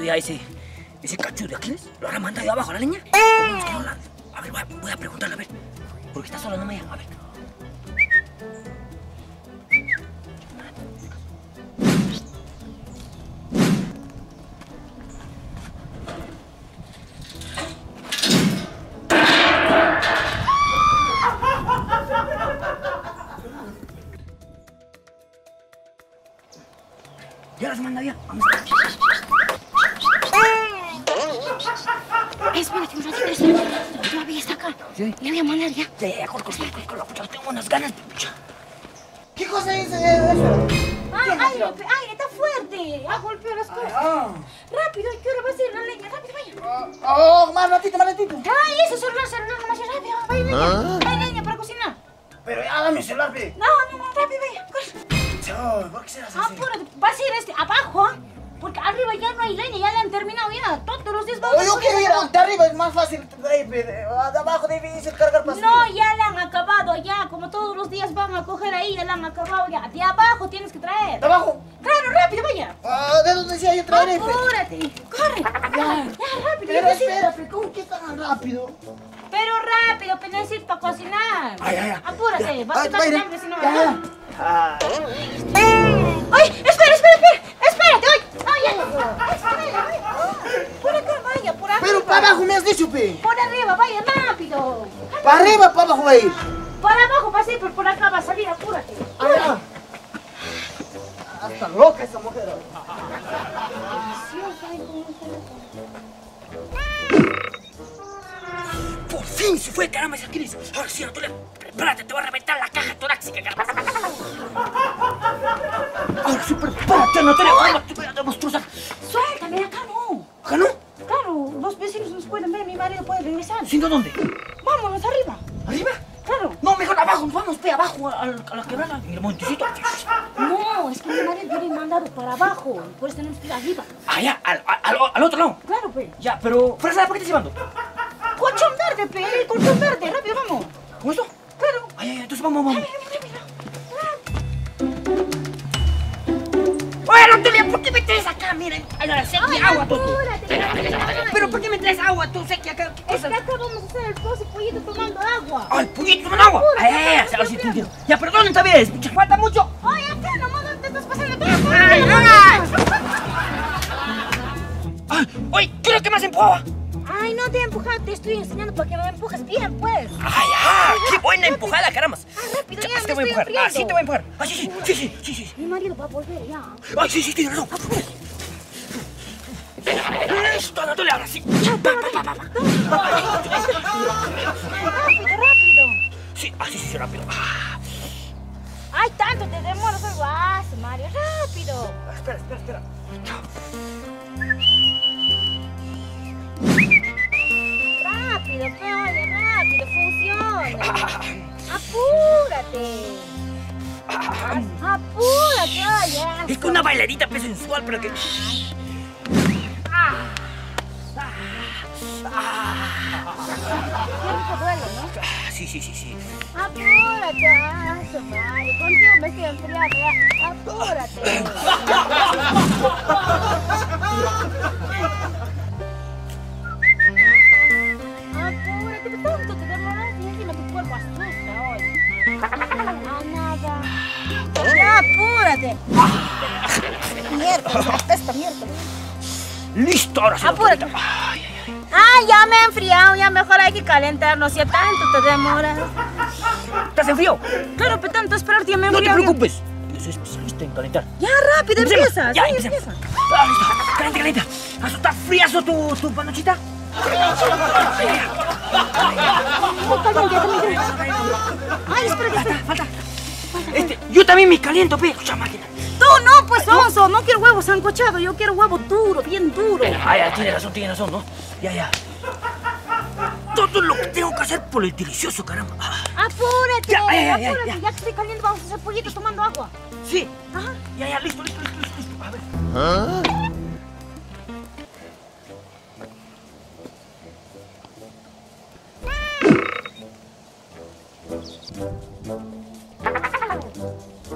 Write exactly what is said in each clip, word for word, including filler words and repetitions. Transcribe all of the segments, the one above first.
ya ese, ese cachudo de Aquiles? ¿Lo habrá mandado ahí abajo a la leña? ¿Cómo es que no la... A ver, voy a, voy a preguntarle, a ver. Porque está sola, no me llama, a ver. Ya las manda ya. Vamos a ver. Espérate un ratito, espérate. Todavía está acá. ¿Sí? Le voy a mandar ya. Ya, ya, ya, corre, corre, corre, corre, pucha, tengo unas ganas, pucha. ¿Qué cosa es eso? Ay, aire, aire, está fuerte. Ha golpeado las cosas. Ah. Rápido, ¿qué hora va a ser la leña? Rápido, vaya. Oh, más ratito, más ratito. Ay, eso, celular, celular, nomás rápido. Vaya, leña. Hay leña para cocinar. Pero ya dame el celular, pe. No, no, no, rápido, vaya. Corre. Chao, ¿por qué serás así? Apúrate, va a ser este, abajo, ¿ah? Porque arriba ya no hay leña, ya la han terminado ya. Todos los días vamos Oye, yo quiero ir a- de arriba, es más fácil. De, ahí, pe, de, de abajo debe ser cargar para No, ya la han acabado ya. Como todos los días van a coger ahí, ya la han acabado ya. De abajo tienes que traer. ¿De abajo? Claro, rápido, vaya. Ah, ¿de dónde decía yo traeré, pe? Apúrate, corre. Ya, ya, rápido. Pero ya sí. espera, pe, ¿cómo que tan rápido? Pero rápido, que necesito para cocinar. Ay, ay, ay. Apúrate, vas a Ay, estar vaya. hambre si no. Ya, ya. Ah. ¡Ay! ¡Espera, espera, espera! ¡Espérate! ¡Ay! ¡Ay, ay! ¡Espera, vaya! Por acá, vaya, por arriba. Pero para abajo me has dicho, pe. Por arriba, vaya, rápido. Para arriba, para abajo ahí. Para abajo va a ser, pero por acá va a salir, apúrate. Ah, ya. Hasta loca esa mujer. Por fin se fue, caramba, ese Aquiles. Ahora sí, Anatolia, prepárate, te voy a reventar la caja torácica, caramba. Ahora sí, prepárate, Anatolia, vamos, te voy a destrozar. Suéltame, acá no. ¿Acá no? Claro, los vecinos nos pueden ver, mi marido puede regresar. ¿Siendo dónde? Vámonos arriba. ¿Arriba? Claro. No, mejor abajo, vamos, pe, abajo, a, a la quebrada, en el montecito. No, es que mi marido viene mandado para abajo. Por eso tenemos que ir arriba. Allá, al, al, al otro lado. Claro, pues. Ya, pero, fuerza, ¿por qué te estás llevando? Colchón verde, pe, colchón verde. Rápido, vamos. ¿Cómo esto? Claro. Ay, ay, ay, entonces vamos, vamos. Rápido. Oye, Anatolia, ¿por qué me traes acá? Mira, ay, ahora sé que Ay, agua, tú. apúrate, apúrate. Pero ¿por qué me traes agua tú? Sé que acá... ¿qué Es pasa? que acá vamos a hacer el pozo pollito tomando agua. ¡Ay, pollito, toman agua! ¡Ay, ay, ay! Ahora sí te entiendo. Ya, perdón, esta vez. Pucha, falta mucho. Ay, acá nomás no te estás pasando. ¡Ay, ay! ¡Ay! ¡Ay! ¿Qué es lo que más empujaba? Ay, no te empujas, te estoy enseñando para que me empujes bien, pues. ¡Ay, ay! ¡Qué buena empujada, caramba! Ah, rápido, ya, así me te voy a estoy empujar. Así enfriando. te voy a empujar. ¡Ah, sí, sí! ¡Sí, sí! ¡Sí, sí! Mi marido va a volver ya. ¡Ay, sí, sí! Tienes razón. ¡Listo, Anatolia! ¡Ahora sí! Pa, pa, pa, pa, pa. Rápido, rápido. Sí, así sí, sí, rápido. Ah. Ay, tanto te demoras, algo hace, Mario. Rápido. Espera, espera, espera. Rápido, pe, oye, rápido, funciona. Apúrate. Apúrate, oye. Es que una bailarita pues, sensual, pero que... Ah. Qué rico duele, ¿no? Ah, sí, sí, sí, sí. Apúrate, aso, Mario. Contigo me estoy enfriando, ya. Apúrate. Apúrate, ¿qué tanto te demoras? Y encima tu cuerpo asusta hoy. A nada. Ya, apúrate. Mierda, esta mierda. ¡Listo! Ahora sí. Apúrate. Ay, ay, ay. Ah, ya me he enfriado, ya mejor hay que calentarnos. Si tanto te demoras. ¿Estás en frío? Claro, pero tanto esperarte, ya me he No te enfriado. preocupes. Yo soy especialista en calentar. Ya, rápido, Empecemos. empieza. Ya, Sí, empecemos. empieza. Ah, listo. Calienta, calienta. ¿Has está friazo tu, tu panochita? Ay, espera, que espera. Falta. Este, yo también me caliento, pe. Escucha, máquina. Tú no, pues, oso. No quiero huevo sancochado. Yo quiero huevo duro, bien duro. Ah, ya, tiene razón, tiene razón, ¿no? Ya, ya. Todo lo que tengo que hacer por el delicioso, caramba. Ah, Apúrate, Ya, ya, ya, ya, apúrate. ya. Ya que estoy caliente, vamos a hacer pollitos tomando agua. sí. Ajá. Ya, ya, listo, listo, listo, listo, listo. A ver.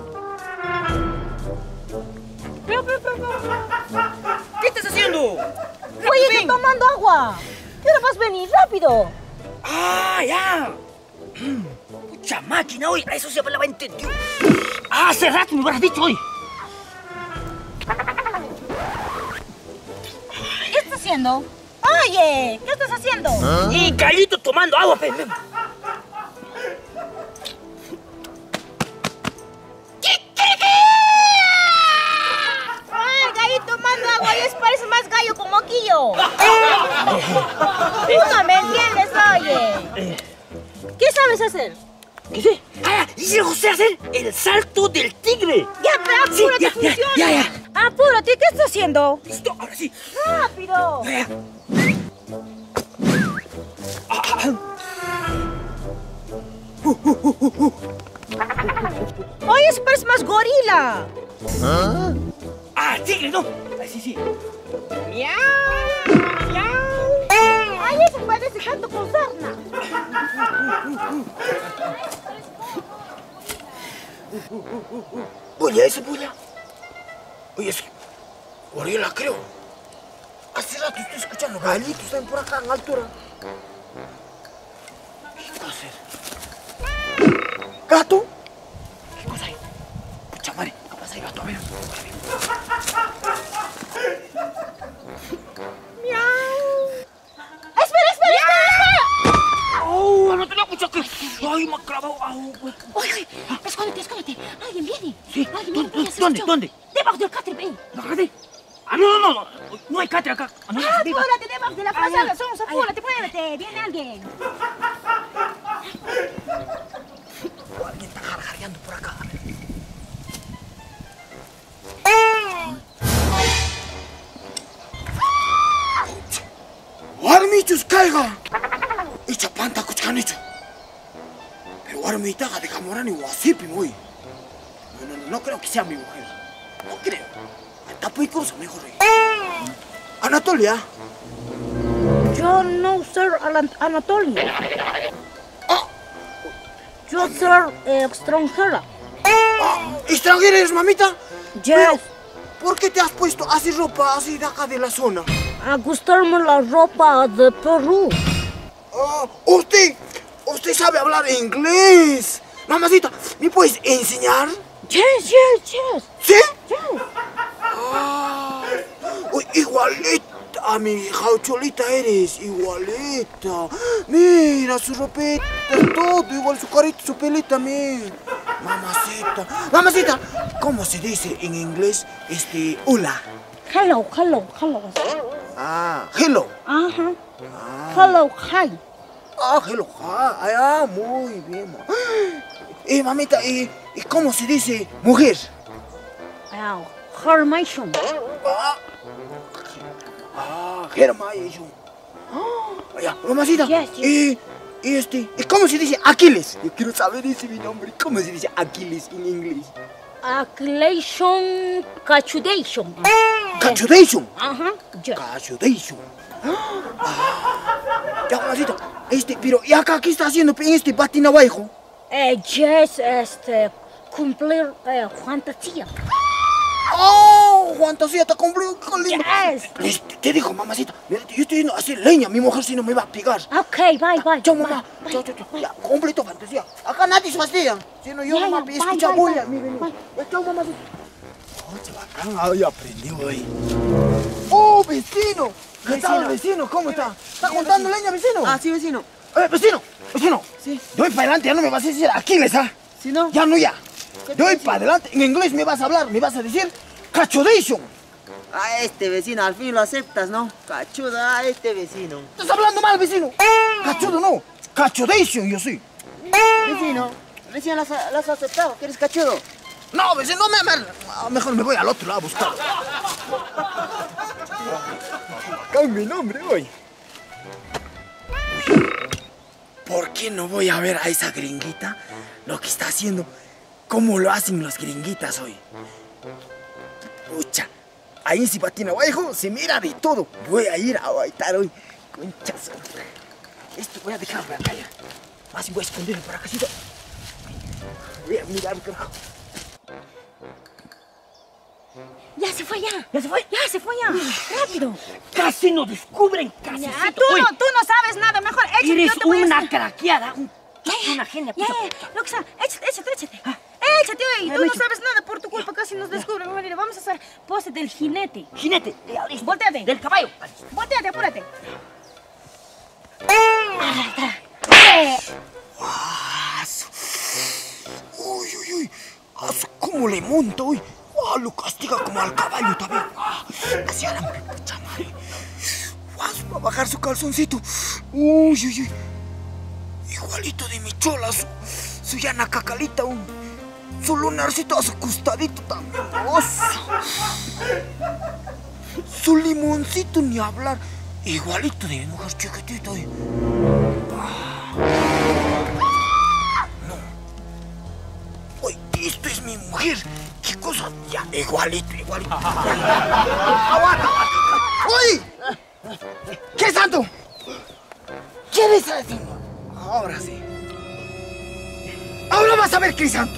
Pero, pero, pero, pero. ¿Qué estás haciendo? tomando agua. ¿Qué hora vas a venir? ¡Rápido! ¡Ah, ya! Pucha máquina, hoy. A eso se me la entendió. Ah, hace rato me hubieras dicho hoy. ¿Qué estás haciendo? Oye, ¿qué estás haciendo? ¿Ah? Y Gallito tomando agua, pe. ¡Ay, Gallito tomando agua! ¡Ya parece más gallo con moquillo! Tú no me entiendes, oye. ¿Qué sabes hacer? ¿Qué sé? ¡Ah! ¡Y yo sé hacer el salto del tigre! ¡Ya, pero Sí, apúrate, ya, funciona! ya, ya, ya. ¡Apúrate! ¿Qué estás haciendo? Listo, ahora sí. ¡Rápido! Ya, ya. Ah, ah, ah. ¡Oye, eso parece más gorila! ¿Ah? ¡Ah, tigre, no! Ah, sí, sí. ¡Miau! ¡Miau! ¡Ay, eso parece gato con sarna! Bulla, ese bulla. Oye, es que... gorila, creo. Hace rato estoy escuchando gallitos, están por acá en altura. ¿Qué cosa es? ¿Gato? ¿Qué cosa hay? Pucha madre, ¿qué pasa ahí, gato? A ver. ¡Miau! ¡Espera, espera, espera! ¡Oh, no tenía mucho que... ¡Ay, me ha clavado! ¡Au, güey! ¡Oye, escóndete, escóndete! ¡Alguien viene! Sí, ¿Alguien ¿dónde, viene? Ya se dónde, escuchó. dónde? ¡Debajo del catre, ven! ¿Bájate? ¡Ah, no, no, no! No hay catre acá. Ah, no, no, arriba. ¡Apúrate, debajo de la Ah, frazada! ya. ¡Somos, Ah, ya. apúrate, muévete! ¡Viene alguien! Oh, alguien está jarjareando por acá. A ver. ¡Warmichus, caiga! ¡Y chapanta, cuchcanicho! Pero Warmitaga de Camorani Wasipi, muy. No, no, no, no creo que sea mi mujer. No creo. Hasta pues curso mejor. Anatolia. Yo no soy Anatolia. Ah, Yo soy eh, extranjera. ah, ¿extranjera eres, mamita? Yes. ¿Por qué te has puesto así ropa así de acá de la zona? A gustarme la ropa de Perú. Ah, usted, usted sabe hablar inglés. Mamacita, ¿me puedes enseñar? Yes, yes, yes. ¿Sí? Yes. Ah, uy, igualita a mi jaucholita eres, igualita. Mira su ropita, todo, igual su carita, su pelita, mira. Mamacita, mamacita, ¿cómo se dice en inglés este hola? Hello, hello, hello. Ah, hello. Ajá. Hello, hi. Ah, hello, ah, ah, muy bien. Ma. Eh, mamita, ¿y, ¿y cómo se dice mujer? Oh, Hermation. Ah, ah, Hermation. Ah, ya, mamacita. Yes, yes. Y, y este, ¿y cómo se dice Aquiles? Yo quiero saber ese mi nombre. ¿Cómo se dice Aquiles en inglés? Acclation, cachudation. Cachudation. Ajá. Yes. Cachudation. Ah, ya, mamacita. Este, pero, ¿y acá qué está haciendo en este patín abajo? Eh, yes, este, cumplir eh, fantasía. ¡Oh! Fantasía, te cumplió, qué lindo. Yes. Este, te digo, mamacita, mira, yo estoy yendo a hacer leña, mi mujer si no me va a pegar. Ok, bye, bye. Chao, mamá. Bye, Chao, chao, chao. Ya, cumple tu fantasía. Acá nadie se fastidia. Si no, yo Ya, nomás ya, escucha bye, bulla. bye, Mi bye. venido. Bye. Ya, chao, mamacita. Oh, se bacán. Ay, aprendió ahí. ¡Oh, vecino! ¿Qué tal, vecino? ¿Cómo está? ¿Está contando leña, vecino? Ah, sí, vecino. Eh, vecino, vecino. Sí. De hoy para adelante ya no me vas a decir Aquiles, ¿ah? ¿Sí, no? Ya no, ya. ¿Qué De hoy te para adelante, en inglés me vas a hablar, me vas a decir Cachudation. Ah, este vecino, al fin lo aceptas, ¿no? Cachuda, ah, este vecino. ¿Estás hablando mal, vecino? Cachudo no, Cachudation, yo sí. Vecino, recién las, las has aceptado, que eres cachudo. No, vecino, no me, me- mejor me voy al otro lado a buscar. Acá mi nombre hoy. ¿Por qué no voy a ver a esa gringuita lo que está haciendo? ¿Cómo lo hacen los gringuitas hoy? Pucha, ahí en Cipatina Abajo se mira de todo. Voy a ir a bailar hoy. Conchazo. Esto voy a dejarlo acá ya. Así voy a esconderlo por acá. Voy a mirar, carajo. Ya se fue, ya. ¿Ya se fue? Ya se fue, ya. Rápido. Casi nos descubren, casi. Ya, tú no, tú no sabes nada. Mejor échate. Eres yo te voy a una hacer- craqueada, un- Ya, ya, una genia. Ya, puta. ya, lo que sea. Échate, échate, échate. Ah. Échate, oye. Ya, Tú me no echo. sabes nada. Por tu culpa casi nos descubren. Mira, vamos a hacer pose del jinete. Jinete, ya, listo. Volteate. Del caballo. Vale. Volteate, apúrate. Ah, su- Uy, uy, uy. Ah, su- ¿Cómo le monta, uy? Ah, lo castiga como al caballo también. Ah, así a la pucha madre. Ah, su- va a bajar su calzoncito. Uy, uy, uy. Igualito de mi chola, su, su llana cacalita, un, su lunarcito a su costadito también. Oh, su, su limoncito ni hablar. Igualito de mi mujer chiquitita, uy. Uy, esto es mi mujer. ¿Qué cosa? Ya, igualito, igualito. Aguanta, aguanta. ¡Uy! ¿Qué santo? ¿Quién está haciendo? Ahora sí. Ahora vas a ver, Crisanto.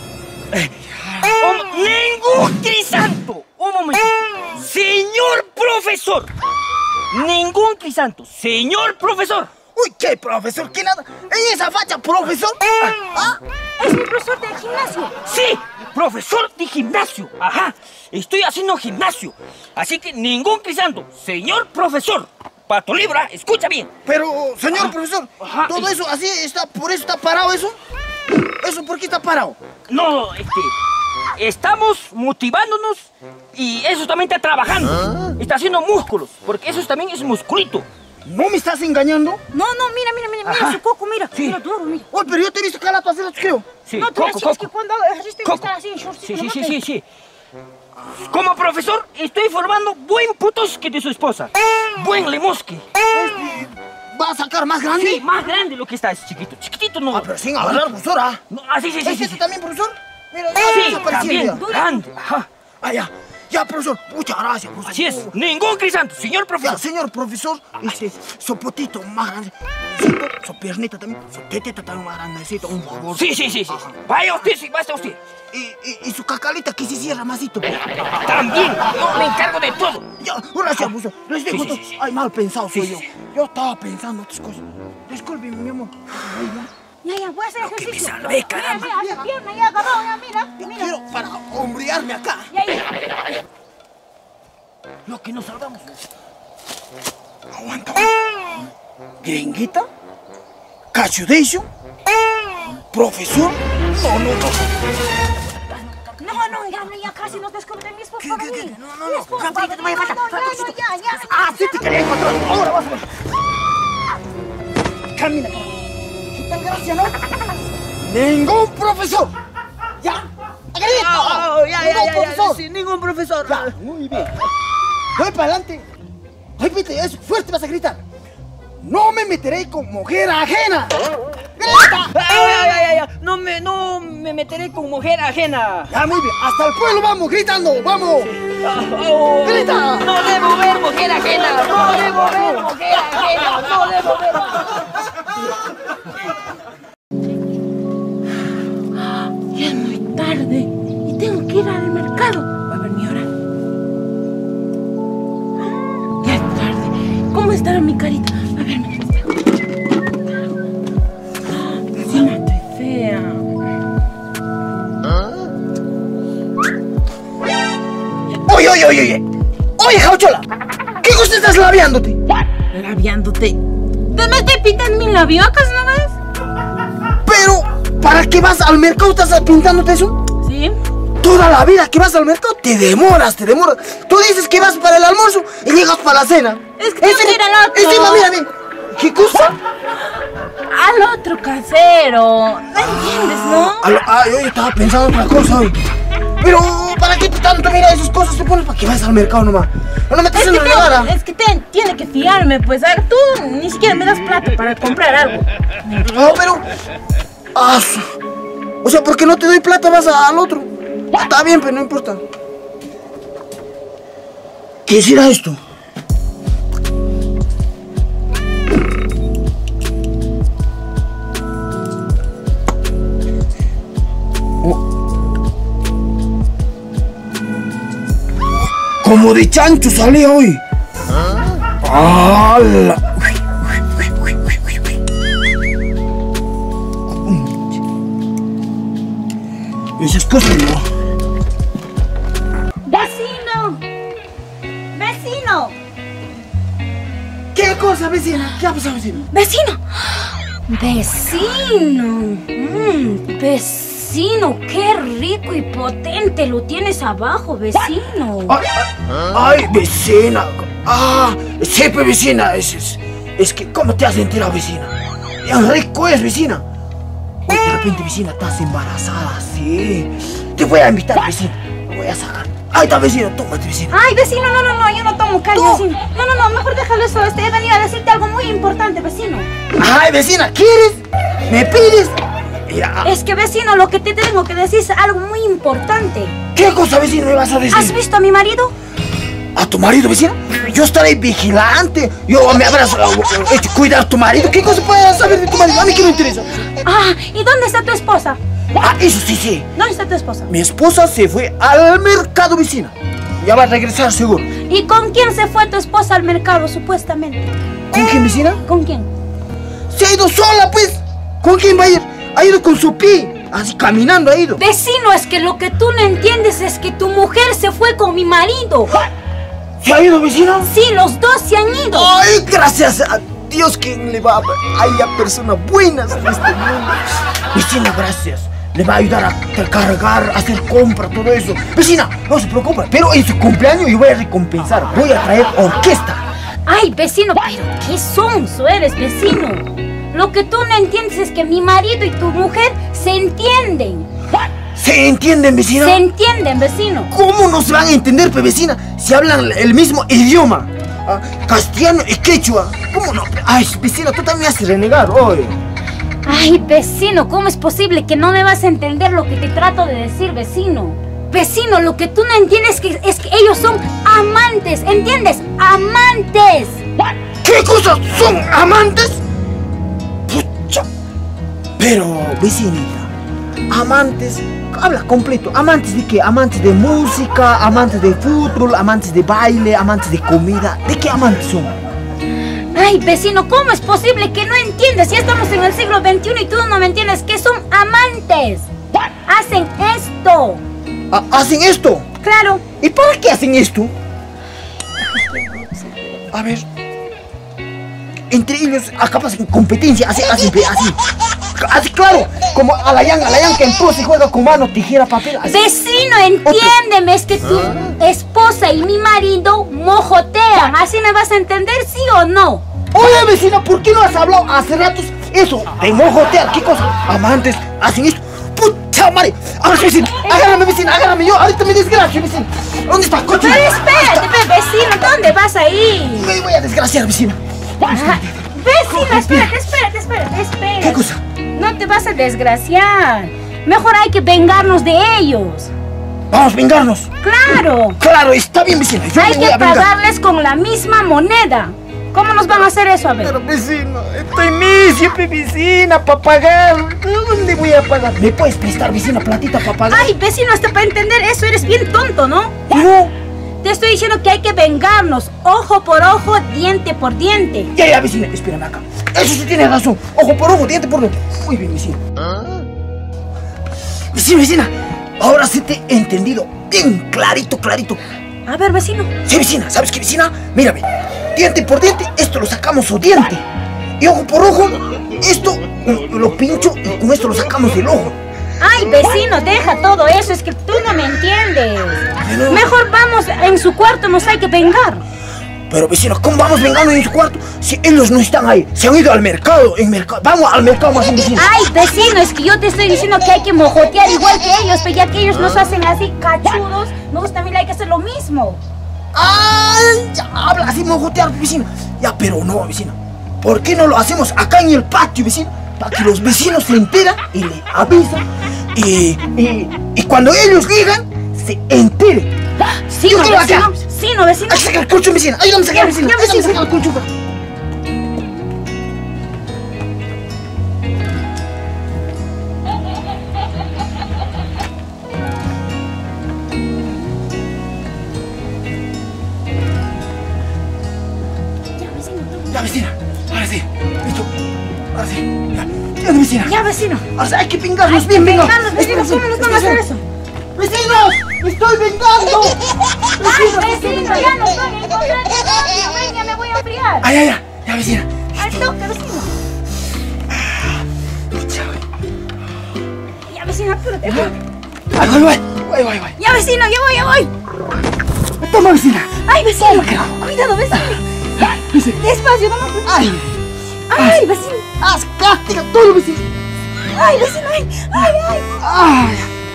Oh, ¡Ningún crisanto! Un momento. Señor profesor. Ningún crisanto. Señor profesor. Uy, ¿qué profesor? ¿Qué nada? ¿En esa facha, profesor? ¿Ah? Es mi profesor de gimnasio. Sí, profesor de gimnasio. Ajá, estoy haciendo gimnasio. Así que ningún crisanto. Señor profesor. Pato Libra, escucha bien. Pero, señor Ajá. profesor, Ajá. todo eso así está, por eso está parado eso. ¿Eso por qué está parado? No, este... Estamos motivándonos y eso también está trabajando. Está haciendo músculos, porque eso también es musculito. ¿No me estás engañando? No, no, mira, mira, mira, mira Ajá. su coco, mira. Sí. Mira, duro, mira. Uy, pero yo te he visto cada rato hacerlo, creo. Sí, No, tú coco, decías que coco. cuando hago ejercicio Coco. estar así en shorts. Sí, sí, sí, sí, sí. Como profesor, estoy formando buen putosque de su esposa. Buen lemosque. ¿Va a sacar más grande? Sí, más grande lo que está, es chiquito. Chiquitito no. Ah, pero sin hablar, profesora. No, ah, sí, sí, sí, ¿Es sí, este sí. también, profesor? Mira, Sí, desapareció también, ya. grande. Ajá. Ah, ya. Ya, profesor. Muchas gracias, profesor. Así es, ningún crisanto, señor Ya, profesor. señor profesor, este, su potito más grandecito, su piernita también, su tetita también más grandecito, un favor. Sí, sí, sí, sí. Ajá. Vaya usted, sí, basta usted. Y, y, y su cacalita que se cierra masito, pues. También, yo me encargo de todo. Ya, gracias, profesor. Les digo Sí, sí, todo. sí, sí. Ay, mal pensado soy Sí, yo. sí, sí. Yo estaba pensando otras cosas. Disculpe, mi amor. Ay, ya. Ya, ya, voy a hacer que me ejercicio. salvé, Mira, caramba. mira, esa pierna ya agarró, ya, mira. Yo Mira. quiero para hombrearme acá. Ya, ya. Lo que nos salvamos. Aguanta. ¿Gringuita? ¿Cachudation? ¿Profesor? No, no, no. No, no, ya, no, ya casi nos descubre mi esposo ¿Qué, para qué, qué? mí. No, no, Mi no. esposo Rápido, para que te mí. vaya, No, vaya, no, ya, no, ya, ya. Ah, sí te quería encontrar. Ahora vas a ver. Camina. ¿Qué tal gracia, no? Ningún profesor. ¿Ya? ¡Grito! Oh, ya, ya, ¡Ningún ya, ya, profesor! sin ningún profesor. Ya, muy bien. Voy para adelante. Repite eso, fuerte vas a gritar. No me meteré con mujer ajena. ¡Grita! Ah, ya, ya, ya, ya. No me, no me meteré con mujer ajena. Ya, muy bien. Hasta el pueblo vamos, gritando, vamos. Ah, oh. ¡Grita! No debo ver mujer ajena. No debo ver mujer ajena. No debo ver. Ya es muy tarde y tengo que ir al mercado. Va a ver mi hora. Ya es tarde. ¿Cómo estará mi carita? A ver, mira. Sí, no estoy fea. Oye, oye, oye, oye. Oye, Jauchola. ¿Qué cosa estás labiándote? Labiándote. ¿Te me estoy pintando mis labios? ¿Acaso no ves? Pero, ¿para qué vas al mercado? ¿Estás pintándote eso? Sí. Toda la vida que vas al mercado te demoras, te demoras. Tú dices que vas para el almuerzo y llegas para la cena. Es que tengo que ir al otro. Encima, mira, mira. ¿Qué cosa? Al otro casero. ¿No entiendes, no? A lo- ah, yo estaba pensando otra cosa hoy. Pero, ¿para qué tanto mira esas cosas? Te pones para que vayas al mercado nomás. No me metes Es en que, la tengo- cara. es que te- tiene que fiarme, pues. A ver, tú ni siquiera me das plata para comprar algo. No, pero... Ah, su- o sea, ¿por qué no te doy plata? Vas a- al otro. Está bien, pero no importa. ¿Qué será esto? Como de chancho sale hoy. ¡Hala! Esas cosas no. ¡Vecino! ¡Vecino! ¿Qué cosa, vecina? ¿Qué ha pasado, vecina? ¡Vecino! ¡Vecino! Mm, ¡Vecino! ¡Qué rico y potente lo tienes abajo, vecino! Ay, ay, ay, vecina. Ah, sí, pues, vecina. Es, es, es que, ¿cómo te has enterado, vecina? Bien rico es, vecina. Hoy de repente, vecina, estás embarazada, sí. Te voy a invitar, vecina. Te voy a sacar. Ahí está, vecina, tómate, vecina. Ay, vecino, no, no, no, yo no tomo calle, No. vecino. No, no, no, mejor déjalo eso. Este, he venido a decirte algo muy importante, vecino. Ay, vecina, ¿quieres? ¿Me pides? Ya. Es que, vecino, lo que te tengo que decir es algo muy importante. ¿Qué cosa, vecina, me vas a decir? ¿Has visto a mi marido? ¿A tu marido, vecina? Yo estaré vigilante. Yo me habrás uh, hecho cuidar a tu marido. ¿Qué cosa puedes saber de tu marido? A mí que me interesa. Ah, ¿y dónde está tu esposa? Ah, eso sí, sí. ¿Dónde está tu esposa? Mi esposa se fue al mercado, vecina. Ya va a regresar seguro. ¿Y con quién se fue tu esposa al mercado, supuestamente? ¿Con quién, vecina? ¿Con quién? Se ha ido sola, pues. ¿Con quién va a ir? Ha ido con su pie. Así caminando ha ido. Vecino, es que lo que tú no entiendes es que tu mujer se fue con mi marido. ¿Se ha ido, vecina? Sí, los dos se han ido. Ay, gracias a Dios que le va a... haya personas buenas en este mundo. Vecina, gracias. Le va a ayudar a cargar, a hacer compra, todo eso. Vecina, no se preocupe. Pero en su cumpleaños yo voy a recompensar. Voy a traer orquesta. Ay, vecino, pero qué sonso eres, vecino. Lo que tú no entiendes es que mi marido y tu mujer se entienden. ¿Se entienden, vecina? Se entienden, vecino. ¿Cómo no se van a entender, pe, vecina? Si hablan el mismo idioma. Ah, castellano y quechua. ¿Cómo no? Ay, vecina, tú también me haces renegar hoy. Ay, vecino, ¿cómo es posible que no me vas a entender lo que te trato de decir, vecino? Vecino, lo que tú no entiendes es que, es que ellos son amantes, ¿entiendes? ¡Amantes! ¿Qué cosas? ¿Son amantes? Pucha. Pero, vecinita, amantes, habla completo. ¿Amantes de qué? ¿Amantes de música? ¿Amantes de fútbol? ¿Amantes de baile? ¿Amantes de comida? ¿De qué amantes son? Ay, vecino, ¿cómo es posible que no entiendes? Ya estamos en el siglo veintiuno y tú no me entiendes que son amantes. Hacen esto. Ah, ¿hacen esto? Claro. ¿Y para qué hacen esto? A ver. Entre ellos acá pasan competencia, así, así, así. Así, claro, como Alayán, Alayán que entró se juega con mano, tijera, papel, así. Vecino, entiéndeme, es que tu esposa y mi marido mojotean. ¿Así me vas a entender, sí o no? Oye, vecina, ¿por qué no has hablado hace ratos eso de mojotear? ¿Qué cosa? Amantes hacen esto. ¡Pucha madre! Ahora sí, vecina, agárrame, vecina, agárrame. Yo ahorita me desgracio, vecina. ¿Dónde está el coche? Pero espérate, ve, vecino, ¿dónde vas a ir? Me voy a desgraciar, vecina. Ajá. Vecino, espérate, espérate, espérate, espérate. ¿Qué cosa? No te vas a desgraciar. Mejor hay que vengarnos de ellos. Vamos a vengarnos. ¡Claro! Claro, está bien, vecina. Yo Hay me voy que a vengar. pagarles con la misma moneda. ¿Cómo nos van a hacer eso, a ver? Pero, vecino, estoy misio, pe, vecina, para pagar. ¿Dónde voy a pagar? ¿Me puedes prestar, vecina, platita para pagar? Ay, vecino, hasta para entender eso eres bien tonto, ¿no? No. Te estoy diciendo que hay que vengarnos, ojo por ojo, diente por diente. Ya, ya, vecina, espérame acá. Eso sí tiene razón. Ojo por ojo, diente por diente. Muy bien, vecina. Vecina, vecina, ahora sí te he entendido bien clarito, clarito. A ver, vecino. Sí, vecina, ¿sabes qué, vecina? Mírame, diente por diente, esto lo sacamos su diente. Y ojo por ojo, esto mm, lo pincho y con esto lo sacamos del ojo. Ay, vecino, deja todo eso, es que tú no me entiendes. Pero- Mejor vamos en su cuarto, nos hay que vengar. Pero, vecina, ¿cómo vamos vengando en su cuarto si ellos no están ahí? Se han ido al mercado, en mercado. Vamos al mercado más bien, vecina. Ay, vecino, es que yo te estoy diciendo que hay que mojotear igual que ellos, pero ya que ellos nos hacen así cachudos, nosotros también hay que hacer lo mismo. ¡Ay! Ya habla así, mojotear, vecina. Ya, pero no, vecina. ¿Por qué no lo hacemos acá en el patio, vecina? Para que los vecinos se enteran y le avisan. Y, y, y cuando ellos llegan, se enteren. Sí, Yo no, quiero vecino. acá. Sí, no, vecino. Hay que sacar el colchón, vecina. Ayúdame a sacar, Ya, vecina. ya, Ayúdame a vecino. sacar el colchón. Ya, vecina. Ahora sí. Listo. Ahora sí. Ya. Ya, vecina. Ya, vecino. Ahora sí, hay que pingarnos Hay bien, que venga. vengarnos, vecino. ¿Cómo nos van a hacer eso? ¡Vecinos! ¡Me estoy vengando! ¡Ay, vecino! Ya no estoy encontrando rápido. Venga, me voy a enfriar. ¡Ay, ay, ay! Ya, vecina. Al toque, vecino. Ya, vecino, apúrate. ¡Ay, voy, voy! ¡Voy, voy, voy! Ya, vecino, ya voy, ya voy. ¡Toma, vecina! ¡Ay, vecino! Cuidado, vecino. Despacio, no me... ¡Ay! ¡Ay, vecino! ¡Haz cástiga todo, vecina! ¡Ay, vecino! ¡Ay, ay, ay! ¡Ay!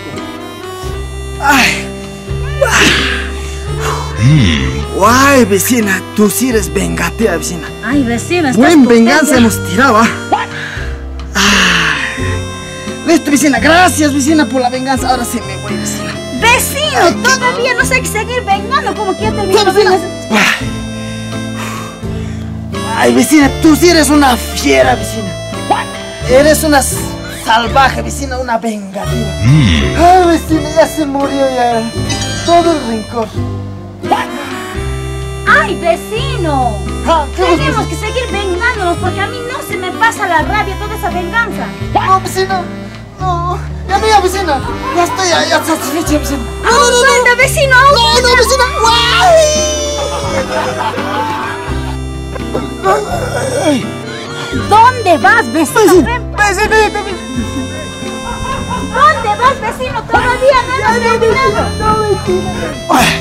¡Ay! ¡Guay, vecina! Tú sí eres vengativa, vecina. ¡Ay, vecino! estás Buen potente. venganza hemos tirado, ¿ah? ¡Ay! Listo, vecina. Gracias, vecina, por la venganza. Ahora sí me voy, vecina. ¡Vecino! Ay, Todavía no sé hay que seguir vengando como que ya ¿Qué, terminó. vecina? Ay. Ay, vecina, tú sí eres una fiera, vecina. Eres una salvaje, vecina, una vengativa. Ay, vecina, ya se murió ya. Todo el rencor. ¡Ay, vecino! Ah, ¿qué vos Tenemos que seguir vengándonos porque a mí no se me pasa la rabia toda esa venganza. No, vecina. No. Ya mira, vecina. Ya estoy ya, ya satisfecha, vecina. No, no, no, falta, vecino! No, no, vecina. ¡Guay! ¿Dónde vas, vecino? Vecina, vecinita, ¿Dónde vas, vecino? Todavía no hemos terminado. Ay,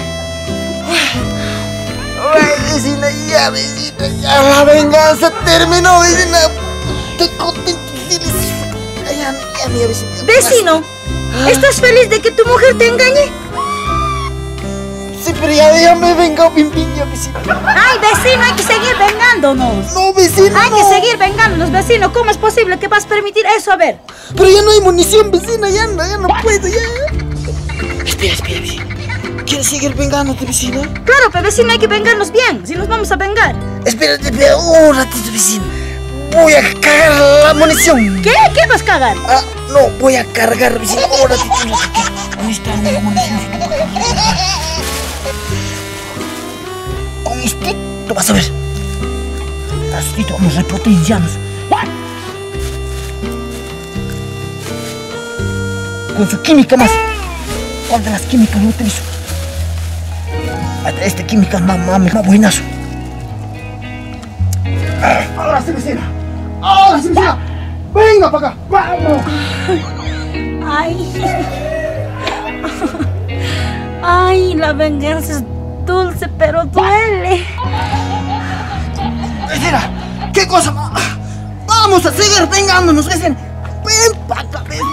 vecina, ya, vecina, ya la venganza terminó, vecina. Estoy contento. Ya, ya, ya, vecina. Vecino, ¿estás feliz de que tu mujer te engañe? Sí, pero ya, ya me vengo bien, bien, ya, vecina. Ay, vecino, hay que seguir vengándonos. No, vecina, Hay no. que seguir vengándonos, vecino. ¿Cómo es posible que vas a permitir eso? A ver. Pero ya no hay munición, vecina, ya no, ya no puedo, ya. Espera, espera, vecina. ¿Quieres seguir vengándote, vecina? Claro, pero vecino, hay que vengarnos bien. Si nos vamos a vengar. Espérate, espera un ratito, vecina. Voy a cargar la munición. ¿Qué? ¿Qué vas a cagar? Ah, no, voy a cargar, vecina. Un ratito, un ratito. ¿Dónde está mi munición? Con esto vas a ver. Así vamos a repotenciarnos. Con su química más. ¿Cuál de las químicas yo utilizo? Esta química más, más, más buenazo. Ahora sí, vecina. Ahora sí, vecina. Venga para acá. Vamos. Ay. Ay, la venganza es dulce, pero duele. Vecina, ¿qué cosa más? Vamos a seguir vengándonos, vecina. Ven para acá, vecina.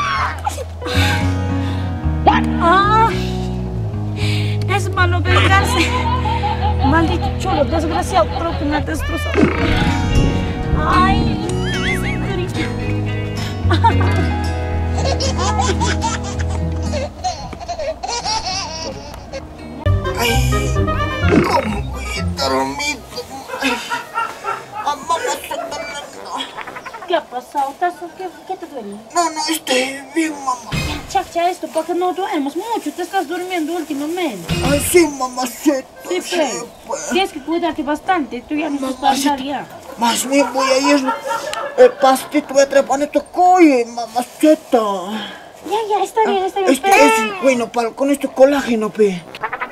Ay, es malo vengarse. Maldito chulo, desgraciado, creo que me ha destrozado. Ay, qué cinturita. Ay, ¿cómo voy a dormir? Mamá, ¿Qué ha pasado? ¿Qué, qué te duele? no, no estoy bien, mamá. Chacha esto para que no duermas mucho. Te estás durmiendo últimamente. Ay, sí, mamacita. Sí, pues. pues. Tienes que cuidarte bastante. Tú ya no estás para andar ya. Más bien voy a ir el pastito voy a trepar en tu colle, mamacita. Ya, ya, está bien, está bien. Este pero- es bueno para con este colágeno, pe.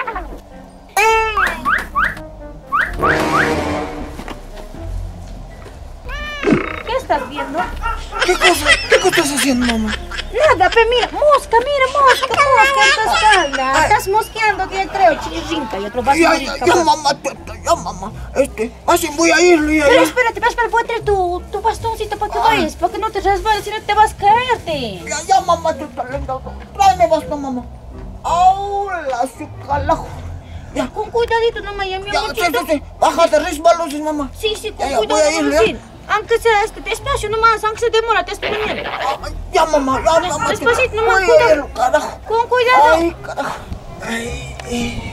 ¿Qué estás viendo? ¿Qué cosa? ¿Qué cosa estás haciendo, mamá? Nada, pe, mira, mosca, mira, mosca, mosca en tu espalda. Estás mosqueando, que creo, chirrinca y otro vas Ya, a ya, ya, mamá, teta, ya, mamá. Este, así voy a ir, ya, Pero ya. espérate, pero espérate, voy a traer tu, tu bastoncito para que vayas, para que no te resbales, si no te vas a caerte. Ya, ya, mamá, teta, linda. Tráeme bastón, mamá. ¡Hola, su calajo! Ya, Con cuidadito nomás, ya, mi ya, sí, amorcito. sí, sí. Bájate, resbalosis, mamá. Sí, sí, con Ya, ya, cuidado, voy a ir, nomás, ya. sí. Aunque sea este, despacio nomás, aunque se demora, te estoy poniendo. Ay, ya, mamá, ya, Ya, mamá. despacito, teta. nomás, Voy a cuidado. ir, carajo. Con cuidado. Ay, carajo. Ay, ay.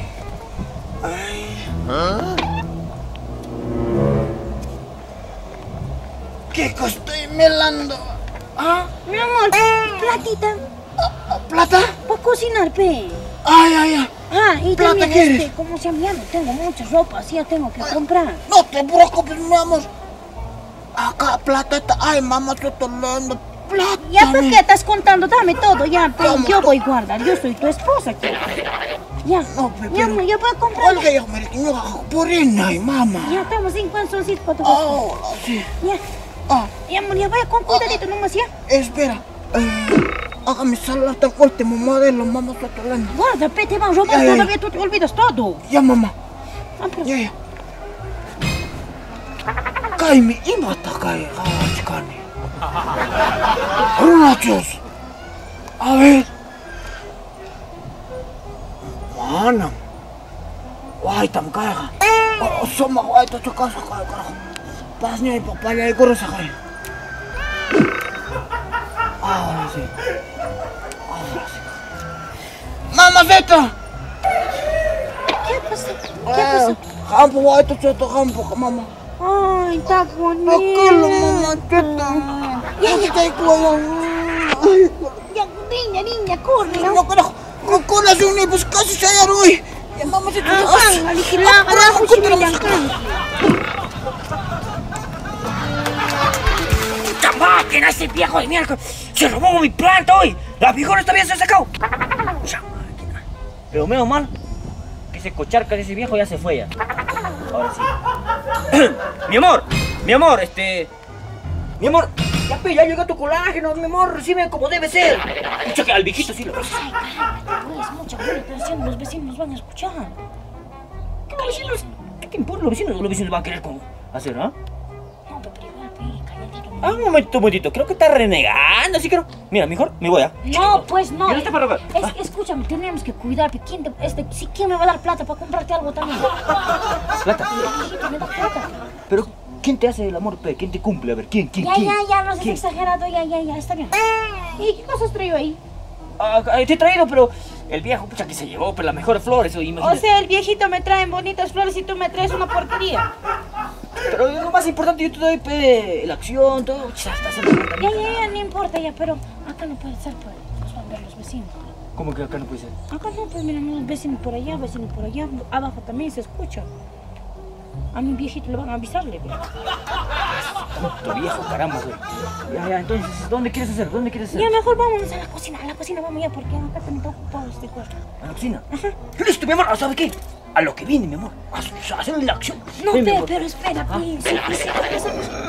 Ay. ¿Qué cosa estoy melando? ¿Ah? Mi amor, platita, ¿Plata? para cocinar, pe. Ay, ay, ay. Ah, y ¿Plata también, quieres? este, ¿cómo se llama? Ya no tengo mucha ropa, así ya tengo que comprar. No te preocupes, mi amor. Acá plata está. Ay, mamá, estoy tomando plata. Ya, ¿por mi- qué estás contando? Dame todo, ya, pero Toma. yo voy a guardar, yo soy tu esposa aquí. Ya, No, pe- ya, pero- yo voy a comprar. Olga, ya me no, por ahí, mamá. Ya, tengo cincuenta soncitos para tu Ahora sí. Ya, Ah, ya, amor, ya vaya con cuidadito nomás, ya. espera. Eh, hágame salar tan fuerte, mamá de los mamás estoy tomando. Guarda, pe, te van a robar Ya, ya, ya. todavía, tú te olvidas todo. Ya, mamá. Ah, pero- Ya, ya. Kaimi, imata kai, chikani. Runachos. A ver. Mana. Wai tam kaya. Oh, soma wai to casa kaya carajo. Pasnya y papaya y corre sakay. Ahora sí. Ahora sí. Mamacita. ¿Qué pasó? ¿Qué pasó? Campo wai to choto campo, mamá. Ay, está bonito. Tranquilo, mamacita. Ya, ya. Ay, ay, Ya, niña, niña, corre. no, carajo. Con colas de un pues casi se hallaron hoy. Ya, mamacita. Ah, aligilada, Carajo, sí, contra mira, los- ¡Puta máquina, ese viejo de mierda! ¡Se robó mi planta hoy! ¡La viejona todavía se ha sacado! ¡Puta máquina! Pero menos mal que ese cocharca de ese viejo ya se fue ya. Ahora sí. Mi amor, mi amor, este... Mi amor, ya, pe, ya llegó tu colágeno, mi amor, recibe como debe ser. Pucha, que al viejito sí lo ves. Ay, cálmate, pues, mucha presión, los vecinos van a escuchar. ¿Qué vecinos? ¿Qué te importa los vecinos? Los vecinos van a querer como hacer, ¿ah? No, pero igual, pe, calladito. Ah, un momentito, un momentito. Creo que está renegando, así creo. Mira, mejor me voy, ¿ah? No, pues no. Ya no está para ver. Es, escúchame, tenemos que cuidar. pe, ¿Quién, te, este, sí, ¿quién me va a dar plata para comprarte algo también? Plata. Viejito, me da plata. Pero, ¿quién te hace el amor, pe? ¿Quién te cumple? A ver, ¿quién? ¿Quién? Ya, ¿Quién? ya, ya, no seas ¿Quién? exagerado, ya, ya, ya, está bien. ¿Y qué cosas traigo ahí? Ah, te he traído, pero el viejo, pucha, que se llevó, pero las mejores flores, O imagínate. sea, el viejito me trae bonitas flores y tú me traes una porquería. Pero lo más importante, yo te doy, pe, la acción, todo. Pucha, está haciendo falta. Ya, ya, ya, no importa, ya, pero acá no puede ser, pues, nos van a ver los vecinos. ¿Cómo que acá no puede ser? Acá no, pues, mira, no, vecinos por allá, vecinos por allá, abajo también se escucha. A mi viejito le van a avisarle, ve. Tu viejo, caramba, güey. Ya, ya, entonces, ¿dónde quieres hacer? ¿Dónde quieres hacer? Ya, mejor vámonos a la cocina, a la cocina vamos ya, porque acá también está ocupado este cuarto. ¿A la cocina? Listo, mi amor, ¿sabes qué? A lo que viene, mi amor. A hacer la acción. No, Ven, mi pero, amor. pero espera, Ah. pues, sí, sí, sí,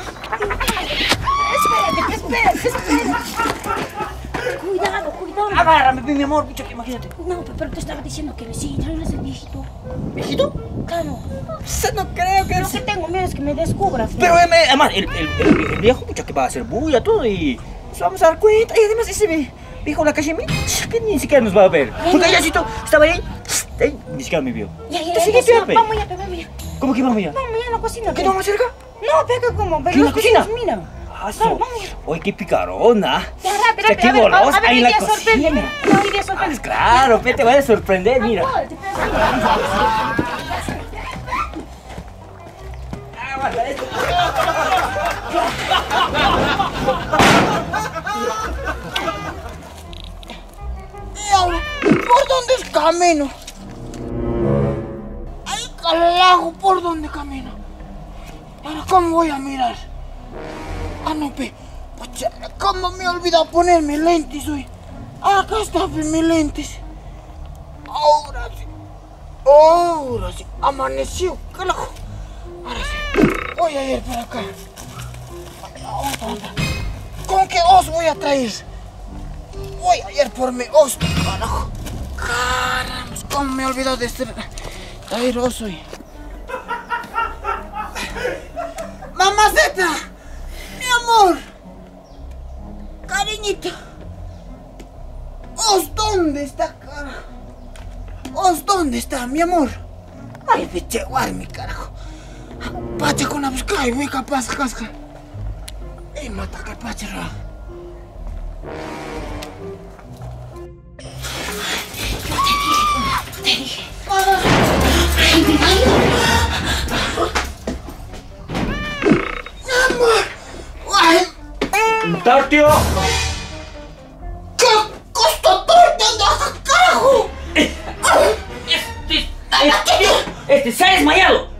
espérate, espérate, espérate. Cuidado, cuidado. Agárrame, mi amor, pucha, que imagínate. No, pero te estaba diciendo que sí, tráeles el viejito. ¿Viejito? Claro. No creo que Lo que tengo miedo es que me descubras. ¿no? Pero eh, me- además, el, el, el, el viejo, pucha, que va a hacer bulla, todo, y nos vamos a dar cuenta. Y además, ese ve- viejo de la calle, mira, que ni siquiera nos va a ver. Ay, Porque no. ayacito estaba ahí, ahí, ni siquiera me vio. Ya, ya, Te ya, sigue, ya, pe. vamos ya, pe, vamos ya. ¿Cómo que vamos ya? Vamos ya a la cocina. ¿Qué pe. no vamos cerca? No, pega como, ¿Qué, pero en los la cocina? vecinos, mira. Ah, Vamos, vamos ya. Oye, qué picarona. Ya, rápido, Pucha, rápido. qué A ver, a- golosa a ver, ahí hoy en la día sorpréndeme. cocina. Hoy día sorpréndeme. Claro, pe, te voy a sorprender, mira. Apúrate, pe, vamos. ¿Y ahora? ¿Por dónde es camino? Ay, carajo, ¿por dónde camino? ¿Ahora cómo voy a mirar? Ah, no, pe. Pucha, ¿cómo me he olvidado ponerme lentes hoy? Acá está, pe, mis lentes. Ahora sí. Ahora sí. Amaneció, carajo. Ahora sí. Voy a ir por acá. Otra, otra. ¿Con qué os voy a traer? Voy a ir por mi os, carajo. Caramba, cómo me he olvidado de ser traer os hoy. Mamacita, mi amor, cariñito. Os, ¿dónde está, carajo? Os, ¿dónde está, mi amor? Ay, vete a mi carajo. Pacha con la busca y voy capaz, casca. Ey, mata que pacha, ra. ¡Tartio! ¿Qué costa torta de carajo?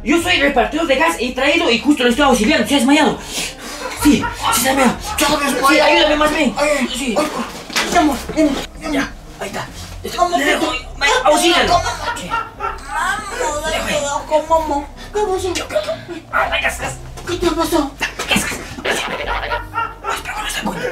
Yo soy repartidor de gas, he traído y justo le estoy auxiliando. Se ha desmayado. Sí, sí se ha desmayado. Ya me Sí, desmayé. ayúdame más bien. Ay, Sí. ay, mi amor, ven, ven. Ya, ahí está. Vamos, Le dejo, vamos, me- auxílialo. vamos. Sí. Vamos, dale cuidado con mamá. ¿Qué pasó? Ah, ay, gas, gas. ¿Qué te pasó? Gas, gas. Espera, con esta coña.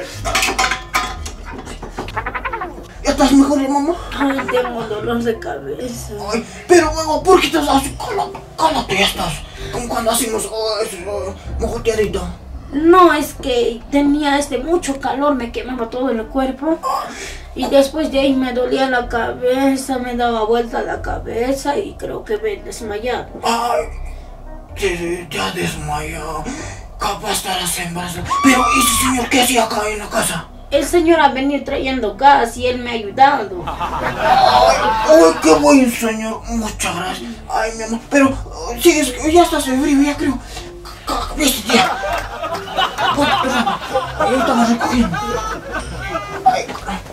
¿Ya estás mejor, mamá? Ay, tengo dolor de cabeza. Ay, pero mamá, ¿por qué estás así? Cálate, cálate, ya estás. Como cuando hacemos oh, eso, oh, mojoteadita. No, es que tenía este mucho calor, me quemaba todo el cuerpo. Y después de ahí me dolía la cabeza, me daba vuelta la cabeza y creo que me he desmayado. Ay, te, te has desmayado. Capaz estarás embarazada. Pero ese señor, ¿qué hacía acá en la casa? El señor ha venido trayendo gas y él me ha ayudado. Ay, ay, qué buen señor. Muchas gracias. Ay, mi amor. Pero, uh, sí, es que ya estás en frío, ya creo. ¿Viste, tía? Ay, perdón. Ahí estamos recogiendo. Ay,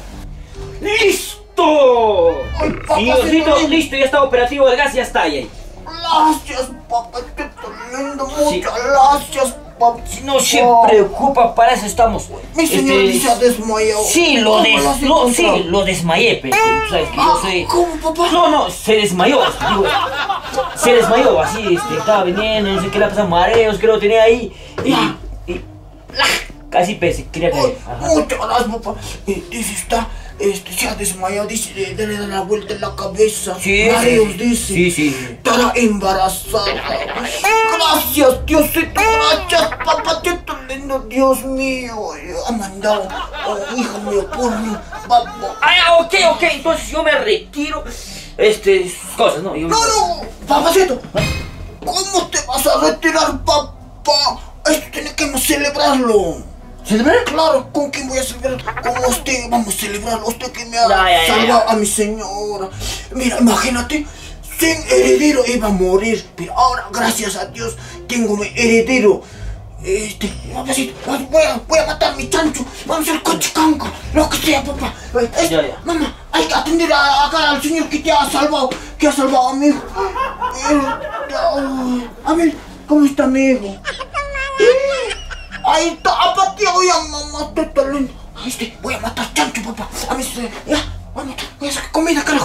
¡Listo! ay, papá, Señorcito, se me- listo, ya está operativo el gas, ya está ahí. Gracias, papá. Qué tremendo. Sí. Muchas gracias, papá. No se preocupa, para eso estamos. Mi señor Este, se ha desmayado. Sí, lo, ¿Cómo des, has lo, encontrado? sí, lo desmayé, pero tú sabes que yo Ah, soy... ¿Cómo, papá? No, no, se desmayó, este, digo, se desmayó, así, este, estaba viniendo, no sé qué le ha pasado, mareos, creo que tenía ahí, y, y casi pese, quería caer. Ajá. Muchas gracias, papá. Eh, dice, está, este, se ha desmayado, dice, le, le da la vuelta en la cabeza. Sí, Mareos, sí, dice. sí, sí. Estará embarazada. Gracias, Diosito, gracias, papacito lindo, Dios mío. Ha mandado, oh, hijo mío, por mí. Vamos. Ah, ok, ok, entonces yo me retiro, este, sus cosas, ¿no? Yo- No, no, papacito. ¿Cómo te vas a retirar, papá? Esto tiene que celebrarlo. ¿Celebrar? Claro, ¿con quién voy a celebrar? Con usted, vamos a celebrarlo. Usted que me ha Ya, ya, ya, salvado ya. a mi señora. Mira, imagínate, sin heredero iba a morir. Pero ahora, gracias a Dios, tengo mi heredero. Este, papacito, voy a, voy a matar a mi chancho. Vamos al cochicanca, lo que sea, papá. Este, Ya, ya. Mamá, hay que atender a, acá al señor que te ha salvado, que ha salvado a mi hijo. Eh, ay, a ver, ¿cómo está mi hijo? Ahí está, apatía, voy a mamá, estoy tan lindo. Este, voy a matar chancho, papá. A mí se... Ya, vamos, voy a sacar comida, carajo.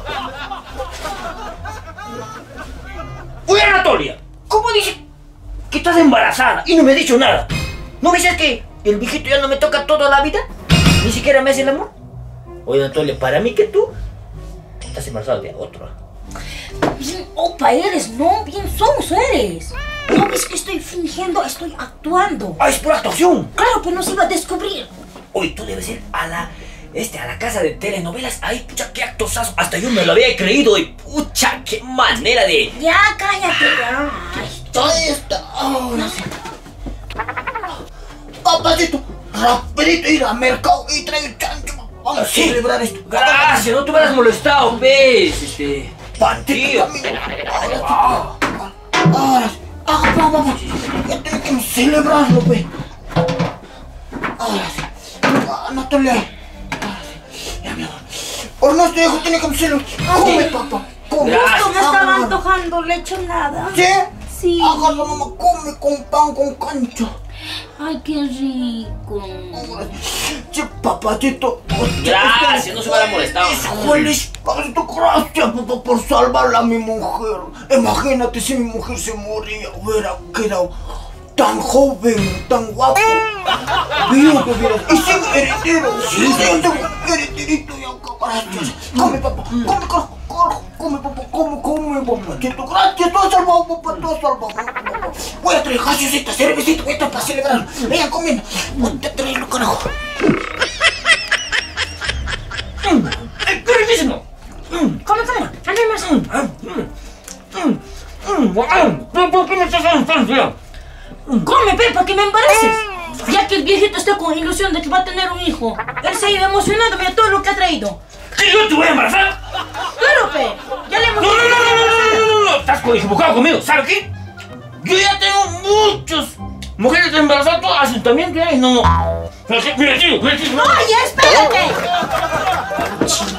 Oye, Anatolia, ¿cómo dices que estás embarazada y no me has dicho nada? ¿No me dices que el viejito ya no me toca toda la vida? ¿Ni siquiera me hace el amor? Oye, Anatolia, para mí que tú estás embarazada de otro. Bien, opa, eres, no, bien sonso eres. ¿No ves que estoy fingiendo? Estoy actuando. ¡Ah, es por actuación! Claro, pues nos iba a descubrir. Oye, tú debes ir a la... Este, a la casa de telenovelas. Ay, pucha, qué actosazo. Hasta yo me lo había creído y pucha, qué manera de... Ya, cállate, ya. Ay, Ahí está, ahora sí. Papacito, rapidito ir al mercado y traer chancho. Vamos a Sí. celebrar esto. Gracias, no te hubieras molestado, ves. Este... Pantito, Tío. ahora sí. Ahora sí. Ah, papá, papá. Ya tenemos que celebrarlo, ve. Ahora sí. Ah, Natalia. Ahora sí. Ya, mi amor. Por nuestro hijo tiene que celebrar. Come, papá. Come. Gracias. Justo me estaba Agarra. antojando lechonada. ¿Sí? Sí. Agarra, mamá. Come con pan, con cancha. ay, qué rico. Ahora sí. Sí, papacito. Gracias, no se hubiera molestado. Híjoles, papacito, gracias, papá, por salvarla a mi mujer. Imagínate si mi mujer se moría, hubiera quedado tan joven, tan guapo. Viudo hubieras. Y sin heredero. Sí, yo tengo un herederito y acá, gracias. Come, papá, come, carajo, carajo. Come, papá, come, come, papacito. Gracias, tú has salvado, papá, tú has salvado, papá. Voy a traer gaseosita, cervecita, voy a traer para celebrar. Vengan comiendo. Ponte a traerlo, carajo. ¡Ay, qué riquísimo! Come, come, anda más. ¿Por qué me estás dando? Come, Pepa, que me embaraces. Ya que el viejito está con ilusión de que va a tener un hijo. Él se ha ido emocionado, mira todo lo que ha traído. ¿Que yo te voy a embarazar? Claro, Pe. Ya le No, hemos no, no, no, no, no, no, no, estás equivocado conmigo, ¿sabes qué? Yo ya tengo muchas mujeres embarazadas, todas hacen también que hay, no, no. Mira, tío, mira, tío. ¡No, ya espérate!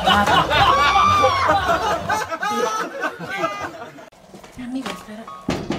Amigo, espera.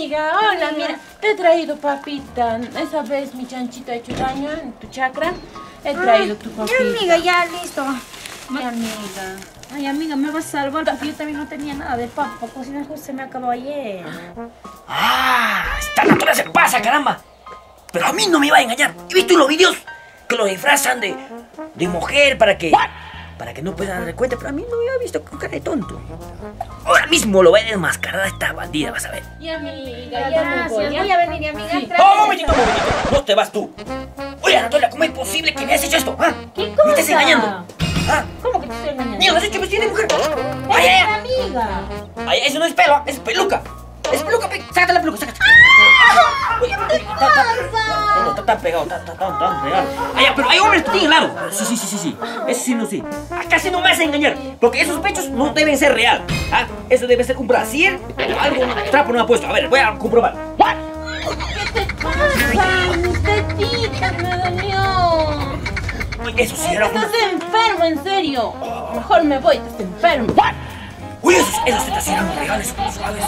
amiga, hola, mira, te he traído papita. Esa vez mi chanchito ha hecho daño en tu chakra. He traído tu papita. Ya, amiga, ya, listo. Mi amiga. Ay, amiga, me vas a salvar porque yo también no tenía nada de papa para cocinar, justo se me acabó ayer. ¡Ah! ¡Esta naturaleza se pasa, caramba! Pero a mí no me iba a engañar. He visto en los videos que lo disfrazan de, de mujer para que... Para que no puedan dar cuenta, pero a mí no me había visto con cara de tonto. Ahora mismo lo voy a desmascarar a esta bandida, vas a ver. Y amiga, Ya, ya me gracias, voy. voy a venir, amiga. Sí. trae- ¡Oh, un momentito, un momentito! ¡No te vas tú! Oye, Anatolia, ¿cómo es posible que me hayas hecho esto? ¿Ah? ¿Qué ¿Me cosa? estás engañando? ¿Ah? ¿Cómo que te estoy engañando? ¡Niño, me has hecho vestir de mujer! ¡Ay, Eres ay, mi amiga. ay! Eso no es pelo, es peluca. Es peluca, pe... sácate la peluca, sácate. Oye, oye, está, está, no, no, está tan pegado, está, está, está, está pegado. Ay, ya, pero hay hombres que tienen lado. Sí, sí, sí, sí, sí. Eso sí, no, sí. Acá sí no me vas a engañar, porque esos pechos no deben ser real. ¿Ah? Eso debe ser un brasier o algo, un trapo no me ha puesto. A ver, voy a comprobar. ¿Qué te pasa? Mis tetitas me dolió. Oye, eso sí era una... Estás enfermo, en serio. Mejor me voy, estás enfermo. Uy, esos, esos tetas sí eran reales, suaves.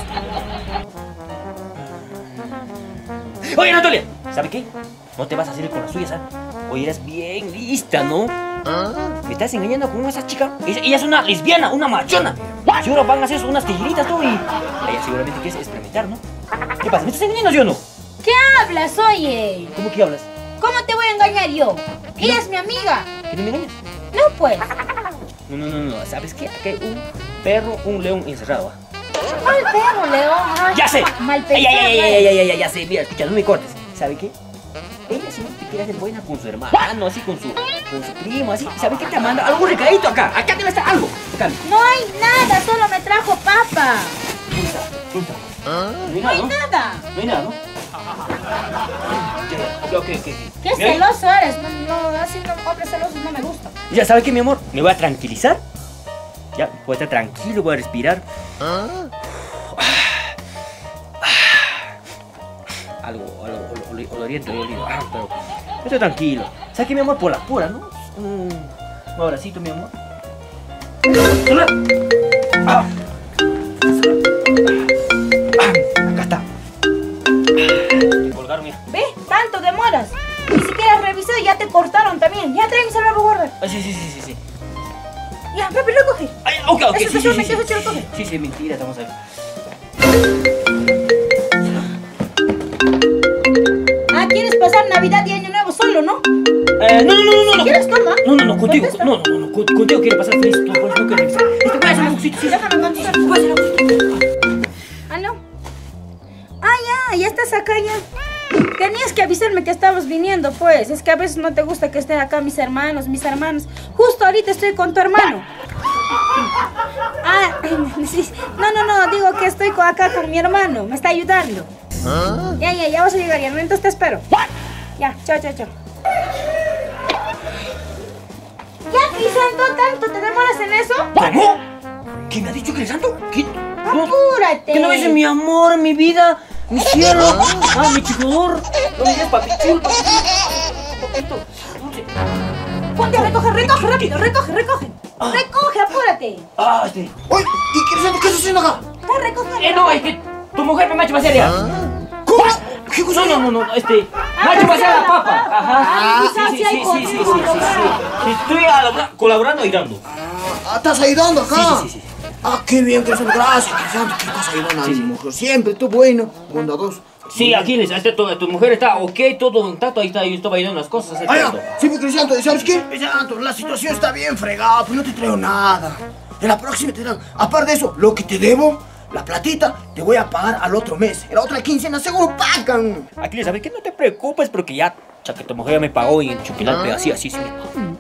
Oye, Anatolia, ¿sabe qué? No te vas a hacer con las suyas, ¿ah? Oye, eres bien lista, ¿no? ¿Me estás engañando con esa chica? Ella, ella es una lesbiana, una machona. Seguro van a hacer unas tijeritas, tú, y ella seguramente quiere experimentar, ¿no? ¿Qué pasa? ¿Me estás engañando yo o no? ¿Qué hablas, oye? ¿Cómo que hablas? ¿Cómo te voy a engañar yo? Ella es mi amiga. ¿Que no me engañas? No, pues. No, no, no, no. ¿Sabes qué? Aquí hay un perro, un león encerrado, ¿ah? ¿Cuál perro, León? Ay, ¡Ya sé! Mal Ay, ay, pensado. ay, ay, ay, ay, ay, ya sé. Mira, escucha, no me cortes. ¿Sabe qué? Ella siempre quiere ser buena con su hermano, así, con su, con su primo, así. ¿Sabe qué te manda? Algo recadito acá. Acá debe estar algo. Acá. No hay nada, solo me trajo papa. ¿Dónde está? No hay No hay nada, ¿no? nada. No hay nada, ¿no? Ya, ok, ok, ok. Qué Mira, celoso eres. No, no, así no, hombres celosos no me gusta. Ya, ¿sabe qué, mi amor? Me voy a tranquilizar. Ya, voy a estar tranquilo, voy a respirar. Algo, algo, ol- ol- oloriente, olorido. Ah, pero estoy tranquilo. ¿Sabes qué, mi amor? Por la pura, ¿no? Un, un abracito, mi amor. ¡Celular! Ah. Ah, acá está. Colgar, mira. ¿Ves? Tanto demoras. Ni siquiera has revisado y ya te cortaron también. Ya trae mi celular para guardar. Ah, sí, sí, sí, sí, sí. Ya, rápido, lo coge. Ay, ok, ok, Eso, sí, eso, sí, sí, eso, sí, eso, sí, coge. sí, sí, mentira, estamos ahí. Ah, ¿quieres pasar Navidad y Año Nuevo solo, no? Eh, no, no, no, no, no. Si quieres, toma. No, no, no, contigo. Contesta. No, no, no, no, con- contigo quiero pasar feliz. No, por eso no quiero revisar. Este, voy a hacer un cosito, sí. Déjame contestar. Voy a hacer un cosito. ¿Aló? Ah, ya, ya estás acá ya. Tenías que avisarme que estabas viniendo, pues. Es que a veces no te gusta que estén acá mis hermanos, mis hermanos. Justo ahorita estoy con tu hermano. Ah, sí. No, no, no, digo que estoy co- acá con mi hermano. Me está ayudando. Ya, ya, ya vas a llegar, ya. Entonces te espero. Ya, chao, chao, chao. Ya, Crisanto, ¿tanto te demoras en eso? ¿Cómo? ¿Quién me ha dicho que eres santo? ¿Quién? No, Apúrate. que no me dice mi amor, mi vida, mi cielo, ah, mi chicodor. No me dices papichul, papito. Ponte a recoger, recoge, rápido, recoge, recoge. Ah. Recoge, apúrate. Ah, este. ¡Oye! ¿Y qué es, qué estás haciendo acá? Está recogiendo. Eh, no, es que tu mujer me ha hecho pasear ya. ¿Cómo? ¿Qué cosa? No, no, no, no, este. Me ha hecho pasear la papa. Ajá. Ah, Sí, sí, sí, sí, sí, sí, sí, sí, sí. Estoy alabra- colaborando y dando. Ah, ¿estás ayudando acá? Sí, sí, sí, sí. Ah, qué bien, Crisanto. Gracias, Crisanto. ¿Qué estás ayudando a Sí, mi sí. mujer? Siempre tú bueno, bondadoso. Sí, Aquiles, este, tu, tu mujer está ok, todo intacto, ahí está, yo estaba ayudando las cosas. Ah, todo. ya. Sí, mi Crisanto. ¿Y sabes qué? Crisanto, la situación está bien fregada, pues no te traigo nada. En la próxima te traigo. Aparte de eso, lo que te debo, la platita, te voy a pagar al otro mes. En la otra quincena seguro pagan. Aquiles, ¿sabes qué? No te preocupes porque ya, ya que tu mujer ya me pagó y en chocolate así, así, sí.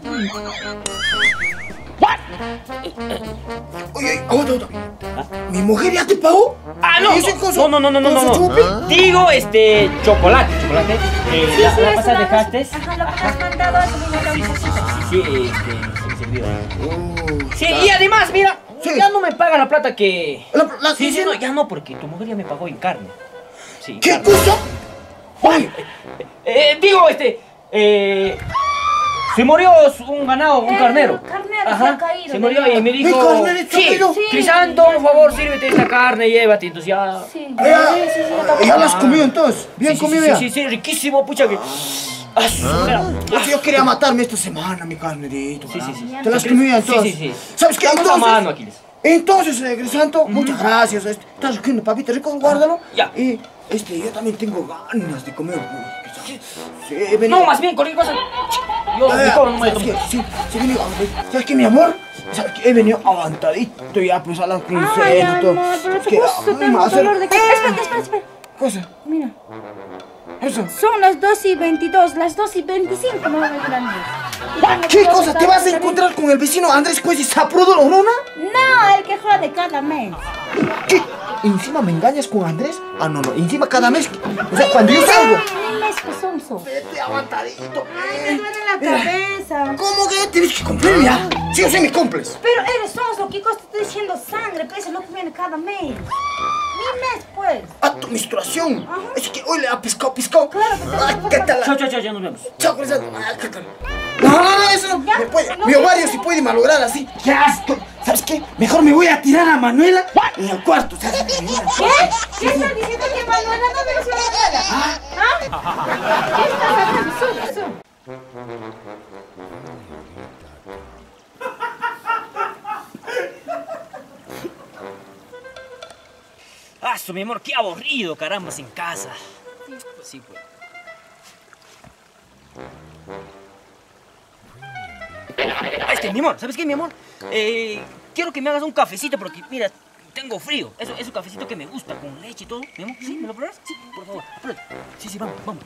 Oye, oye, aguanta, aguanta. ¿Mi mujer ya te pagó? Ah, no, ¿Ese no, coso- no, no, no, no, no, coso no. chupi? Digo, este, chocolate, chocolate. Eh, Sí, la, sí, la eso pasada lo has- dejaste. Ajá, lo que me has mandado, eso mismo lo Sí, mismo. sí, sí, sí, sí, este, sí, me sirvió. Oh, Sí, está. y además, mira, Sí. ya no me pagan la plata que... La- la sí, sí, quincena. no, ya no, porque tu mujer ya me pagó en carne. Sí, ¿Qué carne. cosa? Ay, Eh, digo, este, eh... Se murió un ganado, un El carnero. carnero se ha caído Se de murió miedo. y me ¿Mi dijo... carnerito Sí, caído? Sí. Crisanto, por favor, sírvete esta carne, llévate. Entonces ya... Sí. ¿Ya, ¿Ya la has comido entonces? ¿Bien Sí, sí, comido sí, ya? sí, sí, riquísimo, pucha que... Ah, su madre. Es que yo quería matarme esta semana, mi carnerito. Sí, sí, sí. ¿Te las has comido entonces? Sí, sí, sí. ¿Sabes qué? Dame una Entonces, mano, Aquiles. entonces, eh, Crisanto, muchas gracias. Este, estás recogiendo papitas ricos, guárdalo. Ya. Y este, yo también tengo ganas de comer. Sí, sí, he venido. No, más bien, cualquier cosa... Yo Ah, me cobro, no me ¿sabes tomo. qué? Sí, sí, he venido. ¿Sabes qué, mi amor? ¿Sabes qué? He venido aguantadito ya, pues a la quincena Ay, y todo. amor, pero Es te que, justo ay, me tengo va a hacer- dolor de cabeza. Espera, espera, espera. Cosa, Mira, eso. son las dos y veintidós, las dos y veinticinco me voy a grandes. ¿Qué cosa? ¿Te vas a encontrar con el vecino Andrés Cuesi Saprudo Lorona? No, el que jode cada mes. ¿Qué? ¿Encima me engañas con Andrés? Ah, no, no, encima cada mes. O sea, cuando yo salgo. Ni mes que son, son. Vete aguantadito. Ay, me duele la cabeza. ¿Cómo que tienes que cumplir ya? Sí o sí me cumples. Pero eres sonso, ¿qué cosa te estoy diciendo? Sangre, pues, es lo que viene cada mes. Mi mes, pues. A tu menstruación. Es que hoy le ha piscado, piscado. Claro, que te Ay, vas a ¿qué tal? Chao, chao, chao, ya nos vemos. Chao, Crisanto. Ay, qué tal. No, no, no, eso no. Ya, Me puede, no mi quiero. ovario se puede malograr así. ¡Qué asco! ¿Sabes qué? Mejor me voy a tirar a Manuela en el cuarto. ¿Sabes? ¿Qué? ¿Qué estás diciendo que Manuela no debe ser Manuela? ¿Ah? ¿Qué estás hablando? Sube, sube. Ah, su mi amor, qué aburrido, caramba, en casa. Pues sí, pues. Ah, este, mi amor, ¿sabes qué, mi amor? Eh, quiero que me hagas un cafecito porque, mira, tengo frío. Eso es un cafecito que me gusta, con leche y todo. Mi amor, ¿sí? ¿Me lo pruebas? Sí, por favor, apúrate. Sí, sí, vamos, vamos.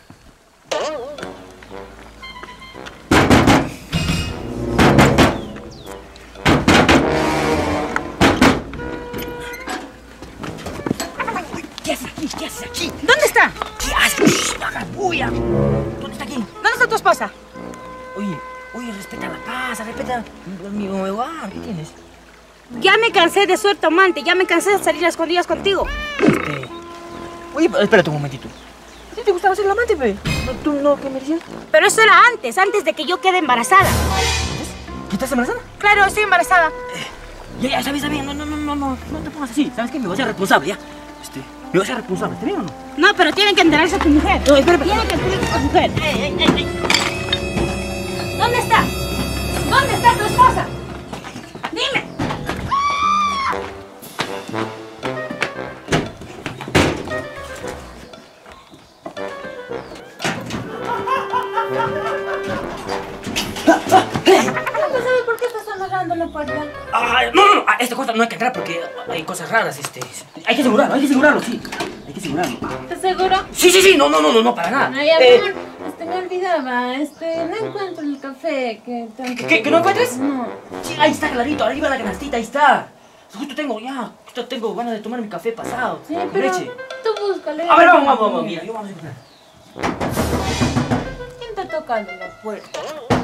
¿Qué haces aquí? ¿Qué haces aquí? ¿Dónde está? ¿Qué haces? Shh, no hagas bulla. ¿Dónde está aquí? ¿Dónde está tu esposa? Oye, oye, respeta la casa, respeta mi hogar. ¿Qué tienes? Ya me cansé de ser tu amante, ya me cansé de salir a escondidas contigo. Este... Oye, espérate un momentito. ¿A ti te gustaba ser la amante, pe? ¿No, ¿Tú no qué me decías? Pero eso era antes, antes de que yo quede embarazada. ¿Qué estás embarazada? Claro, estoy embarazada. Ya, ya, sabes, sabes, no, no, no, no, no, no te pongas así. ¿Sabes qué? Me voy a ser responsable, ya. Este, me voy a ser responsable, ¿está bien o no? No, pero tienen que enterarse tu mujer. No, espera, espera. Tienen que enterarse tu mujer. ¡Ey, ey, ey, ey! ¿Dónde está? ¿Dónde está tu esposa? Dime. ¿No sabes por qué estás amarrando la puerta? Ah, no, no, no, a esta cosa no hay que entrar porque hay cosas raras, este. Hay que asegurarlo, hay que asegurarlo, sí. Hay que asegurarlo. ¿Estás seguro? Sí, sí, sí, no, no, no, no, no, para nada. Ay, Eh, amor, este, me olvidaba, este, no encuentro el café que tanto... ¿Qué, que no encuentres? No. Sí, ahí está, clarito, arriba la canastita, ahí está. Justo tengo, ya, justo tengo ganas de tomar mi café pasado. Sí, con pero leche. tú búscale. A ver, vamos, vamos, vamos, mira, yo vamos a encontrar. ¿Quién está tocando la puerta?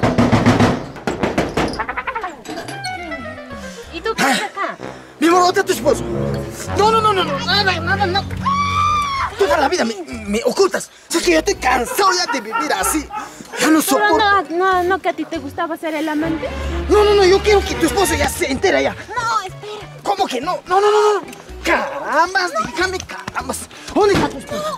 ¿Y tú qué haces acá? Mi amor, ¿dónde está tu esposo? No, no, no, no, no, nada, nada, no. Toda la vida me, me ocultas. Es que yo estoy cansado ya de vivir así. Ya no Pero soporto. no, no, no, que a ti te gustaba ser el amante. No, no, no, yo quiero que tu esposo ya se entera ya. No, espera. ¿Cómo que no? No, no, no, no. Carambas, déjame, carambas. ¿Dónde está tu esposo?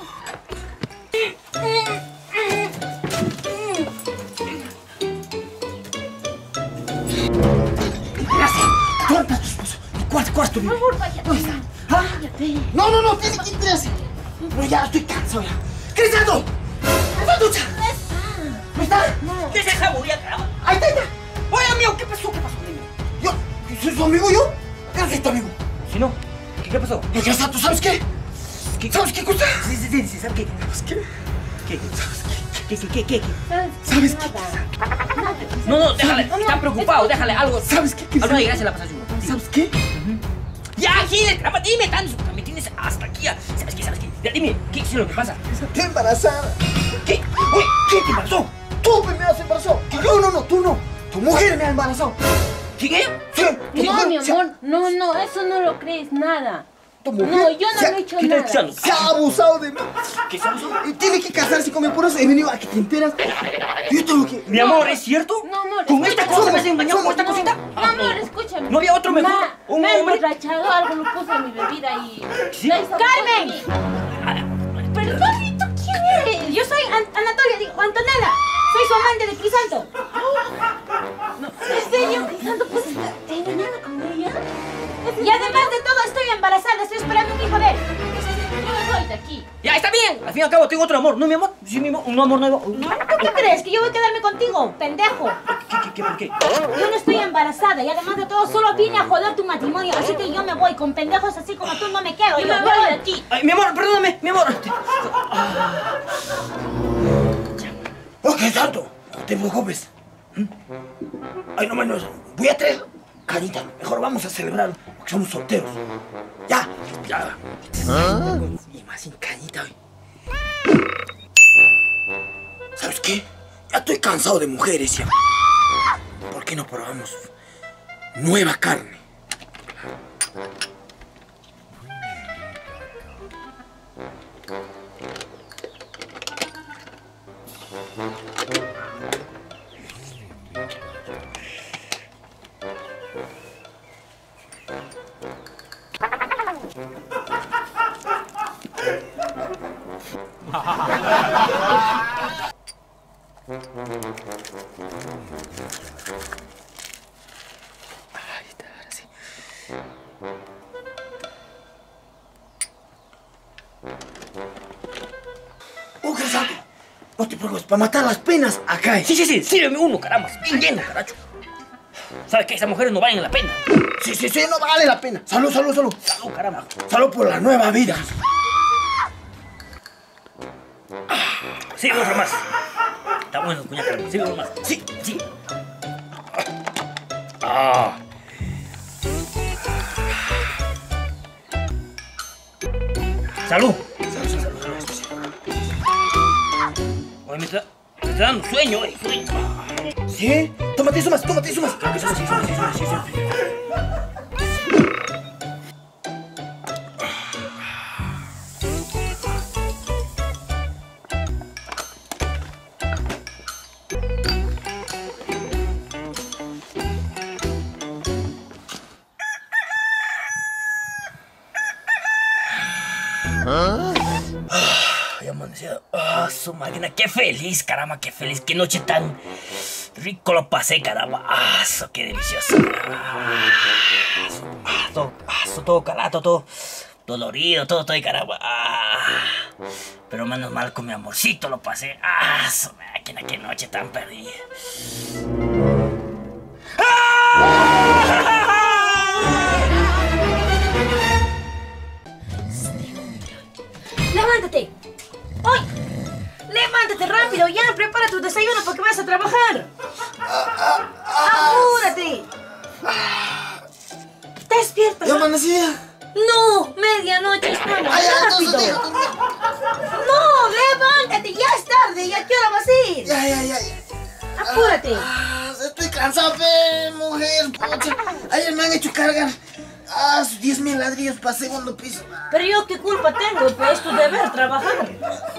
Gracias. ¿Dónde está tu esposo? ¿Cuál cuarto? Por favor, váyate. ¿Dónde está? ¿Ah? Cállate. No, no, no, tiene que enterarse. No, ya estoy cansado ya. ¡Crisanto! ¡La ducha! ¿No está? ¿Qué es esa bulla, caramba? Ahí está, ahí está. Oye, amigo, ¿qué pasó? ¿Qué pasó, amigo? Yo, ¿soy tu amigo yo? Yo no soy tu amigo. Si no, ¿qué, qué pasó? Ya está, ¿tú sabes qué? ¿Qué? ¿Sabes qué cosa? Sí, sí, sí, sí, ¿sabes qué? ¿Sabes qué? ¿Qué? ¿Qué, qué, qué, qué, qué? ¿Sabes qué? No, no, déjale, están preocupados, déjale algo. ¿Sabes qué? Alguna desgracia la pasación. ¿Sabes qué? Ya, Giles, caramba, dime, tan, me tienes hasta aquí. ya. ¿Sabes qué? ¿Sabes qué? Ya, dime, ¿qué es lo que pasa? Estoy embarazada. ¿Qué? Uy, ¿qué te pasó? Tú me has embarazado. No, no, no, tú no. Tu mujer me ha embarazado. ¿Qué? ¿Qué? Sí, tu No, mujer mi se- amor, no, no, eso no lo crees nada. Esta mujer No, yo no se ha- le he hecho ¿Qué nada. estás escuchando? Se ha abusado de mí. ¿Qué se abusó? Y tiene que casarse conmigo, por eso he venido a que te enteras. Yo tengo que... Mi amor, ¿es cierto? No, amor, ¿Con esta escúchame. cosa me has engañado con esta No, cosita? No, amor, escúchame. ¿No había otro mejor? Ma, ¿Un me he hombre? emborrachado, algo lo puse en mi bebida y... ¿Sí? La hizo ¡Carmen! Pero Tony, ¿tú quién eres? Yo soy An- Anatolia, digo, Antonella. Soy su amante de Crisanto. No, ¿en serio? Crisanto, pues está terminando con ella. Y además de todo, estoy embarazada. Estoy esperando un hijo de él. Yo me voy de aquí. Ya, está bien. Al fin y al cabo tengo otro amor. ¿No, mi amor? Sí, mi amor. Un amor nuevo. ¿Tú qué crees? ¿Que yo voy a quedarme contigo? pendejo. ¿Qué, qué, qué, por qué? Yo no estoy embarazada y además de todo solo vine a joder tu matrimonio. Así que yo me voy. Con pendejos así como tú no me quedo. Yo me voy de aquí. Ay, mi amor, perdóname, mi amor. Ok, Santo, no te preocupes. ¿Mm? Ay, no menos. Voy a traer canita. Mejor vamos a celebrar porque somos solteros. Ya, ya. Y más sin cañita hoy. ¿Sabes qué? Ya estoy cansado de mujeres ya. ¿Por qué no probamos nueva carne? Ahí está, ahora sí. ¡Oh, Santo! No te preocupes, para matar las penas, acá hay. Sí, sí, sí, sírveme uno, caramba. Bien lleno, caracho. ¿Sabes qué? Esas mujeres no valen la pena. Sí, sí, sí, no vale la pena. Salud, salud, salud. Salud, caramba. Salud por la nueva vida. Sí, otro más. Está bueno, cuña, caramba. Sí, otro más. Sí, sí. Ah. Salud. Salud, salud, salud, salud. Oye, me está, me está dando sueño, eh. Sueño. ¿Sí? Tómate eso más, tómate eso más. Creo que sí, sí, sí, sí, sí, sí, sí. Ay, amanecido. Ah, su máquina, qué feliz, caramba, qué feliz. Qué noche tan rico lo pasé, caramba. Ah, eso, qué delicioso. Ah, su- ah, todo, ah, su- todo calato, todo dolorido, todo, todo, y caramba. Ah, pero menos mal con mi amorcito lo pasé. Ah, su máquina, qué noche tan perdida. ¡Levántate! ¡Ay! ¡Levántate rápido! ¡Ya! ¡Prepara tu desayuno porque vas a trabajar! ¡Apúrate! ¡Despierta! ¿Ya amanecida? ¡No! ¡Medianoche estamos! Ay, ya, ¡Rápido! entonces deja dormir. ¡No! ¡Levántate! ¡Ya es tarde! ¿Ya qué hora vas a ir? Ya, ya, ya, ya. ¡Apúrate! Ah, estoy cansado, fe, mujer, pucha. Ayer me han hecho cargar ah, sus diez mil ladrillos para segundo piso. Pero yo qué culpa tengo, pues es tu deber trabajar.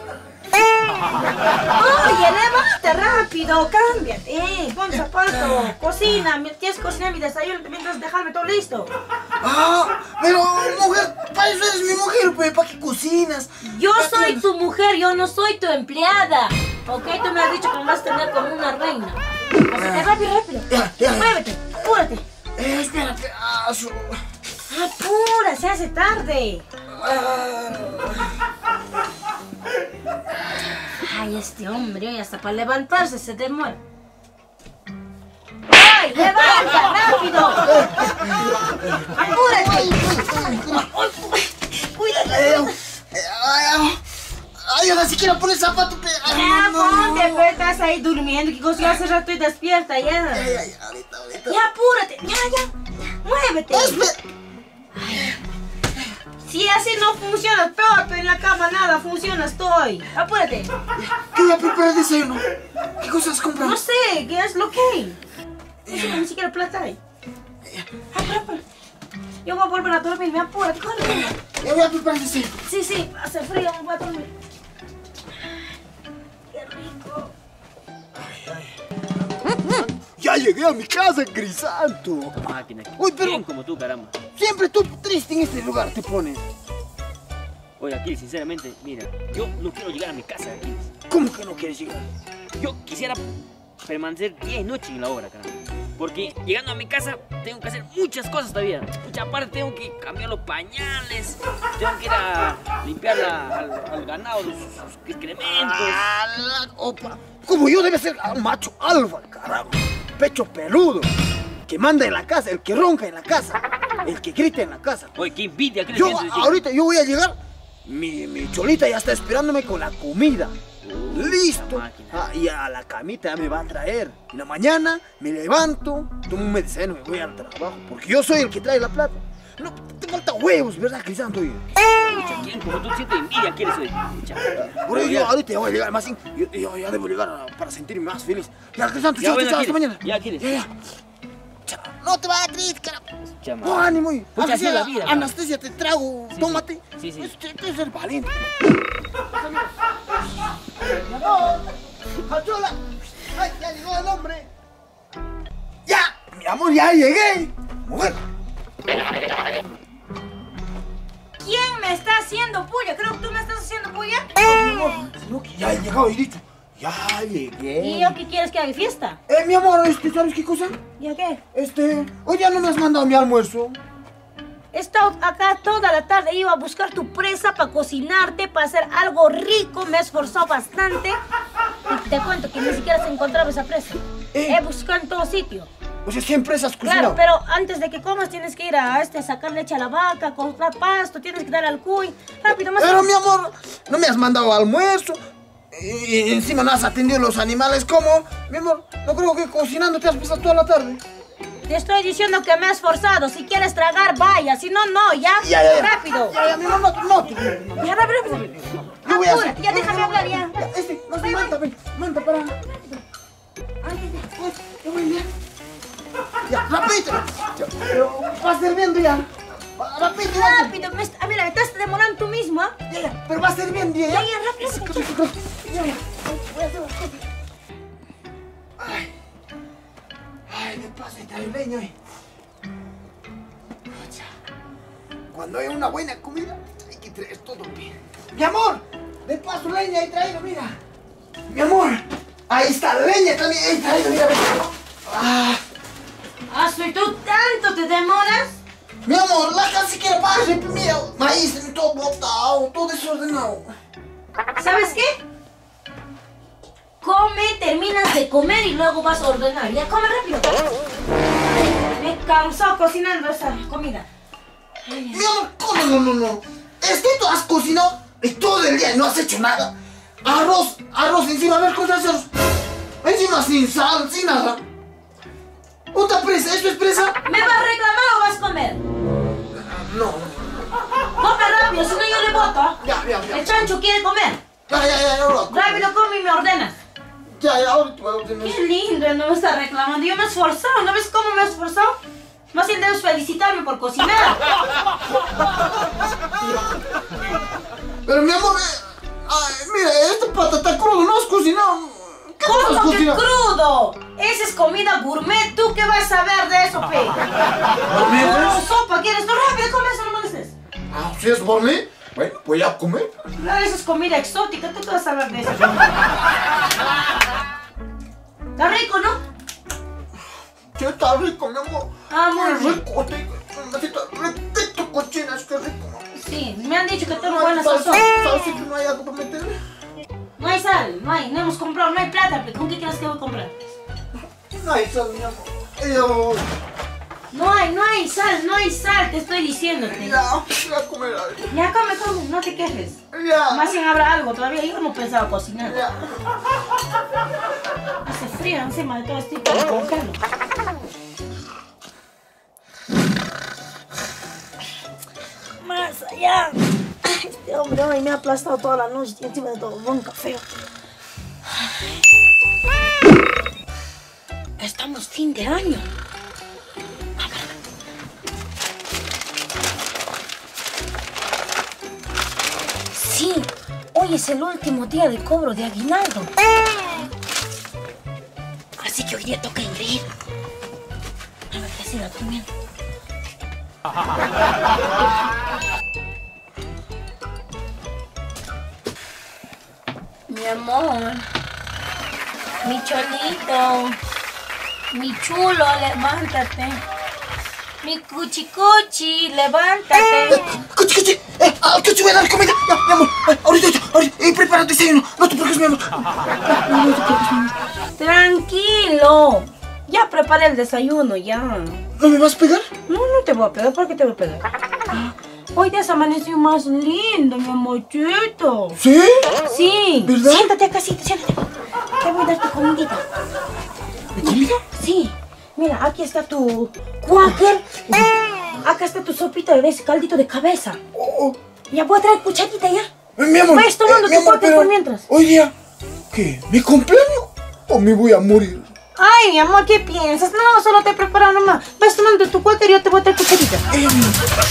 Oye, levanta rápido, cámbiate, pon zapato, cocina, tienes que cocinar mi desayuno mientras dejarme todo listo. Ah, pero mujer, para eso eres mi mujer, pues, ¿para qué cocinas? Yo soy tu mujer, yo no soy tu empleada. Ok, tú me has dicho que me vas a tener como una reina. Así que rápido, rápido. Ya, ya. Muévete, apúrate. Eh, espérate. Ah, su... Apura, se hace tarde. Ay, este hombre, hoy hasta para levantarse se demora. ¡Ay, levanta, rápido! ¡Apúrate! Cuídate. Eh, ay, ay, ahora sí quiero poner zapato, pero... Ya, ponte, pues, estás ahí durmiendo. ¿Qué cosa? Hace rato y despierta ya. Ay, ay, ay, ahorita, ahorita. Ya, apúrate. Ya, ya. Muévete. Si así no funciona, peor, pero en la cama nada funciona, estoy. Apúrate. ¿Qué voy a preparar el desayuno? ¿Qué cosas has comprado? No sé, ¿qué es lo que hay? No sé, ni siquiera plata hay. Apura, apura. Yo voy a volver a dormir, me apura, corre. Ya voy a prepararse. Sí. Sí, sí, hace frío, me voy a dormir. Qué rico. Ya llegué a mi casa, Crisanto. Máquina. Uy, pero- ¿Quién como tú, caramba? Siempre tú triste en este lugar te pones. Oye, Aquiles, sinceramente, mira, yo no quiero llegar a mi casa, Aquiles. ¿Cómo que no quieres llegar? Yo quisiera permanecer diez noches en la obra, caramba. Porque llegando a mi casa tengo que hacer muchas cosas todavía. Mucha aparte tengo que cambiar los pañales, tengo que ir a limpiar la- al, al ganado sus, sus excrementos. Ah, la- opa. Como yo debe ser un macho alfa, carajo. Pecho peludo. Que manda en la casa, el que ronca en la casa, el que grita en la casa. Oye, qué envidia, Aquiles. Yo pienso de ti. ahorita yo voy a llegar. Mi, mi cholita ya está esperándome con la comida. Listo. máquina. Ah, y a la camita ya me va a traer. En la mañana me levanto, tomo un medicino y me voy al trabajo. Porque yo soy el que trae la plata. No, te falta huevos, ¿verdad, Crisanto? Pucha, ¿quién como tú sientes envidia, Aquiles? Oye, pucha. Por ello, yo ahorita ya voy a llegar más. sin- Yo, yo ya debo llegar a- para sentirme más feliz. Ya, Crisanto, Ya, chao, bueno, chao, hasta Aquiles. mañana. Ya, Aquiles. Ya, ya. Chao. No te vayas triste, carajo. Chama. No, ánimo. y- Pucha, aunque así es sea la vida, anestesia te trago, Sí, tómate. sí, sí. Este, Tienes que ser valiente. Mi amor, Pachola. Ay, ya llegó el hombre. Ya, mi amor, ya llegué. Mujer. ¿Quién me está haciendo puya? Creo que tú me estás haciendo puya. Mi amor, sino que ya he llegado y dicho. Ya llegué. ¿Y yo qué quieres que haga fiesta? Eh, mi amor, este, ¿sabes qué cosa? ¿Ya qué? Este, hoy ya no me has mandado mi almuerzo. He estado acá toda la tarde, iba a buscar tu presa para cocinarte, para hacer algo rico, me he esforzado bastante. Y te cuento que ni siquiera se encontraba esa presa. Eh. He buscado en todo sitio. O sea, siempre esas cocinas. Claro, pero antes de que comas tienes que ir a este, sacar leche a la vaca, comprar pasto, tienes que dar al cuy. Rápido, más Pero mi amor, no me has mandado almuerzo. Y, y encima no has atendido los animales. ¿Cómo? Mi amor, no creo que cocinando te has pasado toda la tarde. Te estoy diciendo que me he esforzado. Si quieres tragar, vaya. Si no, no, ¿ya? Ya, ya, ya. Rápido. Ya, ya, mi amor, no, no. te- Ya, rápido, rápido. Yo voy a hacer. Apúrate, ya déjame hablar, ya. Ya, este, no se manta, ven, manta para. Uy, ya voy, ya. Ya, rapidito. Ya, pero va sirviendo ya. Va, Rapidito, va. Rápido, me est- ah, mira, me estás demorando tú mismo, ¿ah? Ya, ya, pero va sirviendo ya. Ya, ya, rápido. Ya, ya. Voy a hacer las cosas. Ay. Ay, de paso, y trae leña. eh. Pucha. Cuando hay una buena comida, hay que traer todo bien. Mi amor, de paso leña he traído, mira. Mi amor, ahí está leña también he traído, mira. mira. Ah, Ah, soy tú tanto te demoras. mi amor, la casa siquiera va a reprimir. Maíz, todo botado, todo desordenado. ¿Sabes qué? Come, terminas de comer y luego vas a ordenar. Ya, come rápido. Ay, me cansó cocinando esa comida. Mi amor, ¿cómo no, no, no? Es que tú has cocinado y todo el día y no has hecho nada. Arroz, arroz encima, a ver, ¿cuántas arroz? Encima sin sal, sin nada. ¿Otra presa? ¿Esto es presa? ¿Me vas a reclamar o vas a comer? No, no. Come rápido, si no yo le voto. Ya, ya, ya. El chancho quiere comer. Ya, ya, ya, ya, ahora. Rápido come y me ordenas. Ya, ya, ahora te voy a ordenar. Qué lindo, no me está reclamando. Yo me he esforzado, ¿no ves cómo me he esforzado? Más bien debes felicitarme por cocinar. Pero mi amor, eh, ay, mira, este pata está crudo, no has cocinado. ¿Qué no has ¿Cómo que cocinado? crudo? Esa es comida gourmet. ¿Tú qué vas a saber de eso, pe? No, sopa, ¿quieres? No, rápido, come eso, no molestes. Ah, si es por mí, bueno, voy a comer. Claro, eso es comida exótica. ¿Tú qué vas a saber de eso? Está rico, ¿no? Sí, está rico, mi amor. Ah, muy Muy bien. rico, necesito repito cochina, es que rico. Sí, me han dicho que tengo No hay buena salsa, sazón. salsita, no hay algo para meterle. No hay sal, no hay, no hemos comprado, no hay plata, pe. ¿Con qué crees que voy a comprar? No hay sal, mi amor. Yo, No hay, no hay sal, no hay sal, te estoy diciéndote. ya, voy a comer algo. Ya come, come, no te quejes. Ya, Más bien habrá algo, todavía yo no pensaba cocinar. ya. Hace frío encima de todo este tipo de congelo. Más allá. Este hombre hoy me ha aplastado toda la noche y encima de todo buen café. Estamos fin de año. hoy es el último día de cobro de aguinaldo. Así que hoy día toca engreír. A ver qué siga comiendo. Mi amor, mi cholito, mi chulo, levántate. Mi cuchi cuchi, levántate. Cuchi, cuchi, eh, al cuchi voy a dar comida. Ya, mi amor, eh, ahorita, ahorita, eh, prepara el desayuno. No te preocupes, mi amor. No te preocupes, mi amor. Tranquilo. Ya preparé el desayuno, ya. ¿No me vas a pegar? No, no te voy a pegar. ¿Por qué te voy a pegar? Hoy te has amanecido más lindo, mi amorcito. ¿Sí? Sí. ¿Verdad? Siéntate acá, siéntate. Te voy a dar tu comidita. ¿Mi comida? Sí. Mira, aquí está tu cuáquer. Acá está tu sopita de ese caldito de cabeza. Oh, Ya voy a traer cucharita ya. oh. Mi amor. Vas tomando eh, mi tu amor, cuáquer pero por mientras. hoy día, ¿qué? ¿Mi cumpleaños? ¿O me voy a morir? Ay, mi amor, ¿qué piensas? No, solo te he preparado nomás. Vas tomando tu cuáquer y yo te voy a traer cucharita. Eh, mi amor.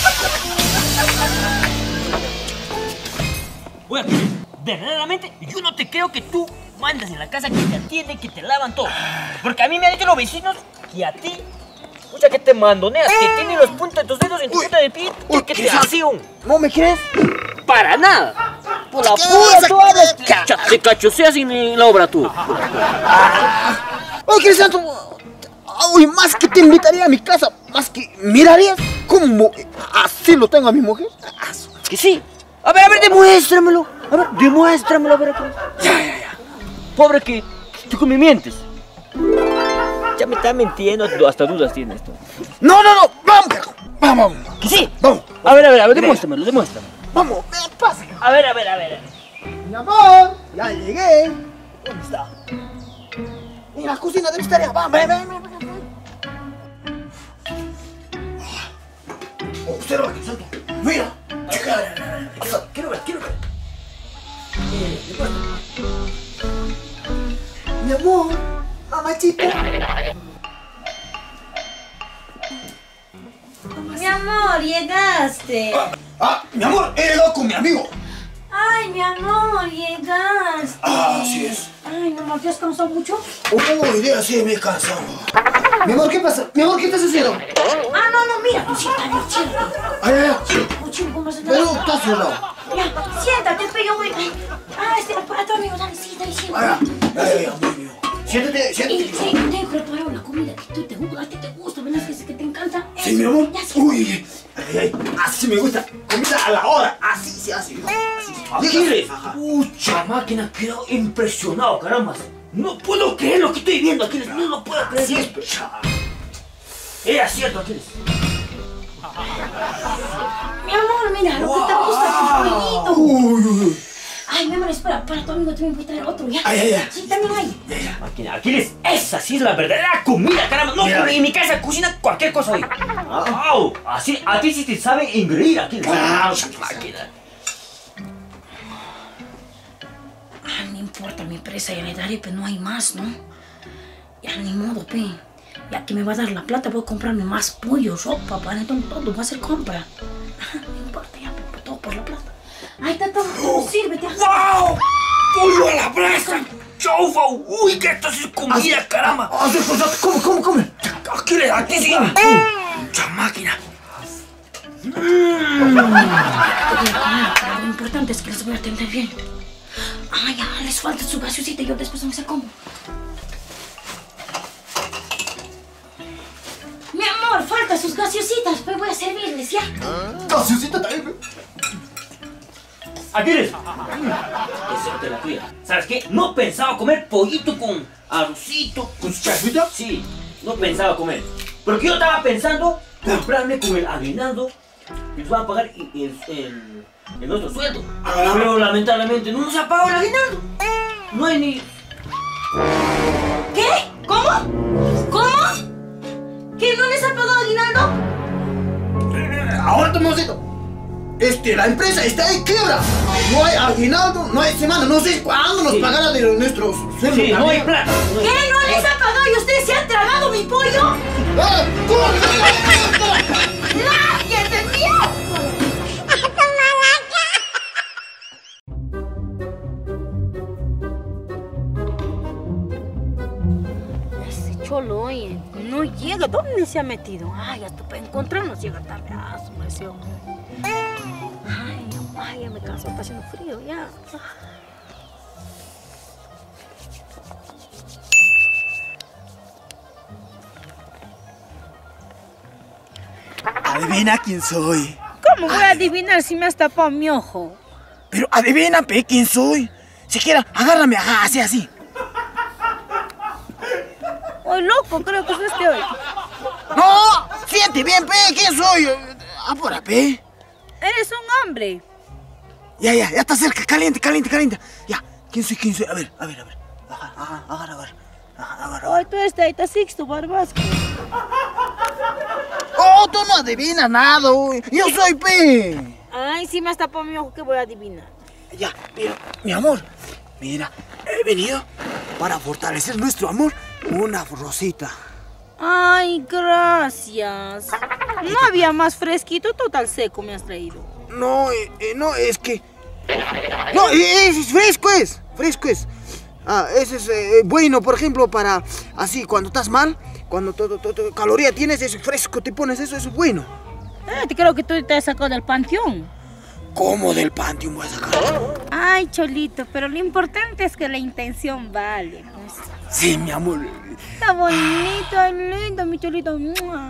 Bueno, verdaderamente, yo no te creo que tú mandas en la casa que te atienden, que te lavan todo. Porque a mí me han dicho los vecinos que a ti, escucha, que te mandoneas, que tienes los puntos de tus dedos en tu Uy, punta de pie, uy, que ¿qué te es? hacían. ¿No me crees? Para nada. Por la ¿Qué vas pura a tú hablas, creer? cacha- te cachoseas en la obra tú. Oye, Crisanto, uy, más que te invitaría a mi casa, más que mirarías cómo así lo tengo a mi mujer. Que sí. A ver, a ver, demuéstramelo. A ver, demuéstramelo, a ver acá. Ya, ya, ya. Pobre que tú que me mientes. Ya me está mintiendo, hasta dudas tienes tú. No, no, no, vamos, viejo. Vamos, vamos. Que sí. Vamos. A ver, a ver, a ver, demuéstramelo, demuéstramelo. Vamos, ven, pasa. A ver, a ver, a ver. Mi amor, ya llegué. ¿Dónde está? En la cocina debe estar allá. Vamos, ven, ven, ven, ven, ven. Observa, Crisanto. Mira. Checa. Quiero ver, quiero ver. Eh, demuéstrame. Mi amor, mamachita. Mi amor, llegaste. Ah, ah, mi amor, he llegado con mi amigo. Ay, mi amor, llegaste. Ah, así es. Ay, mi amor, ¿te has cansado mucho? Uy, de así me he cansado. Mi amor, ¿qué pasa? Mi amor, ¿qué estás haciendo? Ah, no, no, mira, siéntate, siéntate. Ay, ay, ay. Cuchillo, ¿cómo se Pero está cerrado. Ya, siéntate, pero yo voy. Ah, este, para tu amigo, dale, sí, dale, siéntate. Ay, ay, ay, ay, mío. Siéntate, Y siéntate. sí, te he preparado la comida que tú te gusta, a ti te gusta, ¿verdad? Que, que te encanta. Sí, mi amor. Ya, sí. Uy, ay, ay, así me gusta. Comida a la hora. Así se hace. Así. Aquiles, Ajá. pucha máquina, quedado impresionado, caramba. No puedo creer lo que estoy viendo, Aquiles, no lo puedo creer. Así es, Pucha. Era cierto, Aquiles. Mi amor, mira, lo que te gusta, tu pollito. Uy, uy, uy. Ay, mi amor, espera, para tu amigo también voy a traer otro, ¿ya? Ay, ay, ay. Sí, también hay. Ya, ya. Máquina, Aquiles, esa sí es la verdadera comida, caramba. No, Mira. en mi casa cocina cualquier cosa ahí. Wow, así, a ti sí te sabe engreír, Aquiles. Claro, máquina. Ah, no importa, mi empresa ya le daré, pero no hay más, ¿no? Ya ni modo, pe. Ya que me va a dar la plata, voy a comprarme más pollo, ropa, para todo, todo, va a hacer compra. Ah, no importa, ya, pe, todo por la plata. Ahí está todo, todo, sírvete. ¡Wow! ¡Pollo a la brasa! ¡Chaufa! ¡Uy, que esto sí es comida, caramba! Así, pues, come, come, come. Aquiles, a ti sí. ¡Mucha máquina! Lo importante es que les voy a atender bien. Ah, ya, les falta su gaseosita y yo después me sé cómo. Mi amor, falta sus gaseositas, pues voy a servirles, ¿ya? Gaseosita también. Aquiles. Esa es la tuya. ¿Sabes qué? No pensaba comer pollito con arrocito. ¿Con su chapita? Sí, no pensaba comer. Porque yo estaba pensando comprarme con el aguinaldo y nos van a pagar el, el, el, el nuestro sueldo. Pero lamentablemente no nos ha pagado el aguinaldo. No hay ni... ¿Qué? ¿Cómo? ¿Cómo? ¿Que no les ha pagado aguinaldo? Ahora tomamos. Este, la empresa está en quiebra. No hay aguinaldo, no hay semana. No sé cuándo nos Sí. pagará de nuestros sueldos. Sí, no hay también. plata. No hay- ¿Qué? ¿No les ha pagado y ustedes se han tragado mi pollo? ¡Ah! ¡Corre! ¡Lárguense, mío! cholo, oye, no llega. ¿Dónde se ha metido? Ay, hasta para encontrarnos llega tarde. Ah, su madre. Ay, ay, ya me canso, está haciendo frío, ya. Adivina quién soy. ¿Cómo voy a adivinar si me has tapado mi ojo? Pero adivina, pe, quién soy. Siquiera, agárrame, ajá, así, así. Oye, loco, creo que es este hoy. No, siente bien, pe, quién soy. Ahora, pe. Eres un hombre. Ya, ya, ya está cerca, caliente, caliente, caliente. Ya, quién soy, quién soy. A ver, a ver, a ver. Agarra, agarra, agarra, agarra. Agarra. Oye, tú estás ahí, estás Sixto Barbasco. Oh, tú no adivinas nada, uy. Yo soy pe. Ay, si me has tapado mi ojo, ¿qué voy a adivinar? Ya, pero, mi amor, mira, he venido para fortalecer nuestro amor una rosita. Ay, gracias. No había más fresquito, total seco me has traído. No, eh, eh, no, es que... No, eh, es fresco es, fresco es. Ah, ese es eh, bueno, por ejemplo, para así, cuando estás mal, cuando todo, todo, todo caloría tienes, es fresco, te pones eso, eso es bueno. Eh, te creo que tú te has sacado del panteón. ¿Cómo del panteón voy a sacar? Ay, Cholito, pero lo importante es que la intención vale. Pues. Sí, mi amor. Está bonito, es lindo, mi Cholito. ¡Mua!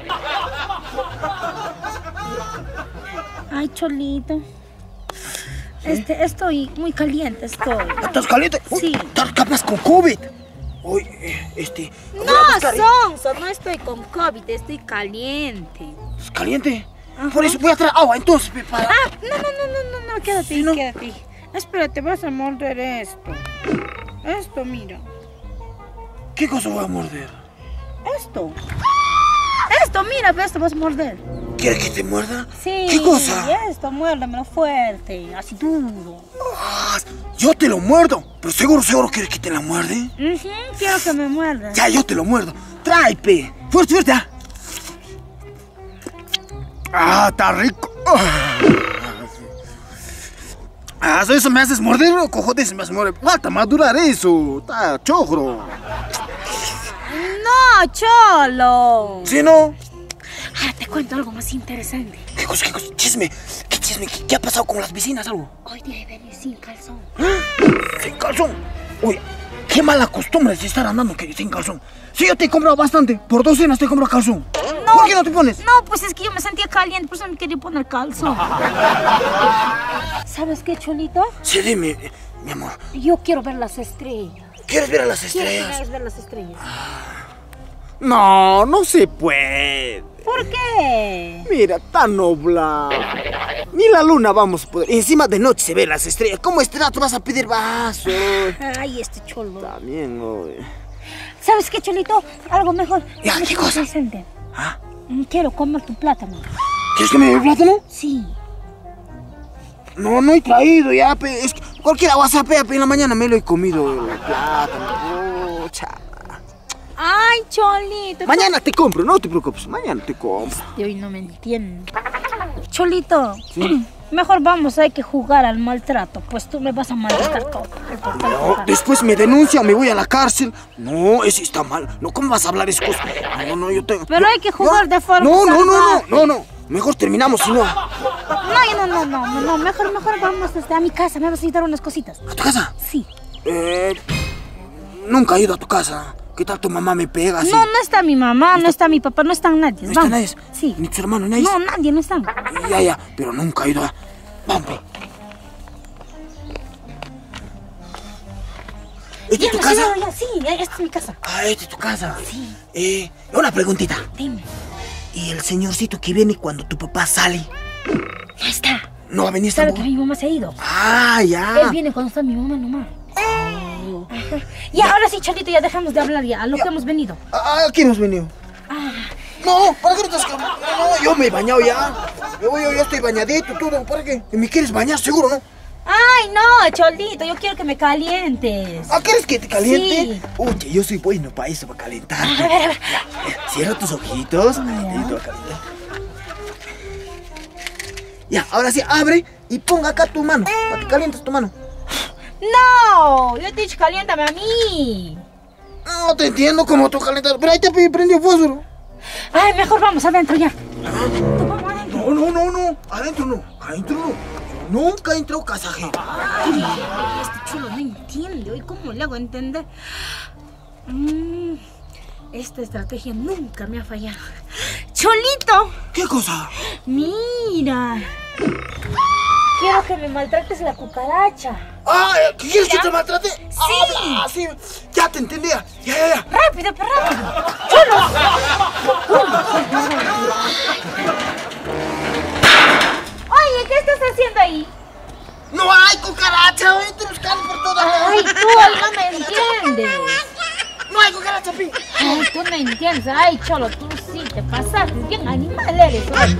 Ay, Cholito. ¿Sí? Este, estoy muy caliente, estoy. ¿Estás caliente? Uy, sí. ¿Estás capaz con COVID? Uy, este... No, Sonso, no estoy con COVID, estoy caliente. ¿Estás caliente? Ajá. Por eso voy a traer agua, entonces, para... Ah, no, no, no, no, no, quédate, ¿Sí, no? quédate. Espérate, vas a morder esto. Esto, mira. ¿Qué cosa voy a morder? Esto. Esto, mira, esto vas a morder. ¿Quieres que te muerda? Sí. ¿Qué cosa? Esto, muérdamelo fuerte, así duro. Ah, yo te lo muerdo, pero seguro, seguro quieres que te la muerde. Uh-huh, quiero que me muerdas. Ya, yo te lo muerdo. Trae, pe. Fuerte, fuerte, ah. Ah, está rico. Ah, eso me haces morder, cojotes, me haces morder. Falta madurar eso. Está chogro. No, cholo. ¿Sí, no? Ahora te cuento algo más interesante. ¿Qué cosa, qué cosa? Chisme. ¿Qué chisme? ¿Qué, qué ha pasado con las vecinas, algo? Hoy día he venido sin calzón. ¿Sin calzón? Uy, qué mala costumbre es estar andando sin calzón. Sí, yo te he comprado bastante. Por dos cenas te he comprado calzón. No, ¿por qué no te pones? No, pues es que yo me sentía caliente, por eso me quería poner calzón. ¿Sabes qué, Cholito? Sí, dime, mi amor. Yo quiero ver las estrellas. ¿Quieres ver a las estrellas? ¿Quieres ver las estrellas? No, no se puede. ¿Por qué? Mira, está nublado. Ni la luna vamos a poder. Encima de noche se ven las estrellas. ¿Cómo estrella tú vas a pedir vaso? Ay, este cholo. También, güey. ¿Sabes qué, Cholito? Algo mejor. Ya, ¿qué cosa? Presente. ¿Ah? Quiero comer tu plátano. ¿Quieres que me dé el plátano? Sí. No, no he traído ya, pe. Es que cualquiera whatsappea, pe. En la mañana me lo he comido el plátano. Pucha. Ay, Cholito. Mañana te compro, no te preocupes. Mañana te compro. Y hoy no me entiendo. Cholito, ¿Sí? Mejor vamos, hay que jugar al maltrato. Pues tú me vas a maltratar todo. No, después me denuncia, me voy a la cárcel. No, eso está mal. No, ¿cómo vas a hablar esas cosas? No, no, yo tengo... Pero yo, hay que jugar yo, de forma No, no, no, salvaje. no, no, no. Mejor terminamos si no. No, no, no, no, no, no. Mejor, mejor vamos este, a mi casa. Me vas a necesitar unas cositas. ¿A tu casa? Sí. Eh... Nunca he ido a tu casa. ¿Qué tal tu mamá me pega así? No, no está mi mamá, no está, no está mi papá, no están nadie. ¿No está Vamos. nadie? Sí. ¿Ni tus hermanos, nadie? No, nadie, no están. Ya, ya, pero nunca he ido a... Vamos, pe. ¿Esta es tu Ya, casa? ya, ya, sí, ya, esta es mi casa. Ah, esta es tu casa. Sí. Eh, una preguntita. Dime. ¿Y el señorcito que viene cuando tu papá sale? No está. ¿No va a venir Sabe tampoco? que mi mamá se ha ido. Ah, ya. Él viene cuando está mi mamá nomás. Oh. Y ahora sí, Cholito, ya dejamos de hablar ya, a lo Ya. que hemos venido. Ah, ¿a qué hemos venido? Ah, No, ¿para qué no estás... No, no, yo me he bañado ya. Yo, yo ya estoy bañadito, todo. ¿Para qué? ¿Me quieres bañar, seguro, no? ay, no, Cholito, yo quiero que me calientes. ¿Ah, quieres que te caliente? Sí. Oye, yo soy bueno para eso, para calentarte. A ver, a ver. Cierra tus ojitos. Ahí te voy a calentar. Ya, ahora sí, abre y ponga acá tu mano, para que calientes tu mano. No, yo te he dicho caliéntame a mí. No te entiendo cómo tú calentas. Pero ahí te prendió fósforo. Ay, mejor vamos adentro ya. Tú vamos adentro. No, no, no, no. Adentro no. Adentro no. Yo nunca he entrado casa ajena. Ay, este chulo no entiende. Hoy, ¿cómo le hago entender? Mm, esta estrategia nunca me ha fallado. ¡Cholito! ¿Qué cosa? Mira. Quiero que me maltrates la cucaracha. Ah, ¿qué quieres que te maltrate? Sí. Habla, sí. Ya te entendía. Ya, ya, ya. ¡Rápido, pero rápido! ¡Chulo! Oye, ¿qué estás haciendo ahí? No hay cucaracha. Hoy te buscando por todas partes. Ay, tú hoy no me entiendes. No hay cucaracha, Pi. Ay, tú no entiendes. Ay, cholo, tú sí te pasaste. Bien animal eres hoy.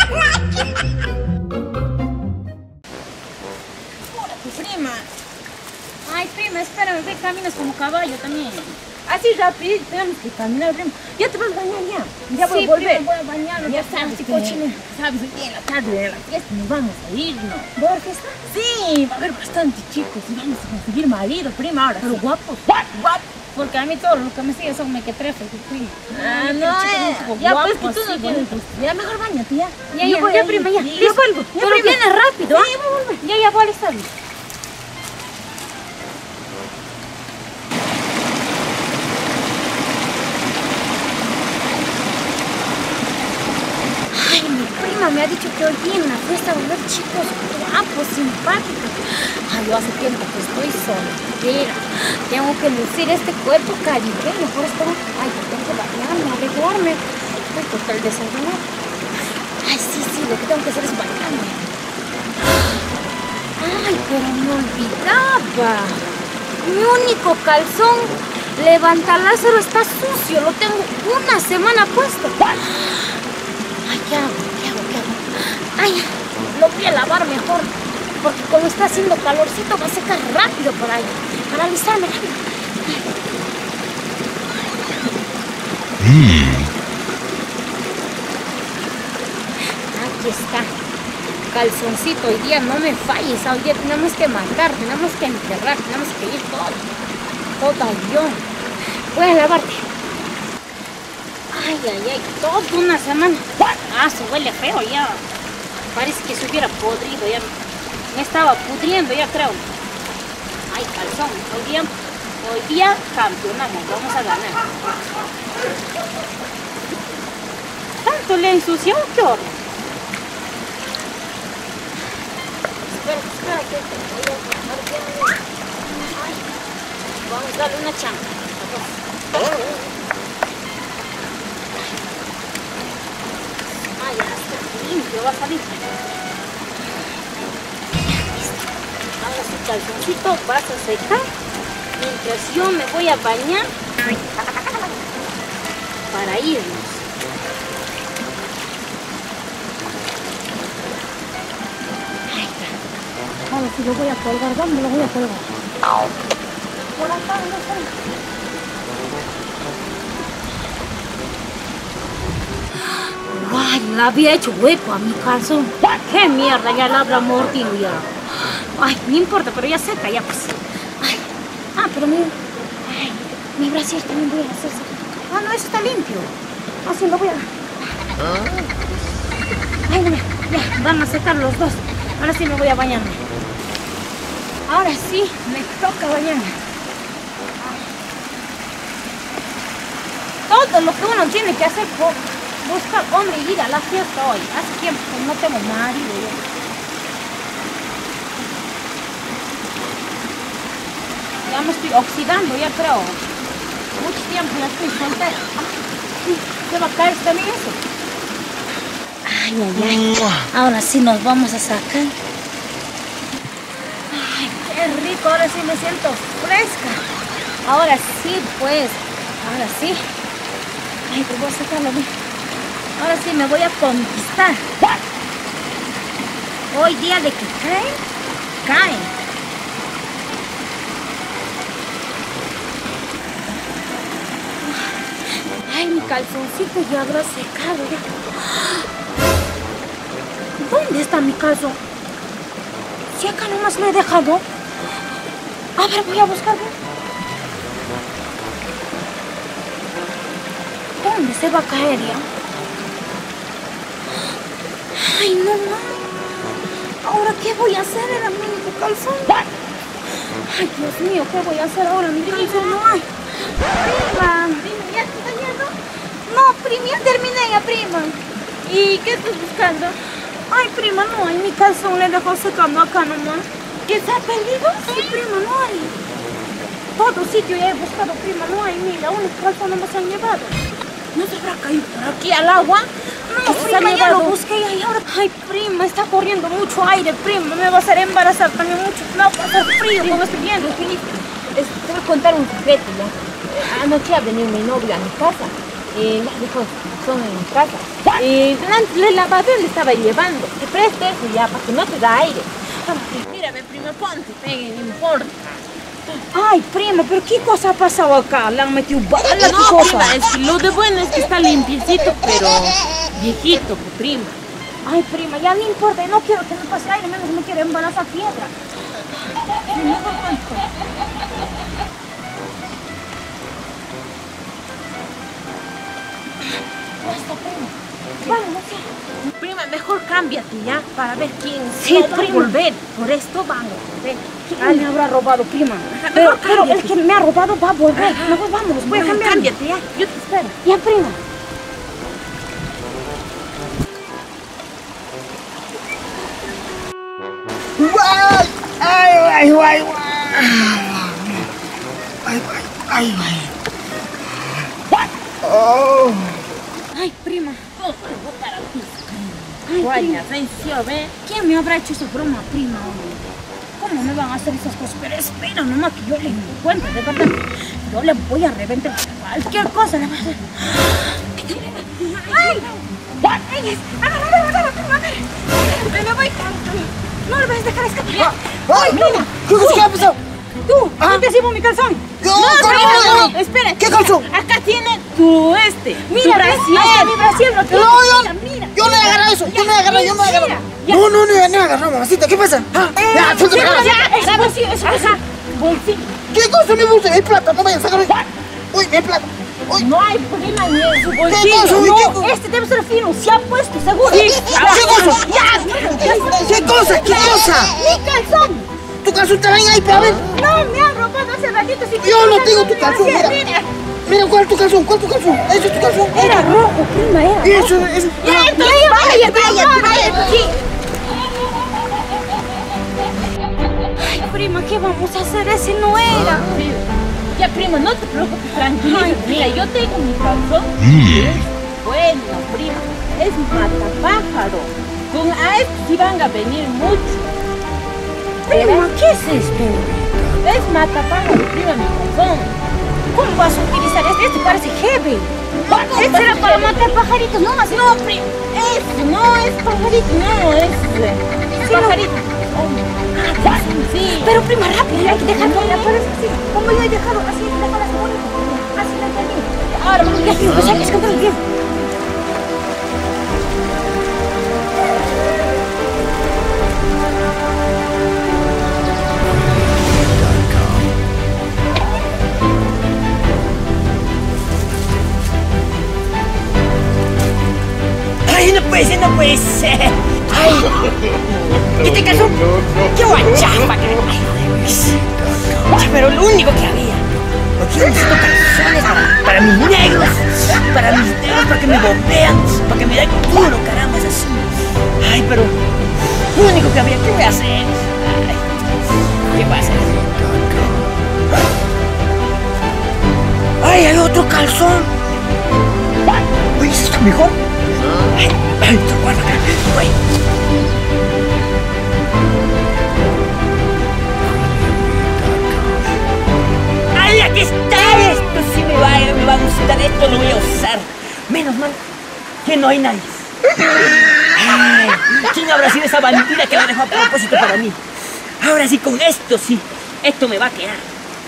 Prima. Ay, prima, espérame, ve, caminas como caballo también. Así rápido, tenemos que caminar, prima. Ya te vas a bañar ya. Ya voy Sí, a volver. prima, voy a bañarme. Ya por sabes favor, que, cochina. sabes que en la tarde de la fiesta nos vamos a irnos. ¿Por qué está? Sí, va a haber bastante chicos y vamos a conseguir marido, prima, ahora. Pero guapos. Guapos. Porque a mí todos los que me siguen son mequetrefes, prima. Ah, Yo no, quiero eh. chicos muy Ya, guapos, pues, que tú no así, tienes bonitos. Ya, mejor bañate, ya. Ya, Yo ya, voy ya, a- prima, ya. Yo Listo. vuelvo. Ya, Pero prima. viene rápido, ¿ah? Sí, voy a volver. Ya, ya voy a estar. Ay, mi prima me ha dicho que hoy viene una fiesta de unos chicos guapos, simpáticos. Ay, yo hace tiempo que estoy soltera. Tengo que lucir este cuerpo caribeño. Por esto, ay, yo tengo que bañarme, arreglarme. Estoy total desayunar. Ay, sí, sí, lo que tengo que hacer es bañarme. Ay, pero me olvidaba. Mi único calzón levanta Lázaro está sucio. Lo tengo una semana puesto. Ay, ¿qué hago? ¿Qué hago? ¿Qué hago? Ay, lo voy a lavar mejor. Porque como está haciendo calorcito va a secar rápido para, para alisarme rápido. Aquí está. Calzoncito, hoy día no me falles. Hoy día tenemos que matar, tenemos que enterrar, tenemos que ir todo. Todo yo. Voy a lavarte. Ay, ay, ay, toda una semana. Ah, se huele feo ya. Parece que se hubiera podrido ya. Me estaba pudriendo ya, creo. Ay, calzón. Hoy día, hoy día campeonamos. Vamos a ganar. ¿Tanto le ensució? ¿Qué hora? Espera, espera, que voy a... Ay, vamos a darle una chanca. Ay, ya está limpio, va a salir. Listo. Ahora su calzoncito vas a secar mientras yo me voy a bañar para irnos. Ahí está. Ahora sí lo voy a colgar, ¿dónde lo voy a colgar? Por acá, no sé. Ay, le había hecho hueco a mi calzón. ¡Qué mierda! Ya la habrá mordido ya. Ay, no importa, pero ya seca, ya pues. Ay, ah, pero mira. Ay, mi brasier también voy a hacer. Ah, no, eso está limpio. Así lo voy a... Ay, mira, ya, van a secar los dos. Ahora sí me voy a bañarme. Ahora sí, me toca bañarme. Todo lo que uno tiene que hacer por buscar hombre y ir a la fiesta hoy. Hace tiempo que no tengo marido yo. Ya me estoy oxidando, ya creo. Mucho tiempo ya estoy soltera. Ah, ¿se va a caer también eso? Ay, ay, ay. Ahora sí nos vamos a sacar. Ay, qué rico. Ahora sí me siento fresca. Ahora sí, pues. Ahora sí. Ay, te voy a sacarlo bien. Ahora sí me voy a conquistar. Hoy día de que caen, caen. Ay, mi calzoncito ya habrá secado. Ya. ¿Dónde está mi calzón? Si acá nomás lo he dejado. A ver, voy a buscarlo. dónde se va a caer ya? Ay, no, mamá. ¿Ahora qué voy a hacer? Era mi único calzón. Ay, Dios mío, ¿qué voy a hacer ahora? Mi calzón no hay. Prima. Prima, ¿ya te está yendo? No, prima, ya terminé ya, prima. ¿Y qué estás buscando? Ay, prima, no hay. Mi calzón le dejó secando acá nomás. ¿Que se ha perdido? Sí, prima, no hay. Todo sitio ya he buscado, prima, no hay. Mira, un calzón no me se han llevado. ¿No se habrá caído por aquí al agua? No, prima, ya lo busqué y ahora... Ay, prima, está corriendo mucho aire, prima. Me va a hacer embarazar también mucho. Me va a pasar frío con este viento. Es, te voy a contar un secreto, ¿ya? Anoche ha venido mi novio a mi casa. Y me dijo, son en mi casa. Y delante del lavadero le estaba llevando. Te preste eso ya, para que no te da aire. Mírame, prima, ponte, pegue, no importa. Ay, prima, pero ¿qué cosa ha pasado acá? ¿Le han metido balas? ¿Qué No, cosa? prima, es que lo de bueno es que está limpiecito, pero viejito, pues, prima. Ay, prima, ya no importa. No quiero que me pase aire, menos me quiero embarazar piedra. Prima, ¿por cuánto? Basta, prima. Vamos, ya. Prima, mejor cámbiate ya, para ver quién Sí, no va a prima. volver. Por esto vamos a volver. ¿Quién me habrá robado, prima? Pero, pero el que me ha robado va a volver. Mejor vámonos, voy a cambiar. Cámbiate ya, yo te espero. Ya, prima. ¡Ay! ¡Ay, ay, ay! ¡Ay, ay, ay! ¡Oh! Ay, prima. Guaya, venció, ve. ¿Quién me habrá hecho esa broma, prima? ¿Cómo me van a hacer esas cosas? Pero espera nomás que yo le encuentre, de verdad. Yo le voy a reventar cualquier cosa. Le voy a hacer. ¡Ay! ¡Ay! ¡Agarra, agarra, agarra, prima! ¡Me me voy! No le vas a dejar escapar. ¡Ay, prima! ¿Qué cosa que ha pasado? ¡Tú! ¿No te sirvo mi calzón? No, No, no, prima, no, no, espera. ¿Qué calzón? Acá tiene tu este, Mira, tu ¿ves? brasier. Ahí está mi brasier, lo No, tengo. yo, Mira, mira. yo no he agarrado eso, yo no he agarrado, yo no he agarrado. Mira, ya. No, no, no he agarrado, mamacita, ¿qué pasa? ¿Ah? Ya, suéltame, Ya, agarra. ya, eso, bolsillo, eso, eso. Bolsillo. ¿Qué cosa me gusta? Mi plata, no vayan a sacar. Uy, mi plata. Uy, No hay prima ni en su ¿qué bolsillo. cosa? Uy, ¿qué No, cosa? este debe ser fino, se ha puesto, seguro. ¿Qué cosa? ¿Qué cosa? ¿Qué cosa? ¡Mi calzón! ¿Tu calzón está ahí, para ver? No, me han robado hace ratito. Si Yo no quieres, tengo tu mi calzón, brasier, mira. Mira, ¿cuál es tu calzón? ¿Cuál es tu calzón? ¿Ese es tu calzón? Era rojo, prima, era rojo. Eso, eso. Ya, entonces, vaya, vaya, vaya. Sí. Ay, prima, ¿qué vamos a hacer? Ese no era. Ya, prima, no te preocupes, tranquila. Ay, Mira, yo tengo mi calzón. Es bueno, prima. Es matapájaro. Con a esto sí van a venir mucho. Prima, ¿qué es esto? Es matapájaro, prima, mi calzón. ¿Cómo vas a utilizar este? Este parece heavy. Este era para matar pajaritos, no así. No, prima, es, no es pajarito, no, es eh, pajarito. Oh, sí. Pero prima, rápido, hay que dejarlo. Ya parece así. Como yo he dejado así, déjala así bonito. Así la entendí. Ahora vamos a ir, pues hay que esconder el tiempo. ¡Ay, no puede ser, no puede ser! ¡Ay! ¿Este calzón? ¡Qué guachapa! que- ¡Ay, ay, pero lo único que había! Porque yo necesito calzones para, para mis negros, para mis negros, para que me bombean, para que me den duro, caramba, es así. ¡Ay, pero lo único que había! ¿Qué voy a hacer? Ay, ¿qué pasa? ¡Ay, hay otro calzón! Uy, ¿es esto mejor? Ay, ay, te guarda acá. Ay. ¡Ay, aquí está! Esto sí me va, me va a gustar, esto lo voy a usar. Menos mal que no hay nadie. Ay, ¿quién habrá sido esa bandida que la dejó a propósito para mí? Ahora sí, con esto sí, esto me va a quedar.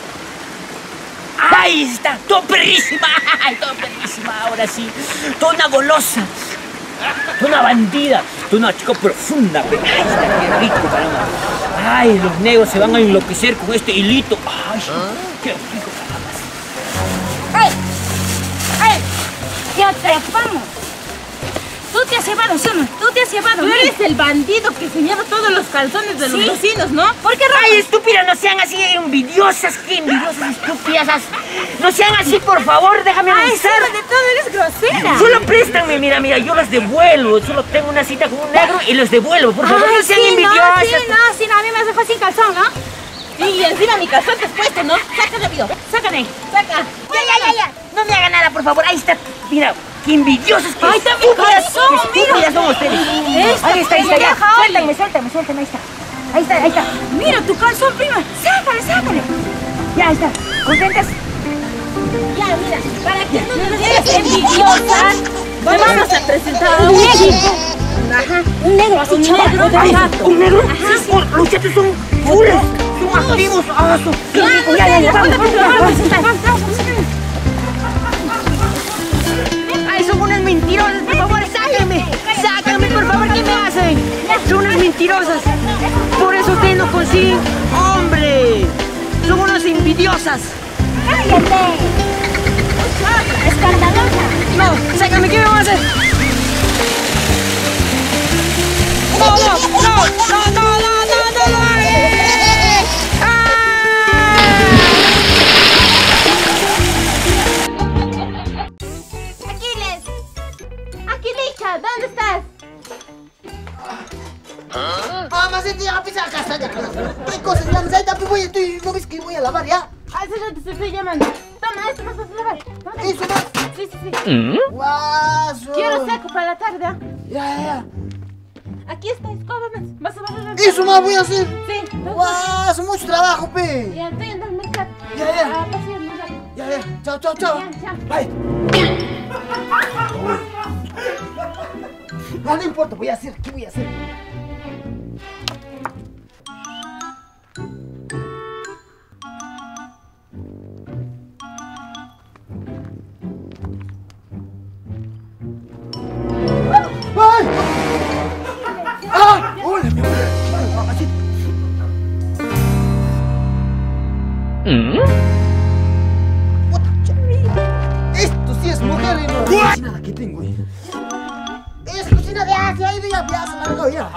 ¡Ay, está! ¡Todo perrísima! ¡Ay, todo perrísima! Ahora sí, toda una golosa. Una bandida, una chica profunda, pero ay, está qué rico, caramba. Ay, los negros se van a enloquecer con este hilito. Ay, qué rico, caramba. ¡Ay! ¡Ay! Ya te atrapamos. Tú te has llevado, ¿sí o no? Tú te has llevado. Tú eres el bandido que se lleva todos los calzones de los ¿Sí? vecinos, ¿no? ¿Por qué robas? Ay, estúpidas, no sean así envidiosas, qué envidiosas, estúpidas. No sean así, por favor, déjame Ay, avanzar. sobre de todo eres grosera. Solo préstame, mira, mira, yo las devuelvo. Solo tengo una cita con un negro y los devuelvo. Por favor, Ay, no sean sí, envidiosas. No, sí, no, sí, no, a mí me has dejado sin calzón, ¿no? Y encima mi calzón te has puesto, ¿no? Saca rápido. Sácame. Saca. Ya, ya, ya, ya. No me haga nada, por favor. Ahí está. Mira, qué envidiosas, qué Ahí está mi estúpidas, calzón, qué estúpidas son ustedes. Esta Ahí está, ahí está, ya. pendeja, oye. Suéltame, suéltame, suéltame, ahí está. Ahí está, ahí está. Mira tu calzón, prima. Sácale, sácale. Ya, ahí está. ¿Contentas? Ya, mira, para que no nos Eres envidiosa. Te vamos a presentar a Un un negro. Ajá. Un negro así, Un chaval. negro, Ajá. Ay, ¿un negro? Sí. Oh, los chatos son fules. Son activos. Ah, son... Ya, ya, ya, vamos, vamos, vamos, vamos. Ay, son unas mentirosas, por favor, sáquenme. Sáquenme, por favor, ¿qué me hacen? Son unas mentirosas. Por eso ustedes no consiguen hombre. Son unas envidiosas. Cállate. Escandalosa. No, sácame, ¿qué me van a hacer? No, no, no, no, no, no, no, no, no. Aquiles. Aquilija, ¿dónde estás? Ah, mas este ya pisa acá, está ya. ¿Qué cosas? Ya, ahí está, voy, estoy, ¿no ves que voy a lavar ya? Hace rato te estoy llamando. Toma, esto vas a lavar. Toma. Eso más. Sí, sí, sí. Guaso. Quiero seco para la tarde. ¿ah? Ya, ya, ya. Aquí está, escóbame. Vas a barrer el Eso más voy a hacer. Sí. Guaso, mucho trabajo, pe. Ya, estoy en el mercado. Ya, ya. Ah, pasear muy rápido. Ya, ya. Chao, chao, chao. Ya, chao. Bye. No, no importa, voy a hacer. ¿Qué voy a hacer? ¡Ay! ¡Ah! ¡Hola, mi amor! Mamacita. Puta, ya. Esto sí es mujer y no cocinada que tengo, eh. Es cocina de Asia, ahí de ya, ya se me arregló ya.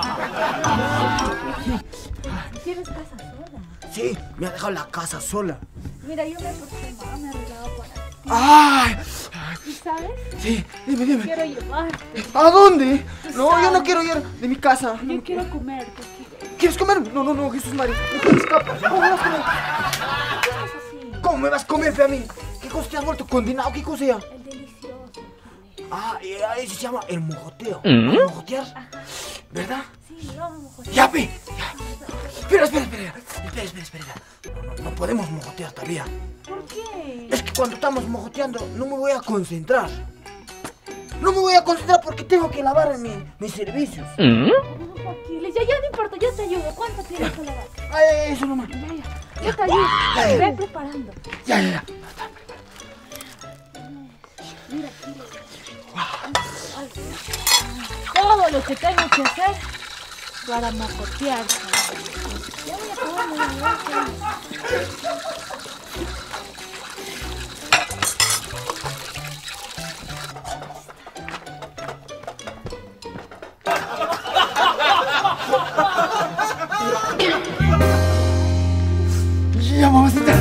¿Tienes casa sola? Sí, me ha dejado la casa sola. Mira, yo me he perfumado, me he arreglado para ti. ¡Ay! ¿Y sabes? Sí, dime, dime. Quiero llevarte. ¿A dónde? No, yo no quiero ir de mi casa. No, Yo no quiero comer, ¿qué quieres? ¿Quieres comer? No, no, no, Jesús María. No te escapas. ¿Cómo me vas a comer? ¿Qué es así? ¿Cómo me vas a comer, fe a mí? ¿Qué cosa te has vuelto condenado? ¿Qué cosa ya? El delicioso. Ah, y eso se llama el mojoteo. ¿El mojotear? ¿Verdad? Sí, vamos a Ya, ve. Ya. Espera, espera, espera. Espera, espera, espera. No, no, no podemos mojotear todavía. ¿Por qué? Es que cuando estamos mojoteando no me voy a concentrar. No me voy a concentrar porque tengo que lavar mi, mis servicios. No, Aquiles, ya, ya no importa, yo te ayudo. ¿Cuánto tienes que lavar? Ay, eso nomás. Ya, ya. Yo te ayudo. Ve preparando. Ya, ya, ya. Mira, Aquiles. Todo lo que tengo que hacer para mojotear. Ya voy a acabar, voy a acabar. Ya, mamacita.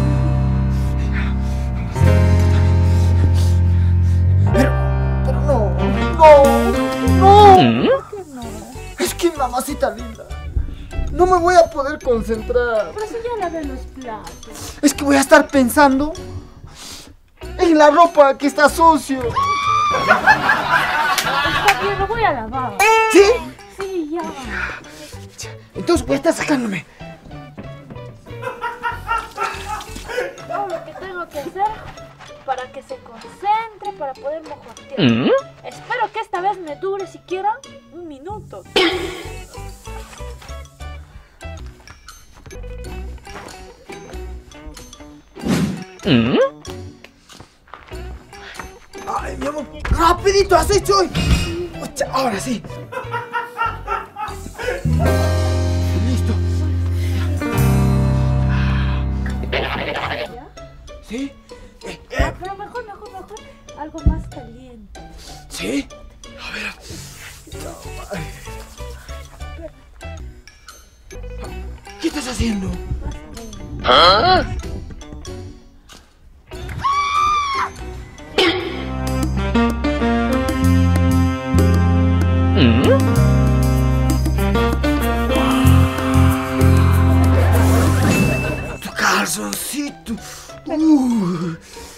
Pero, pero no, no, no. ¿Por qué no? Es que, mamacita linda, no me voy a poder concentrar. Pero si ya lavé los platos. Es que voy a estar pensando en la ropa que está sucio. Está bien, lo voy a lavar. ¿Sí? Sí, ya. Entonces voy a estar sacándome. Todo lo que tengo que hacer para que se concentre, para poder mojotear. Espero que esta vez me dure siquiera un minuto. Ay, mi amor, rapidito has hecho hoy. Ocha, ahora sí. Listo. ¿Ya? ¿Sí? Eh, Ah, eh, pero mejor, mejor, mejor. Algo más caliente. sí? A ver. ¿Qué estás haciendo? ¿Ah? Tu calzoncito. Uh.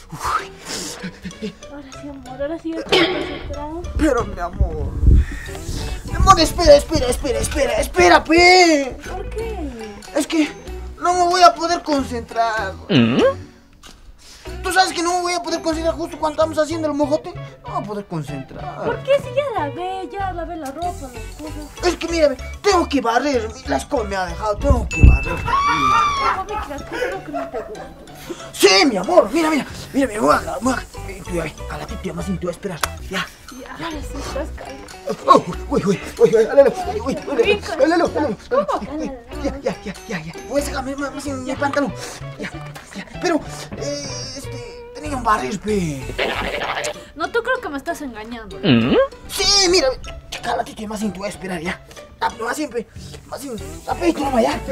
Ahora sí, amor, ahora sí estoy concentrado. Pero, mi amor. Mi amor, espera, espera, espera, espera, espera, pe. ¿Por qué? Es que no me voy a poder concentrar. ¿Mm? Tú sabes que no me voy a poder concentrar justo cuando estamos haciendo el mojote. No me voy a poder concentrar. ¿Por qué si ya la ve, ya la ve la ropa, las cosas? Es que mira, tengo que barrer. La escoba me ha dejado, tengo que barrer. Mami, que las cosas que no te gustan. Sí, mi amor, mira, mira, mira, mira, voy a, voy a, tú ahí, a la tía más te voy a esperar, ya. Ya, ahora sí estás caliente. Oh, uy, uy, uy, uy, alelo, uy, uy, alelo, alelo, ya, ya, ya, ya, ya, voy a sacarme más en mi pantalón, ya, ya, pero, eh, este, tenía un barril, pe. No, tú creo que me estás engañando. ¿Mm? Sí, mira, a la tía más te voy a esperar, ya. Más siempre, más siempre, apetito nomás, ya.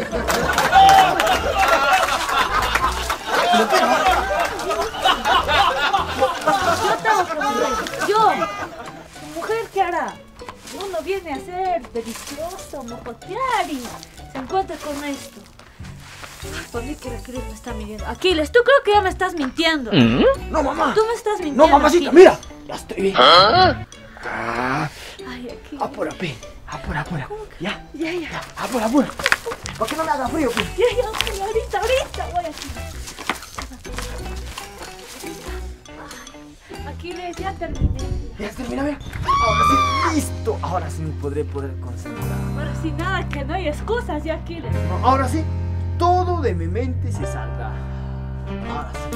Yo tengo que yo, mujer, ¿qué hará? Uno viene a ser delicioso, mojotear y se encuentra con esto. Por mí que la Aquiles me está mintiendo. Aquiles, tú creo que ya me estás mintiendo. ¿Mm? No, mamá. Tú me estás mintiendo. No, mamacita, Aquiles. mira. Ya estoy bien. ¿Ah? Ah. Ay, Aquiles. Apura, pe. Apura, apura. Ya. Ya, ya. Ya. Apura, apura. ¿Por qué no me haga frío, pe? Ya, ya, ya, ahorita, ahorita voy a... Aquiles, ya terminé. Ya termina, mira. Ahora sí, listo. Ahora sí me podré poder concentrar. Ahora sí, nada, que no hay excusas, ya, Aquiles. No, ahora sí, todo de mi mente se saldrá. Ahora sí.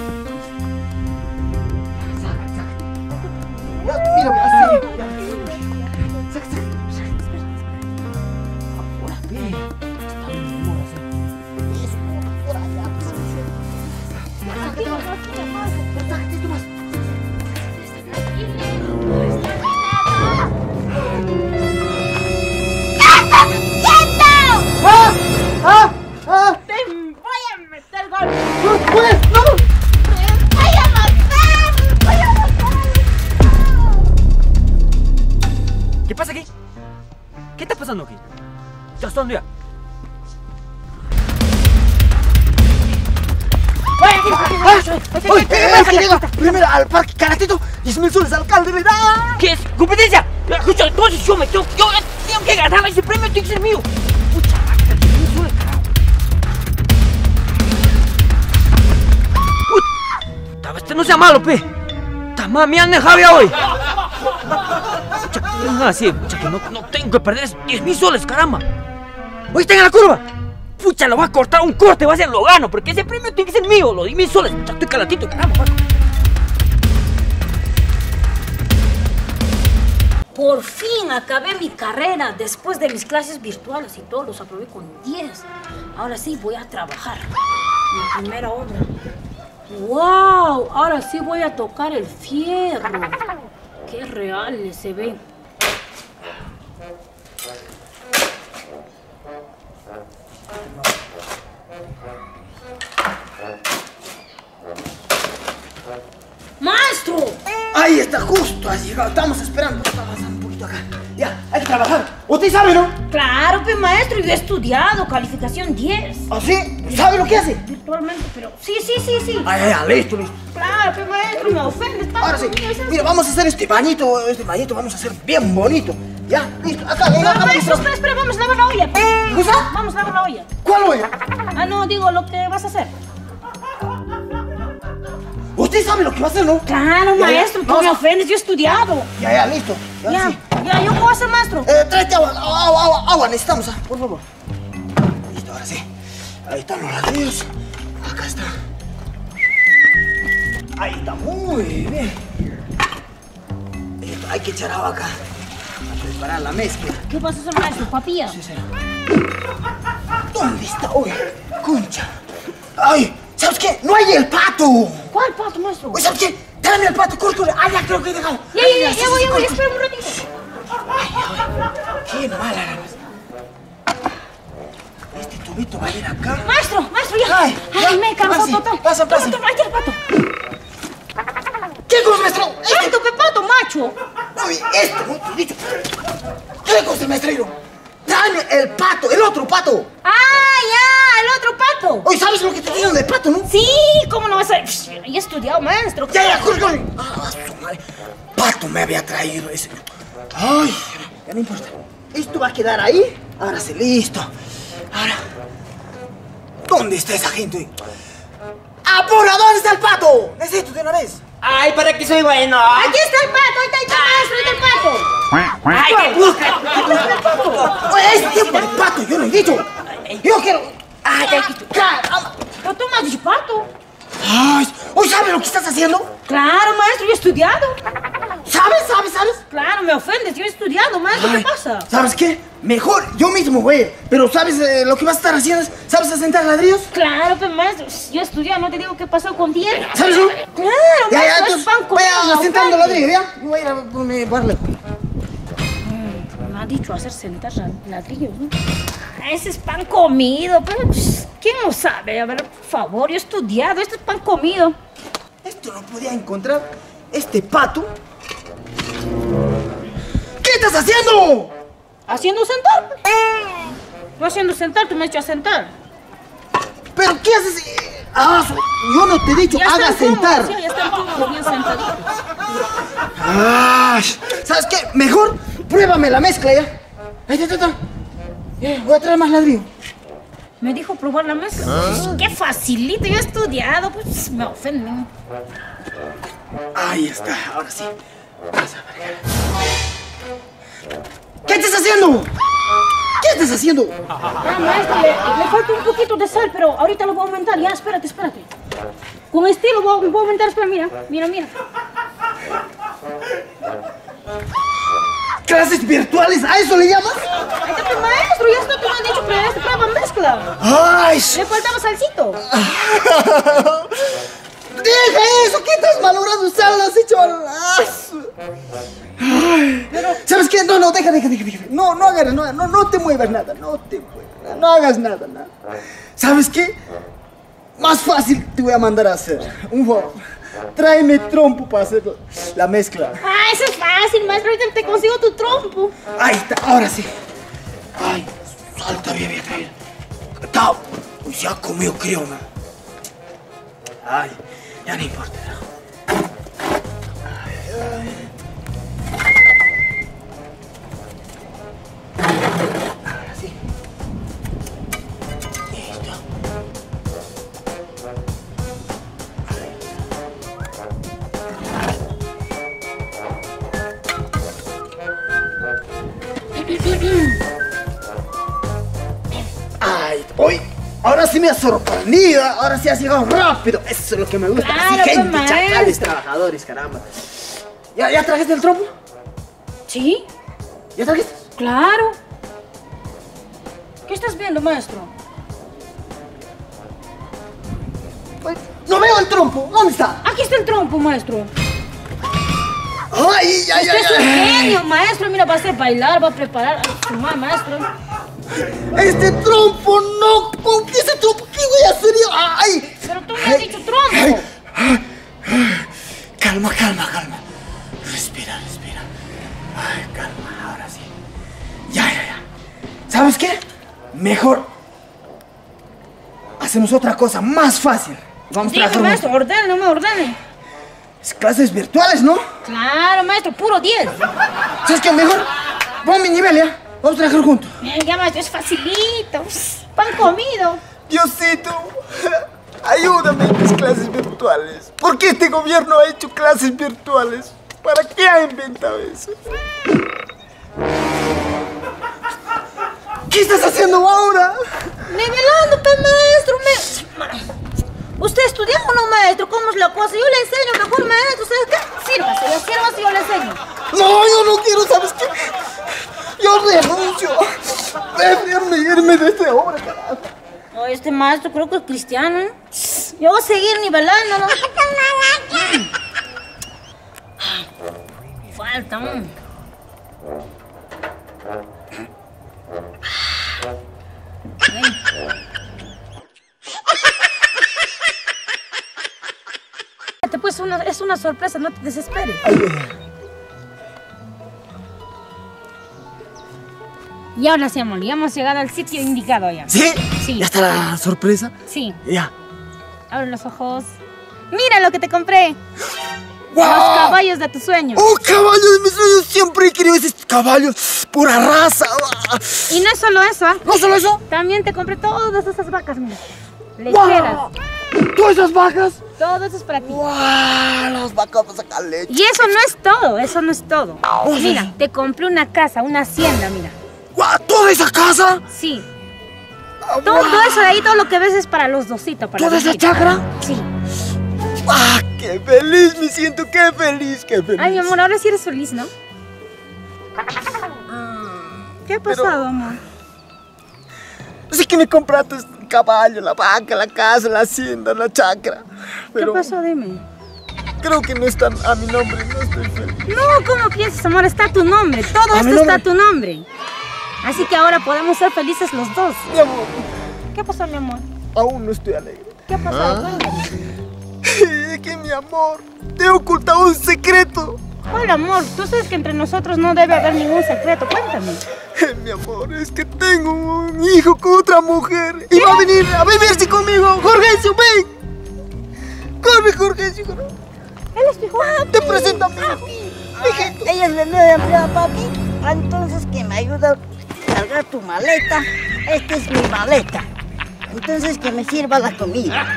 Saca, saca. Ya, mira, mira, así. Ya. Saca, saca. Ahora, ve. Está bien, mi amor, así. Eso, por allá, pues. Sácate más. Sácate más. ¡Ah! ¡Ah! ¡Ah! ¡Te voy a meter gol! ¡No puedes! ¡No! ¡Te voy a matar! ¡Te voy a matar! ¿Qué pasa aquí? ¿Qué está pasando aquí? ¿Estás dónde ya? ¡Oye! ¡Es que llega primero al parque Karatito! ¡diez mil soles, alcalde! ¡Verdad! ¿Qué es? ¡Competencia! Escucha, entonces yo me tengo, yo tengo que ganar ese premio, tiene que ser mío. Pucha, máquina, diez mil soles, carajo. Puta, este no sea malo, pe. Tamá, me han dejado ya hoy. Pucha, no así, pucha, que no, no tengo que perder esos diez mil soles, caramba. Hoy está en la curva. Pucha, lo voy a cortar un corte, va a ser lo gano, porque ese premio tiene que ser mío, los diez mil soles. Pucha, estoy calatito, caramba, Paco. Por fin acabé mi carrera después de mis clases virtuales y todos los aprobé con diez. Ahora sí voy a trabajar. Mi primera obra. ¡Wow! Ahora sí voy a tocar el fierro. ¡Qué real se ve! ¡Maestro! Ahí está, justo has llegado. Estamos esperando. Estamos avanzando un poquito acá. Ya, hay que trabajar. ¿Usted sabe, no? Claro, pues maestro, yo he estudiado, calificación diez. ¿Ah, sí? ¿Sabe lo que hace? Virtualmente, pero sí, sí, sí, sí. Ay, ay, ay, listo, listo. Claro, pues maestro, me ofende. Ahora sí, mira, vamos a hacer este bañito, este bañito, vamos a hacer bien bonito. Ya, listo, acá, No, acá, acá. maestro, espera, espera, vamos a lavar la olla. ¿Qué cosa? Vamos a lavar la olla. ¿Cuál olla? Ah, no, digo lo que vas a hacer. ¿Usted sabe lo que va a hacer, no? Claro, Ya, ya, maestro, tú vamos me a- ofendes, yo he estudiado. Ya, ya, listo. Ya, Ya, sí. ya, yo puedo hacer, maestro. Eh, tráete agua, agua, agua, agua, necesitamos, ah, por favor. Listo, ahora sí. Ahí están los ladrillos. Acá está. Ahí está, muy bien. Listo, hay que echar agua acá. A preparar la mezcla. ¿Qué vas a hacer, maestro? Papilla. Sí, será. ¿Dónde está? Uy, concha. Ay, ¿sabes qué? ¡No hay el pato! ¿Cuál pato, maestro? Oye, ¿sabes qué? Tráeme el pato, corre, corre. Ah, ya creo que he dejado. Ya, ya, ya, ya voy, ya voy, espera un ratito. Qué mala la más. Este tubito va a ir acá. Maestro, maestro, ya. Ay, Ay, ya. me cansó Pase, total. pasa, pasa. Toma, toma, ahí está el pato. ¿Qué cosa, maestro? Pato, pe pato, macho. Uy, este, no te he dicho. ¿Qué cosa, maestrero? Tráeme el pato, el otro pato. Ah, ya, el otro pato. Oye, ¿sabes lo que te digo de pato, no? Sí, ¿cómo no vas a...? Psh, ya he estudiado, maestro. Ya, ya, corre, corre. Ah, su madre. Pato me había traído ese. Ay, ya no importa. Esto va a quedar ahí. Ahora sí, listo. Ahora, ¿dónde está esa gente? ¡Apura! ¿Dónde está el pato? Necesito de una vez. Ay, ¿para qué soy bueno? Aquí está el pato, ahí está, ahí está, maestro, ahí está el pato. Ay, qué busca. Oye, es tiempo de pato, yo no he dicho. Yo quiero. Ay, ay, Pero tú me has dicho pato. Ay, oye, ¿sabes lo que estás haciendo? Claro, maestro, yo he estudiado. ¿Sabes, sabes, sabes? Claro, me ofendes, yo he estudiado, maestro, Ay, ¿qué pasa? ¿sabes qué? Mejor yo mismo voy a ir. Pero ¿sabes eh, lo que vas a estar haciendo? ¿Sabes asentar ladrillos? Claro, pero maestro, yo he estudiado, no te digo qué pasó con diez. ¿Sabes no? Claro, Ya, ya, maestro, es entonces pan con voy a agua, asentando pan. ladrillos, ¿ya? Yo voy a ir a ponerme barle. Me ha dicho hacer sentar ladrillos, ¿no? Ah, ese es pan comido, pero pss, ¿quién lo sabe? A ver, por favor, yo he estudiado, este es pan comido. Esto no podía encontrar este pato. ¿Qué estás haciendo? ¿Haciendo sentar? Yo haciendo sentar, tú me has hecho a sentar. ¿Pero qué haces? Ah, su- yo no te he dicho, Ya haga está cómodo, sentar. sí, ya está cómodo, bien sentadito. Ay, ¿sabes qué? Mejor pruébame la mezcla ya. Ahí está, está, está. Eh, voy a traer más ladrillo. Me dijo probar la mezcla. Pues, qué facilito, yo he estudiado, pues me ofenden. Ahí está, ahora sí. Vas a ver. ¿Qué estás haciendo? ¿Qué estás haciendo? Ah, maestro, le, le falta un poquito de sal, pero ahorita lo voy a aumentar. Ya, espérate, espérate. Con estilo voy a, voy a aumentar, espera, mira, mira, mira. ¿Clases virtuales? ¿A eso le llamas? Ahí está, pues, maestro, ya está, tú me has dicho que esta prueba mezcla. ¡Ay! Le faltaba salsito. ¡Deja eso! ¿Qué estás malogrando sal? Has hecho alazo. ¿Sabes qué? No, no, deja, deja, deja, deja. No, no hagas nada, no, no te muevas nada, no te muevas, no hagas nada, nada. ¿Sabes qué? Más fácil te voy a mandar a hacer. Un favor. Tráeme trompo para hacer la mezcla. Ah, eso es fácil, maestro, ahorita te consigo tu trompo. Ahí está, ahora sí. Ay, salta bien, bien, bien. Está, pues ya comió, creo, ¿no? Ay, ya no importa. Ay, ay. Ahora sí. Listo. Ay, hoy, ahora sí me has sorprendido, ahora sí has llegado rápido. Eso es lo que me gusta. Claro, Así, gente, pues, chacales, maestro. trabajadores, caramba. ¿Ya, ya trajiste el trompo? ¿Sí? ¿Ya trajiste? Claro. ¿Qué estás viendo, maestro? Ay, no veo el trompo, ¿dónde está? Aquí está el trompo, maestro. Ay, ay, Usted ay, es un ay. genio, maestro. Mira, va a hacer bailar, va a preparar. a fumar, maestro. Este trompo no, ¿con qué ese trompo? ¿Qué voy a hacer yo? Ay. Pero tú me has dicho trompo. Ay, ay, ay. Calma, calma, calma. Respira, respira. Ay, calma, ahora sí. Ya, ya, ya. ¿Sabes qué? Mejor hacemos otra cosa más fácil. Vamos a Diga, trabajar. maestro, ordene, no me ordene. Es clases virtuales, ¿no? Claro, maestro, puro diez. ¿Sabes qué? Mejor vamos a mi nivel, ¿ya? Vamos a trabajar juntos. Eh, Ya, maestro, es facilito. Pss, pan comido. Diosito, ayúdame en mis clases virtuales. ¿Por qué este gobierno ha hecho clases virtuales? ¿Para qué ha inventado eso? ¿Qué estás haciendo ahora? Nivelando, pues, maestro. Me... ¿Usted estudió o no, maestro? ¿Cómo es la cosa? Yo le enseño mejor, maestro. ¿Sabes qué? Sírvase, ya sírvase, yo le enseño. No, yo no quiero, ¿sabes qué? Yo renuncio. Prefiero irme de esta obra, carajo. No, este maestro creo que es cristiano. ¿Eh? Yo voy a seguir nivelando, ¿no? falta. Mm. Pues una, es una sorpresa, no te desesperes. Ay, ay. Y ahora sí, amor, ya hemos llegado al sitio indicado ya. ¿Sí? Sí. ¿Ya está la sorpresa? Sí. Ya. Abre los ojos. ¡Mira lo que te compré! ¡Wow! Los caballos de tus sueños. ¡Oh, caballos de mis sueños! Siempre he querido esos caballos. Pura raza. Y no es solo eso, ¿ah? ¿No solo eso? También te compré todas esas vacas, mira. Lecheras. ¡Wow! ¿Todas esas vacas? Todo eso es para ti. ¡Wow! Las vacas van a sacar leche. Y eso no es todo, eso no es todo. Oh, Mira, sí. te compré una casa, una hacienda, mira. ¡Wow! ¿Toda esa casa? Sí. Ah, Todo wow. eso de ahí, todo lo que ves es para los dositos. Para ¿Toda esa vivir. chacra? Sí. ¡Ah! ¡Qué feliz me siento! ¡Qué feliz! ¡Qué feliz! Ay, mi amor, ahora sí eres feliz, ¿no? ¿Qué ha pero- pasado, amor? Así que me compraste el caballo, la vaca, la casa, la hacienda, la chacra. Pero ¿Qué pasó? Dime. creo que no están a mi nombre, no estoy feliz. No, ¿cómo piensas, amor? Está tu nombre. Todo ¿A esto mi está nombre? a tu nombre. Así que ahora podemos ser felices los dos. Mi amor, ¿Qué pasó, mi amor? aún no estoy alegre. ¿Qué ha pasado? Cuéntame. Es que mi amor, te he ocultado un secreto. ¿Cuál amor? Tú sabes que entre nosotros no debe haber ningún secreto. Cuéntame. Mi amor, es que tengo un hijo con otra mujer y va a venir a vivirse conmigo. Jorgencio, ven. Corre, Jorgencio. corre. Él es tu hijo. Te presento a mi hijo. Hijito. Ella es la nueva empleada, papi. Entonces que me ayuda a cargar tu maleta. Esta es mi maleta. Entonces que me sirva la comida.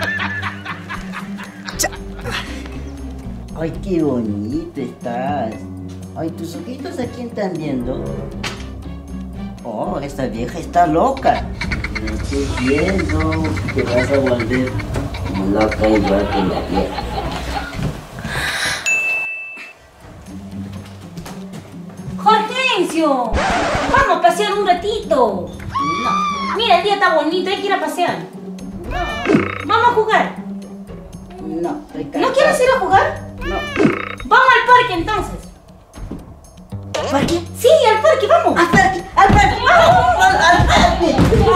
Ay, qué bonito estás. Ay, tus ojitos a quién están viendo. Oh, esta vieja está loca. No estoy viendo. Te vas a volver loca igual que la vieja. ¡Jorgencio! Vamos a pasear un ratito. No, Mira, el día está bonito, hay que ir a pasear. Vamos a jugar. no, estoy ¿No cansada. quieres ir a jugar? No. Vamos al parque entonces. ¿Parque? Sí, al parque, vamos. ¡Al parque! ¡Al parque! ¡Vamos! ¡Al, al parque!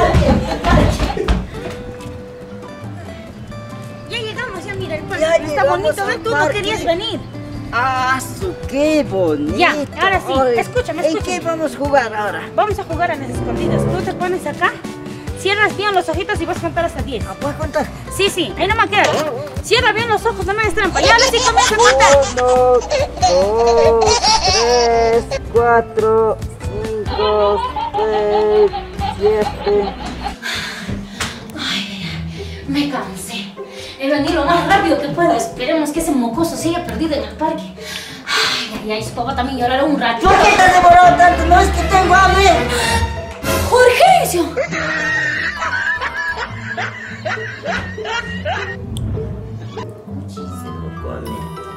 Ya llegamos, ya mira el parque. Ya Está llegamos bonito, al ¿ves? Tú no parque. querías venir. ¡Ah, su qué bonito! Ya, ahora sí, Ay, escúchame, ¿en escúchame. qué vamos a jugar ahora? Vamos a jugar a las escondidas. Tú te pones acá, cierras bien los ojitos y vas a contar hasta diez. ¿Puedes contar? Sí, sí, ahí no me quedas. Cierra bien los ojos, no me des trampa. Ya, ahora sí comienza a contar. Uno, dos, tres, cuatro, cinco, seis, siete. Me cansé. He venido lo más rápido que puedo. Esperemos que ese mocoso se haya perdido en el parque. Ay, ay, ay, su papá también llorará un rato. ¿Por qué te has demorado tanto? No es que tengo hambre. ¡Jorgencio! Sí, se lo come.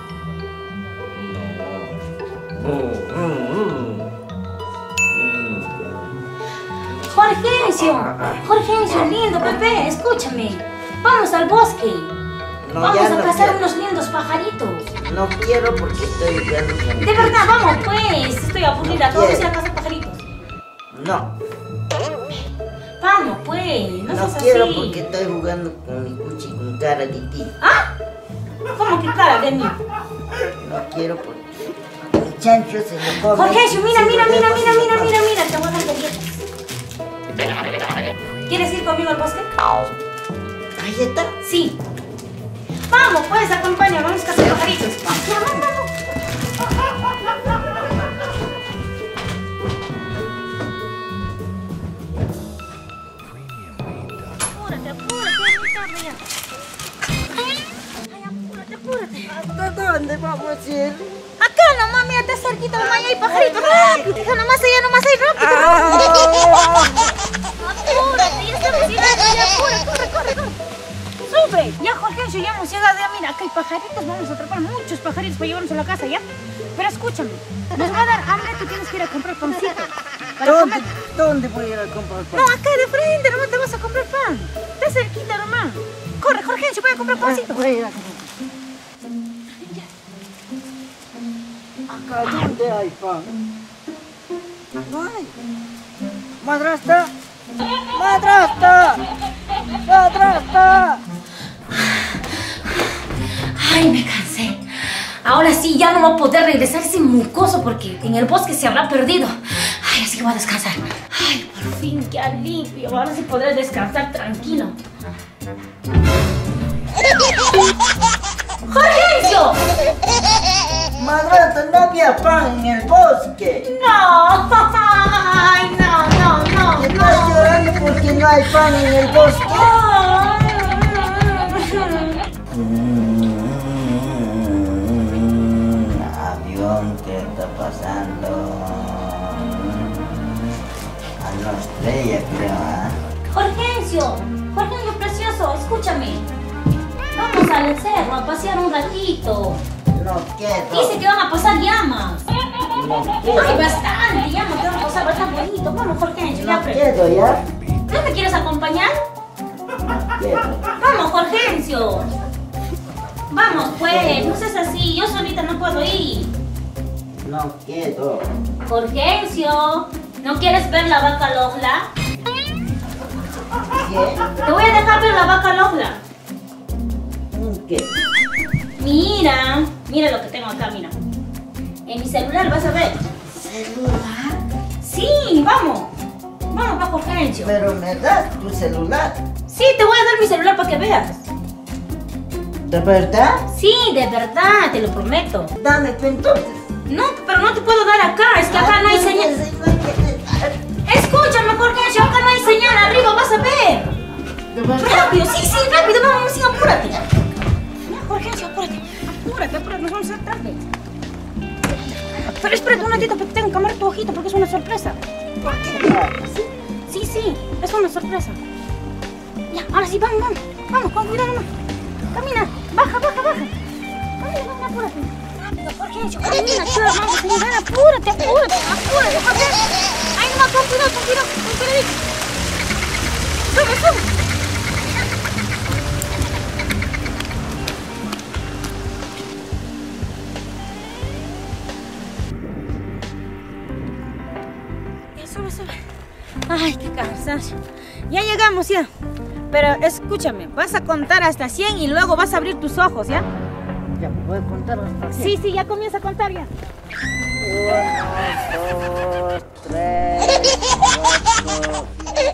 ¡Jorgencio! ¡Jorgencio, lindo, Pepe! Escúchame. Vamos al bosque. No, Vamos ya a no cazar quiero. unos lindos pajaritos. No quiero porque estoy jugando con mi- De verdad, vamos pues. Estoy aburrida. No Vamos a ir quiero. a cazar pajaritos. No, Vamos pues. No, no seas quiero así. porque estoy jugando con mi cuchi con cara de ti. ¿Ah? ¿Cómo que cara de mí? No quiero porque el chancho se lo come. Jorgencio, mira, se mira, lo mira, dejo, mira, se lo mira, come. mira, mira. Te voy a dar galletas. ¿Quieres ir conmigo al bosque? ¿Galleta? Sí. Vamos, pues, acompáñame. Vamos a cazar pajaritos. Ya, vamos, vamos. Apúrate, apúrate, es muy tarde ya. Ay, apúrate, apúrate. ¿Hasta dónde vamos a ir? Acá nomás, mira, está cerquita, nomás ahí hay pajaritos. Rápido, hija, nomás allá, nomás ahí, rápido. Ah. Apúrate, ya estamos llegando, ya, corre, corre, corre, corre. Sube, ya, Jorgencio, ya hemos llegado, ya, mira, acá hay pajaritos, vamos a atrapar muchos pajaritos para llevarnos a la casa, ¿ya? Pero escúchame, nos va a dar hambre, tú tienes que ir a comprar pancito para ¿Dónde, comer. ¿Dónde voy a ir a comprar pan? No, acá de frente, nomás te vas a comprar pan. Está cerquita nomás. Corre, Jorgencio, voy a comprar pancito. Voy a ir a comprar pan. Acá, ¿dónde hay pan? No hay. Madrastra. Madrastra. Madrastra. Ay, me cansé. Ahora sí, ya no va a poder regresar ese mucoso porque en el bosque se habrá perdido. Ay, así que voy a descansar. Ay, por fin, qué alivio. Ahora sí podré descansar tranquilo. ¡Jorgencio! Madrastra, no había pan en el bosque. No, ay, no, no, no. Estás llorando porque no hay pan en el bosque. Avión, ¿qué está pasando? A la estrella, creo, ¿ah? Jorgencio, Jorgencio precioso, escúchame. Vamos al cerro a pasear un ratito. No quiero. Dice que van a pasar llamas. No Ay, quiero. bastante llamas que van a pasar, va a estar bonito. Vamos, Jorgencio, ya No pre- quiero, ¿ya? ¿No me quieres acompañar? No quiero. Vamos, Jorgencio. Vamos, pues, no seas así, yo solita no puedo ir. No quiero. Jorgencio, ¿no quieres ver la vaca Logla? ¿Qué? Te voy a dejar ver la vaca Logla. ¿Qué? Mira, mira lo que tengo acá, mira. En mi celular vas a ver. ¿Celular? Sí, vamos. Vamos, pa' Jorgencio. Pero me das tu celular. Sí, te voy a dar mi celular para que veas. ¿De verdad? Sí, de verdad, te lo prometo. Dame tú entonces. No, pero no te puedo dar acá, es que acá no hay señal. Escúchame, Jorgencio, acá no hay señal, arriba vas a ver. ¿De verdad? Rápido, sí, sí, rápido, vamos, sí, apúrate. Ya, Jorgencio, apúrate. Apúrate, apúrate, nos vamos a hacer tarde. Pero espérate un ratito porque tengo que cambiar tu ojito porque es una sorpresa. ¿Por qué? Sí, sí, sí, es una sorpresa. Ya, ahora sí, vamos, vamos. Vamos, con cuidado nomás. Camina, baja, baja, baja. Camina, camina, apúrate. Rápido, Jorgencio, camina, chulo, vamos a llegar, apúrate, apúrate, apúrate, Jorgencio. Ahí nomás, con cuidado, con cuidado, con cuidadito. Sube, sube. Ya, sube, sube. Ay, qué cansancio. Ya llegamos, ya. Pero escúchame, vas a contar hasta cien y luego vas a abrir tus ojos, ¿ya? Ya me voy a contar hasta cien. Sí, sí, ya comienza a contar ya. Uno, dos, tres, cuatro.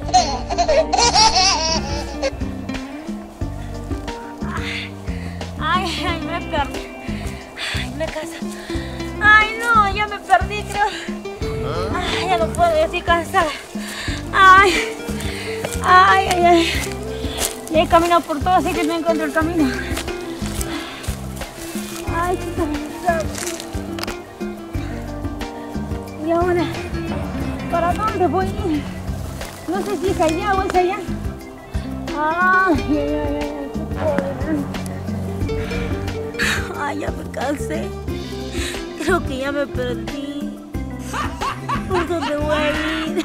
Ay, ay, me perdí. Ay, me casa. Ay, no, ya me perdí, creo. Ay, ya no puedo, estoy cansada. Ay, ay, ay, ay. Ya he caminado por todo, así que no encuentro el camino. Ay, qué cansada. Y ahora, ¿para dónde voy a ir? No sé si es allá o es allá. Ay, ay, ay, ay, qué pobre. Ay, ya me cansé. Creo que ya me perdí. ¿Por dónde voy a ir?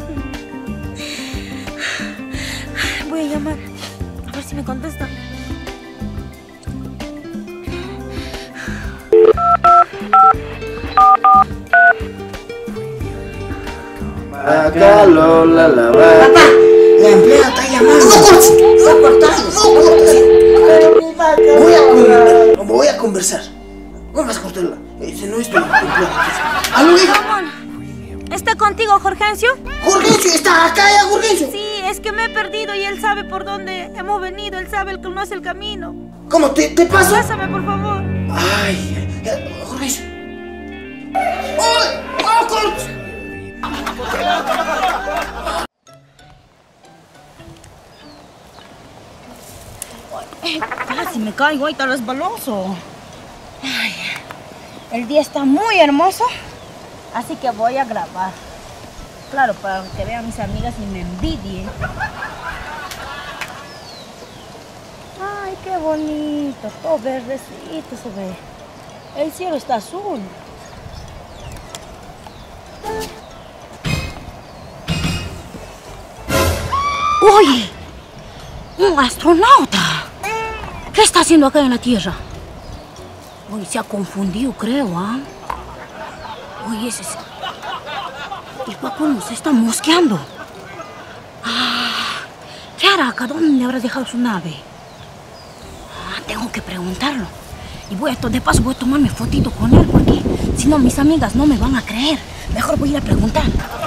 Voy a llamar. A ver si me contestan. Vaca Lola, la vaca. Papá, la empleada está llamando. ¡No cortes! ¡Está cortando! ¡No cortes! Pero mi vaca. Voy a conversar. Voy a conversar. ¿Cómo vas a cortarla? Ese no es tu empleado. ¡Aló, hija! ¿Está contigo, Jorgencio? ¡Jorgencio! ¡Está acá ya, Jorgencio! Sí, es que me he perdido y él sabe por dónde hemos venido. Él sabe el que no es el camino. ¿Cómo? ¿Te, te paso? Pásame, por favor. Ay, ay, ay, Jorgencio. ¡Ay! ¡Oh, cortes! Casi me caigo, ahí está resbaloso. Ay, el día está muy hermoso, así que voy a grabar. Claro, para que vean mis amigas y me envidien. Ay, qué bonito, todo verdecito se ve. El cielo está azul. ¡Oye! ¡Un astronauta! ¿Qué está haciendo acá en la Tierra? Uy, se ha confundido, creo, ¿ah? Oye, ese... ¿Y Paco nos se está mosqueando? Ah, ¿qué hará acá? ¿Dónde habrá dejado su nave? Ah, tengo que preguntarlo. Y voy a, de paso voy a tomarme fotito con él, porque si no mis amigas no me van a creer. Mejor voy a ir a preguntar.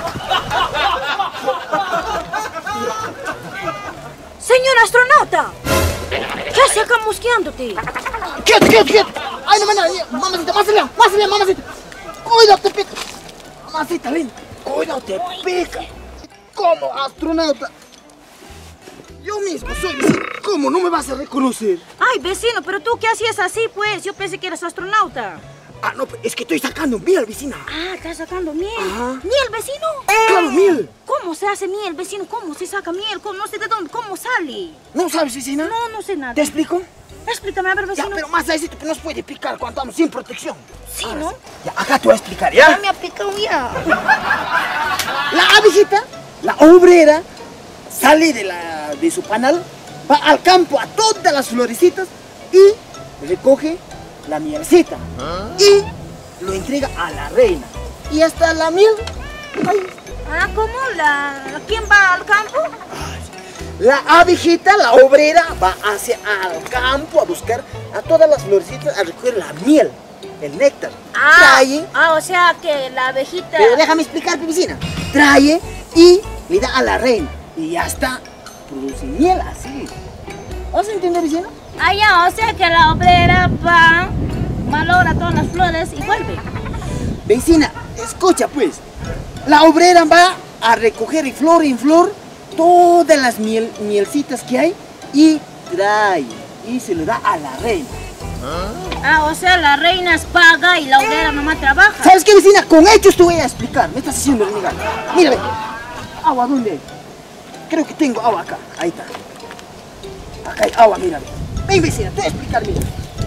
¡Señor astronauta! ¿Qué hace acá mosqueándote? ¡Quieto, quieto, quieto! ¡Ay, no, no, no! ¡Mamacita, más lejos, más lejos, mamacita! ¡Cuidado, te pica! Mamacita, linda, cuidado, te pica. ¿Cómo, astronauta? Yo mismo soy vecino. ¿Cómo no me vas a reconocer? Ay, vecino, pero tú qué hacías así, pues. Yo pensé que eras astronauta. Ah, no, es que estoy sacando miel, vecina. Ah, estás sacando miel. Ajá. ¿Miel, vecino? ¡Claro, miel! ¿Cómo se hace miel, vecino? ¿Cómo se saca miel? ¿Cómo? No sé de dónde. ¿Cómo sale? ¿No sabes, vecina? No, no sé nada. ¿Te explico? Explícame, a ver, vecino. Ya, pero más ahí que nos puede picar cuando estamos sin protección. Sí, Ahora ¿no? sí. Ya, acá te voy a explicar, ¿ya? Ya me ha picado ya. La abejita, la obrera, sale de, la, de su panal, va al campo a todas las florecitas y recoge la mielcita. Y lo entrega a la reina. Y hasta la miel. Ay. Ah, ¿cómo? ¿La... ¿Quién va al campo? La abejita, la obrera, va hacia al campo a buscar a todas las florecitas a recoger la miel, el néctar. Ah, Trae, ah, o sea que la abejita... pero déjame explicar, mi vecina. Trae y le da a la reina. Y ya está, produce miel así. ¿Vas a entender, vecina? Ah, ya, o sea que la obrera va, malogra todas las flores y vuelve. Vecina, escucha pues. La obrera va a recoger y flor en flor todas las miel, mielcitas que hay y trae y se lo da a la reina. Ah, o sea, la reina es paga y la obrera nomás trabaja. ¿Sabes qué, vecina? Con hechos te voy a explicar. Me estás haciendo renegar. Mira, ve. Agua, ¿dónde hay? Creo que tengo agua acá. Ahí está. Acá hay agua, mira. Ven, vecina, te voy a explicar, mira.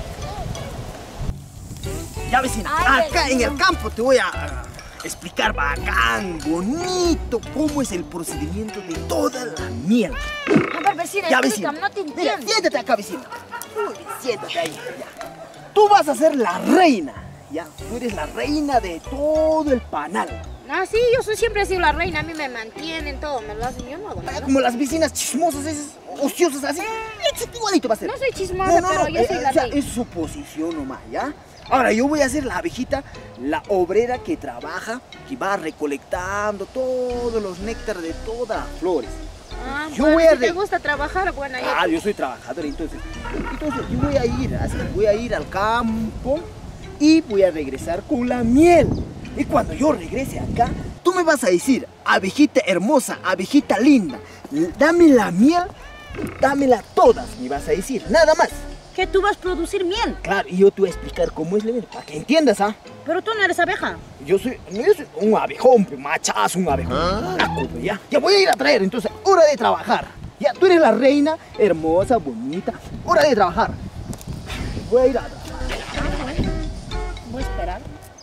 Ya, vecina, Ay, acá vecino. en el campo te voy a uh, explicar bacán, bonito, cómo es el procedimiento de toda la miel. A ver, vecina, Ya, explícame, vecina. no te Mira, entiendo. siéntate acá, vecina. Muy bien, siéntate ahí. Ya. Tú vas a ser la reina, ¿ya? Tú eres la reina de todo el panal. Ah, sí, yo soy, siempre he sido la reina, a mí me mantienen todo, me lo hacen, yo no hago Ah, nada. como las vecinas chismosas, esas, ociosas, así. Igualito va a ser. No soy chismosa, pero yo soy eh, la o sea, reina. es su posición nomás, ¿ya? Ahora, yo voy a ser la abejita, la obrera que trabaja, que va recolectando todos los néctares de todas las flores. Ah, yo bueno, voy a si re- te gusta trabajar, bueno, yo... Ah, yo soy trabajador, entonces. Entonces, yo voy a ir, así, voy a ir al campo y voy a regresar con la miel. Y cuando yo regrese acá, tú me vas a decir, abejita hermosa, abejita linda, dame la miel, dámela todas, me vas a decir, nada más. Que tú vas a producir miel, Claro, y yo te voy a explicar cómo es la miel, para que entiendas, ¿ah? pero tú no eres abeja. Yo soy, no, yo soy un abejón, pe, machazo, un abejón. Braco, pe, ya, ya voy a ir a traer, entonces, hora de trabajar. Ya, tú eres la reina, hermosa, bonita, hora de trabajar. Voy a ir a trabajar. Voy a esperar.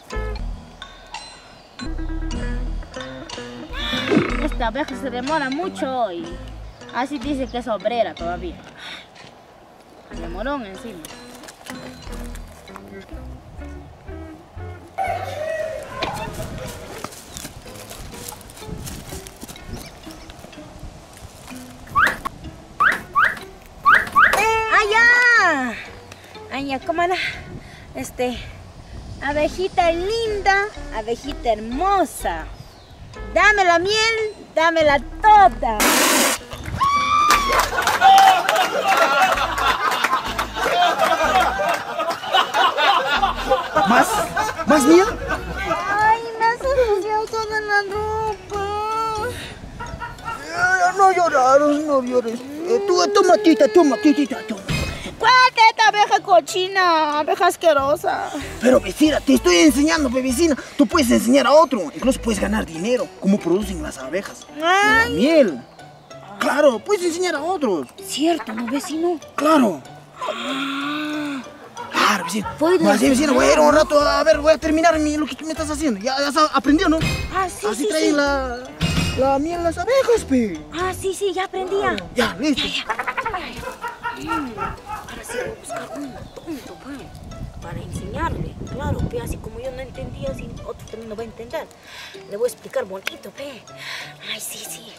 Esta abeja se demora mucho y así dice que es obrera todavía. Demorón encima. ¡Allá! ¡Allá! ¿Cómo era? Este... Abejita linda, abejita hermosa. Dame la miel, dámela toda. ¿Más? ¿Más miel? Ay, me has ensuciado toda la ropa. Eh, no llorar, no llores. Eh, tú, toma, tita, toma, tita, toma. ¡Cuélate esta abeja cochina! ¡Abeja asquerosa! Pero vecina, te estoy enseñando, pe, vecina. Tú puedes enseñar a otro, incluso puedes ganar dinero. ¿Cómo producen las abejas? Con la ¡Ay! miel. Claro, puedes enseñar a otros. Cierto, ¿no, vecino? Claro. Claro, vecina. Puedes Más bien, vecina, enseñar. voy a ir un rato a ver, voy a terminar mi- lo que tú me estás haciendo. Ya, ya sabes, aprendió, ¿no? Ah, sí, Así sí, traen sí. la, la miel las abejas, pe. Ah, sí, sí, ya aprendí ya. Ya, listo. Ahora sí voy a buscar un tonto, pues. para enseñarle. Claro, pe, así como yo no entendía, así otro también no va a entender. Le voy a explicar bonito, pe. Ay, sí, sí.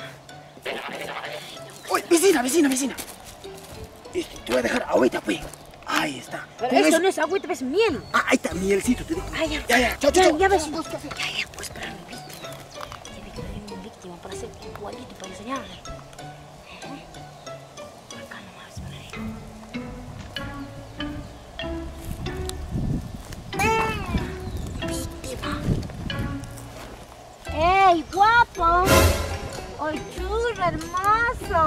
Uy, vecina, vecina, vecina. Este, te voy a dejar agüita, pues. Ahí está. Pero Con eso eso- no es agüita, es miel. Ah, ahí está, mielcito, te digo. Ay, ya. Ya, ya, chao, chao, Ya, chao. ya, vecino. Ya, ya, pues para mi víctima. Tiene que darle mi víctima para ser igualito, para enseñarle. Acá nomás, por ahí. Víctima. ¡Ey, guapo! ¡Ay, churro, hermoso!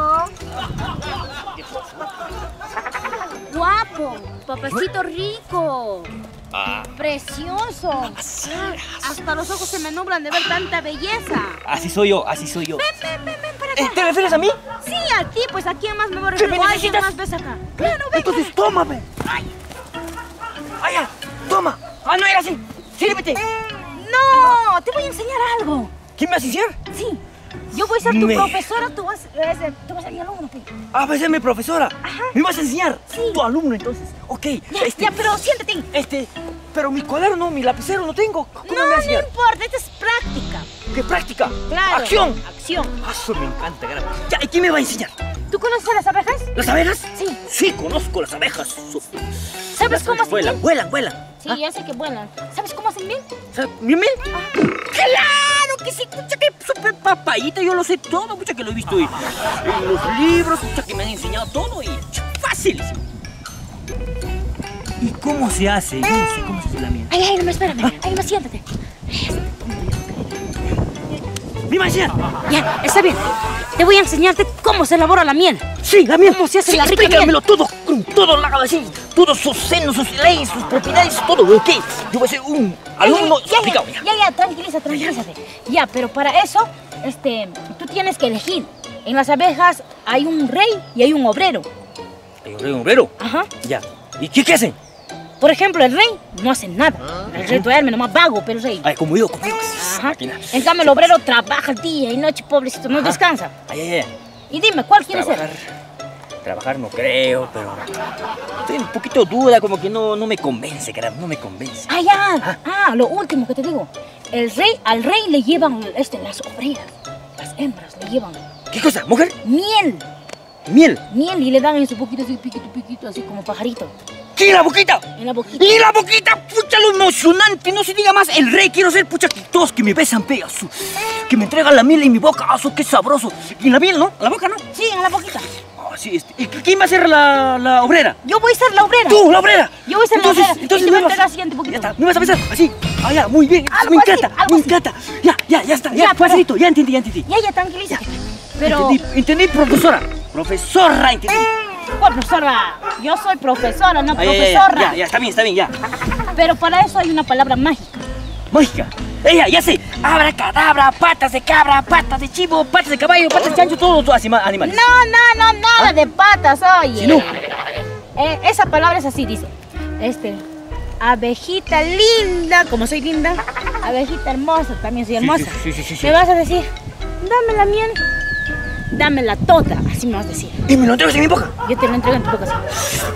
¡Guapo! ¡Papacito rico! ¡Precioso! Hasta los ojos se me nublan de ver tanta belleza. Así soy yo, así soy yo. Ven, ven, ven, ven para acá. Eh, ¿Te refieres a mí? Sí, a ti, pues a quién más me voy a ¿Qué referir. me ¿O a alguien necesitas? más ves acá? Claro, ven. Entonces, toma, pe. ¡Ay, ya! ¡Toma! ¡Ah, no era así! ¡Sírvete! No, te voy a enseñar algo. ¿Quién me va a enseñar? Sí, yo voy a ser tu Me- profesora, tú vas, eh, tú vas a ser mi alumno, pe. Ah, va a ser mi profesora. Ajá. ¿Me vas a enseñar? Sí. Tu alumno, entonces. Ok. Ya, este, ya, pero siéntate. Este, pero mi cuaderno, mi lapicero no tengo. ¿Cómo No, me va a no enseñar? importa, esta es práctica. ¿Qué práctica? Claro. ¡Acción! Acción. Ah, eso me encanta, cara. Ya, ¿y quién me va a enseñar? ¿Tú conoces a las abejas? ¿Las abejas? Sí. Sí, conozco las abejas. Su- ¿Sabes las cómo hacen vuelan, miel? vuelan, vuelan. Sí, ya sé que vuelan. ¿Sabes cómo hacen miel? ¿Sabes? ¿Mi miel? ¡Claro que sí! Pucha, que súper papayita, yo lo sé todo, mucha que lo he visto en, en los libros, mucha que me han enseñado todo y ch, fácilísimo. ¿Y cómo se hace? Yo no sé cómo se hace la miel. Ay, ay, no, espérame. Ay, no, siéntate. ¿Me va a enseñar? Ya, está bien. Te voy a enseñarte cómo se elabora la miel. Sí, la miel. ¿Cómo se hace Sí, la rica explícamelo todo, con todo lado así, todos sus senos, sus leyes, sus propiedades, todo, ok. Yo voy a ser un alumno ya, ya, explicado. ya, ya, ya, tranquiliza, tranquilízate. Ya, pero para eso, este, tú tienes que elegir. En las abejas hay un rey y hay un obrero. ¿El obrero, obrero? Ajá. Ya. ¿Y qué, qué hacen? Por ejemplo, el rey no hace nada. El rey duerme, nomás vago, pero el rey. Ay, como yo, como yo. Ajá. Máquina. En cambio, el obrero trabaja día y noche, pobrecito, no descansa. Ay, ay, ay. Y dime, ¿cuál quieres Trabajar. ser? Trabajar no creo, pero estoy un poquito duda, como que no, no me convence, caramba, no me convence. Ah, ya. Ah, lo último que te digo. El rey, al rey le llevan este, las obreras, las hembras le llevan ¿Qué cosa, mujer? miel, Miel. miel y le dan en su poquito así, piquito, piquito, así como pajarito, ¿Qué, la boquita? en la boquita. ¡Y la boquita! ¡Pucha, lo emocionante! No se diga más. El rey, quiero ser, pucha, que todos que me besan, pedazo. Que me entregan la miel en mi boca. ¡Ah, qué sabroso! Y la miel, ¿no? La boca, ¿no? Sí, en la boquita. Ah, sí, este. ¿Y quién va a ser la, la obrera? Yo voy a ser la obrera. ¡Tú, la obrera! Yo voy a ser la entonces, obrera. Entonces Y te me voy a vas entregar siguiente poquito. Ya está, me vas a besar, así. Ah, ya, muy bien. Algo me así, encanta, algo me así. encanta. Ya, ya, ya está. Ya, Ya, pero- facilito. Ya entendí, ya entendí. Ya, ya, tranquilízate. Pero, Entendí, entendí, profesora. Profesora, entendí. ¿cuál profesora? Yo soy profesora, no Ah, ya, ya, ya, profesora. ya, ya, está bien, está bien, ya. Pero para eso hay una palabra mágica. Mágica. Ella, ya sé. Abracadabra, patas de cabra, patas de chivo, patas de caballo, patas de chancho, todos los animales. No, no, no, nada de patas, oye. Si no. Eh, esa palabra es así, dice. Este, abejita linda, como soy linda, abejita hermosa, también soy hermosa. sí, sí, sí, sí. Me vas a decir, dame la miel, dámela toda, así me vas a decir. Y me lo entregas en mi boca. Yo te lo entrego en tu boca así.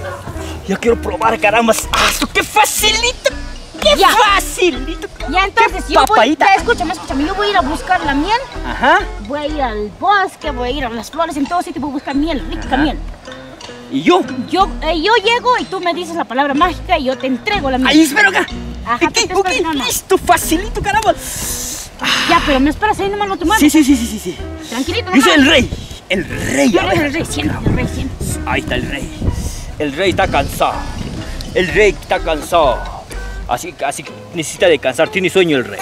Yo quiero probar, caramba. ¡Ah, esto qué facilito! ¡Qué Ya. facilito! Ya entonces, ¡Qué yo voy, papayita! ya, escúchame, escúchame, yo voy a ir a buscar la miel, Ajá. voy a ir al bosque, voy a ir a las flores, en todo sitio voy a buscar miel, rica Ajá. miel. ¿Y yo? Yo, eh, yo llego y tú me dices la palabra mágica y yo te entrego la miel. Ahí espero acá. Ajá, Ok, te- te ok, espero, no, no. listo, facilito, caramba. Ya, pero me esperas ahí nomás, no te muevas. Sí, sí, sí, sí, sí, sí. Tranquilito, Yo soy nomás. el rey. El rey. Yo a eres ver. el rey, siéntate, el rey, siéntate. Ahí está el rey. El rey está cansado. El rey está cansado. Así, así que necesita descansar. Tiene sueño el rey.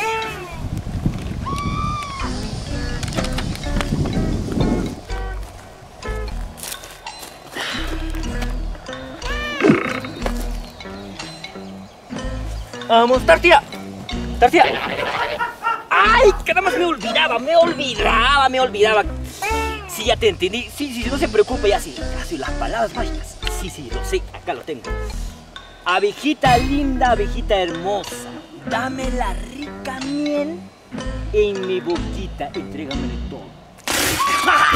Vamos, Tartía. Tartía. ¡Ay, caramba! Me olvidaba, me olvidaba, me olvidaba. Sí, ya te entendí. Sí, sí, no se preocupe, ya sí. Ya sí, las palabras mágicas. Sí, sí, lo sé, acá lo tengo. Abejita linda, abejita hermosa, dame la rica miel en mi boquita. Entrégamelo todo.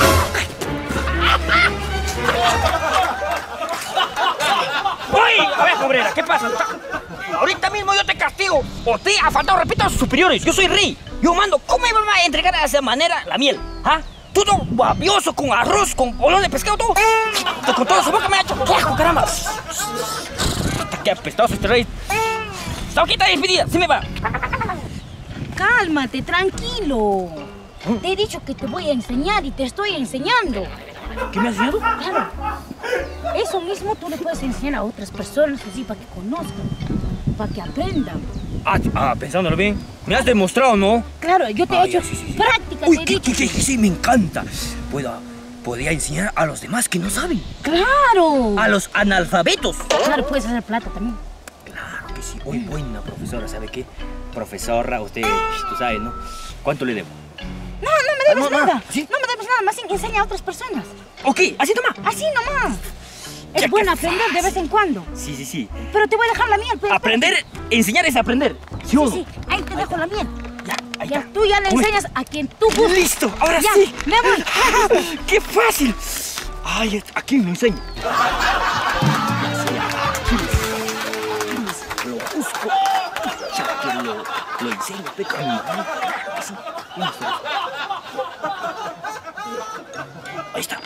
¡Uy! A ver, vieja obrera, ¿qué pasa? Ahorita mismo yo te castigo. Usted ha faltado respeto a sus superiores. Yo soy rey. Yo mando. ¿Cómo me van a entregar de esa manera la miel? ¿Ah? Todo babioso, con arroz, con bolón de pescado, todo. Con toda su boca me ha hecho. ¡Qué asco, caramba! ¡Qué apestoso este rey! ¡Sauquita despedida! ¡Sí me va! Cálmate, tranquilo. Te he dicho que te voy a enseñar y te estoy enseñando. ¿Qué me has enseñado? Claro. Eso mismo tú le puedes enseñar a otras personas así para que conozcan, para que aprendan. Ah, ah, pensándolo bien. Me has demostrado, ¿no? Claro, yo te he Ah, hecho ya, sí, sí, sí. práctica, Uy, te he ¿qué, dicho. qué, qué, sí, me encanta. Puedo, podría enseñar a los demás que no saben. ¡Claro! A los analfabetos. Claro, puedes hacer plata también. Claro que sí. Uy, buena profesora, ¿sabe qué? Profesora, usted, tú sabes, ¿no? ¿Cuánto le debo? No, no me debes no, no, nada. ¿sí? No me debes nada, más bien enseña a otras personas. Ok, así nomás. Así nomás. Es Ya, bueno qué aprender de vez en cuando. Sí, sí, sí. Pero te voy a dejar la miel, pues. Aprender, enseñar es aprender. ¿Sí o Sí, no? sí, ahí te dejo la miel. Ya, ahí Ya, está. tú ya le Uy, enseñas a quien tú gustes. ¡Listo! ¡Ahora Ya, sí! me voy. ¡Qué fácil! Ay, ¿a quién lo enseño? Lo busco. Ya que lo, lo enseño, peca mi mano. Así. Listo. Ahí está.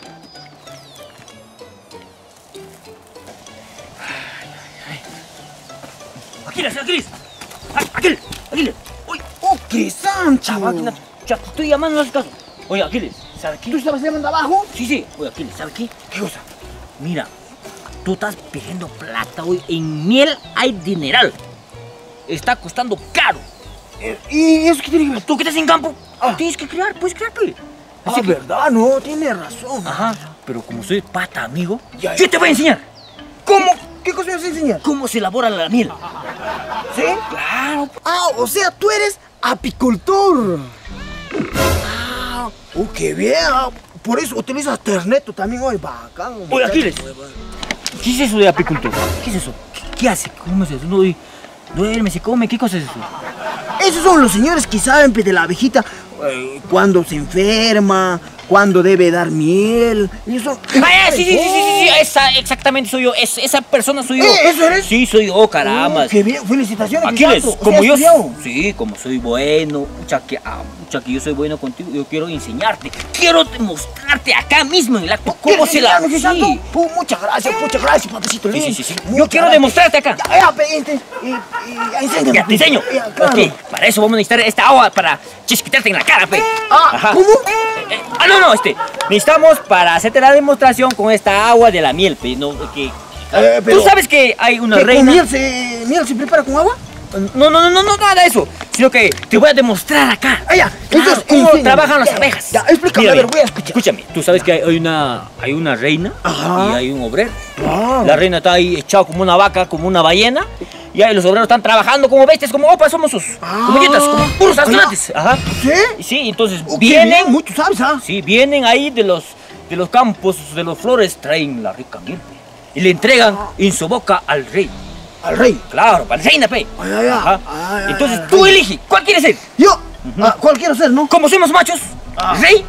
Aquiles, Aquiles. Aquiles, Aquiles. Uy, ¡Oh, qué Sancho! la máquina. Ya te estoy llamando, no haces caso. Oye, Aquiles, ¿sabes qué? ¿Tú estabas llamando abajo? Sí, sí. Oye, Aquiles, ¿sabes qué? ¿Qué cosa? Mira, tú estás pidiendo plata hoy. En miel hay dineral. Está costando caro. Eh, ¿Y eso qué tiene que ver? Tú que estás en campo, Ah. tienes que crear, puedes crear, pues. Ah, Así que- verdad, no, tiene razón. Ajá, pero como soy pata, amigo, Ya, yo ya. te voy a enseñar ¿Cómo? ¿Qué cosa me vas a enseñar? cómo se elabora la miel. ¿Sí? Claro. Ah, o sea, tú eres apicultor. Ah, oh, qué bien. Ah, por eso utilizas terneto también hoy, bacán. Oye, muchacho. Aquiles, ¿qué es eso de apicultor? ¿Qué es eso? ¿Qué, qué hace? ¿Cómo es eso? No, y- duerme, se come, ¿qué cosa es eso? Esos son los señores que saben pues, de la abejita eh, cuando se enferma, cuando debe dar miel. Y eso. Ah, sí, sí, sí, sí, sí, sí, esa, exactamente soy yo, es- esa persona soy yo. ¿Eh, eso eres? Sí, soy yo, caramba. Oh, qué bien, felicitaciones. Aquiles, Crisanto. como ¿Sí yo, has estudiado? sí, como soy bueno, mucha que, ah, mucha que yo soy bueno contigo, yo quiero enseñarte, quiero demostrarte acá mismo en el acto cómo se la... ¿Qué Crisanto? Sí, Uh, muchas gracias, muchas gracias, papacito sí, lindo. sí, sí, sí. Muchas Yo quiero gracias. demostrarte acá. Ya, ya, pe, este, y, y, enséñame. Ya te enseño. Ya, claro. Ok, para eso vamos a necesitar esta agua para chisquitarte en la cara, pe. Ah, Ajá. ¿cómo? Eh, eh, ah, no, no, este. Necesitamos para hacerte la demostración con esta agua de la miel, pe. No, que... Eh, pero- ¿Tú sabes que hay una ¿Que con reina? miel se, miel se prepara con agua? No, no, no, no, no, nada de eso. Sino que te voy a demostrar acá. Ah, ya. Entonces, ¿cómo enséñame. trabajan las Ya, abejas? Ya, explícame, Mira, a ver, mira, voy a escuchar. Escúchame, tú sabes que hay, hay una, hay una reina Ajá. y hay un obrero. Ah. La reina está ahí echada como una vaca, como una ballena. Y ahí los obreros están trabajando como bestias, como opas, somos sus Ah. como dietas, como puros astronautas. Ajá. ¿Sí? Y sí, entonces Oh, qué vienen, bien, mucho sabes, ¿ah? sí, vienen ahí de los, de los campos, de los flores, traen la rica miel, pe, y le entregan en su boca al rey. Al rey. Claro, para la reina, pe. Ay, ay, ay. Ajá. Ay, ay, Entonces ay, tú rey. eliges, ¿cuál quieres ser? Yo, ah, ¿cuál quiero ser, no? Como somos machos, rey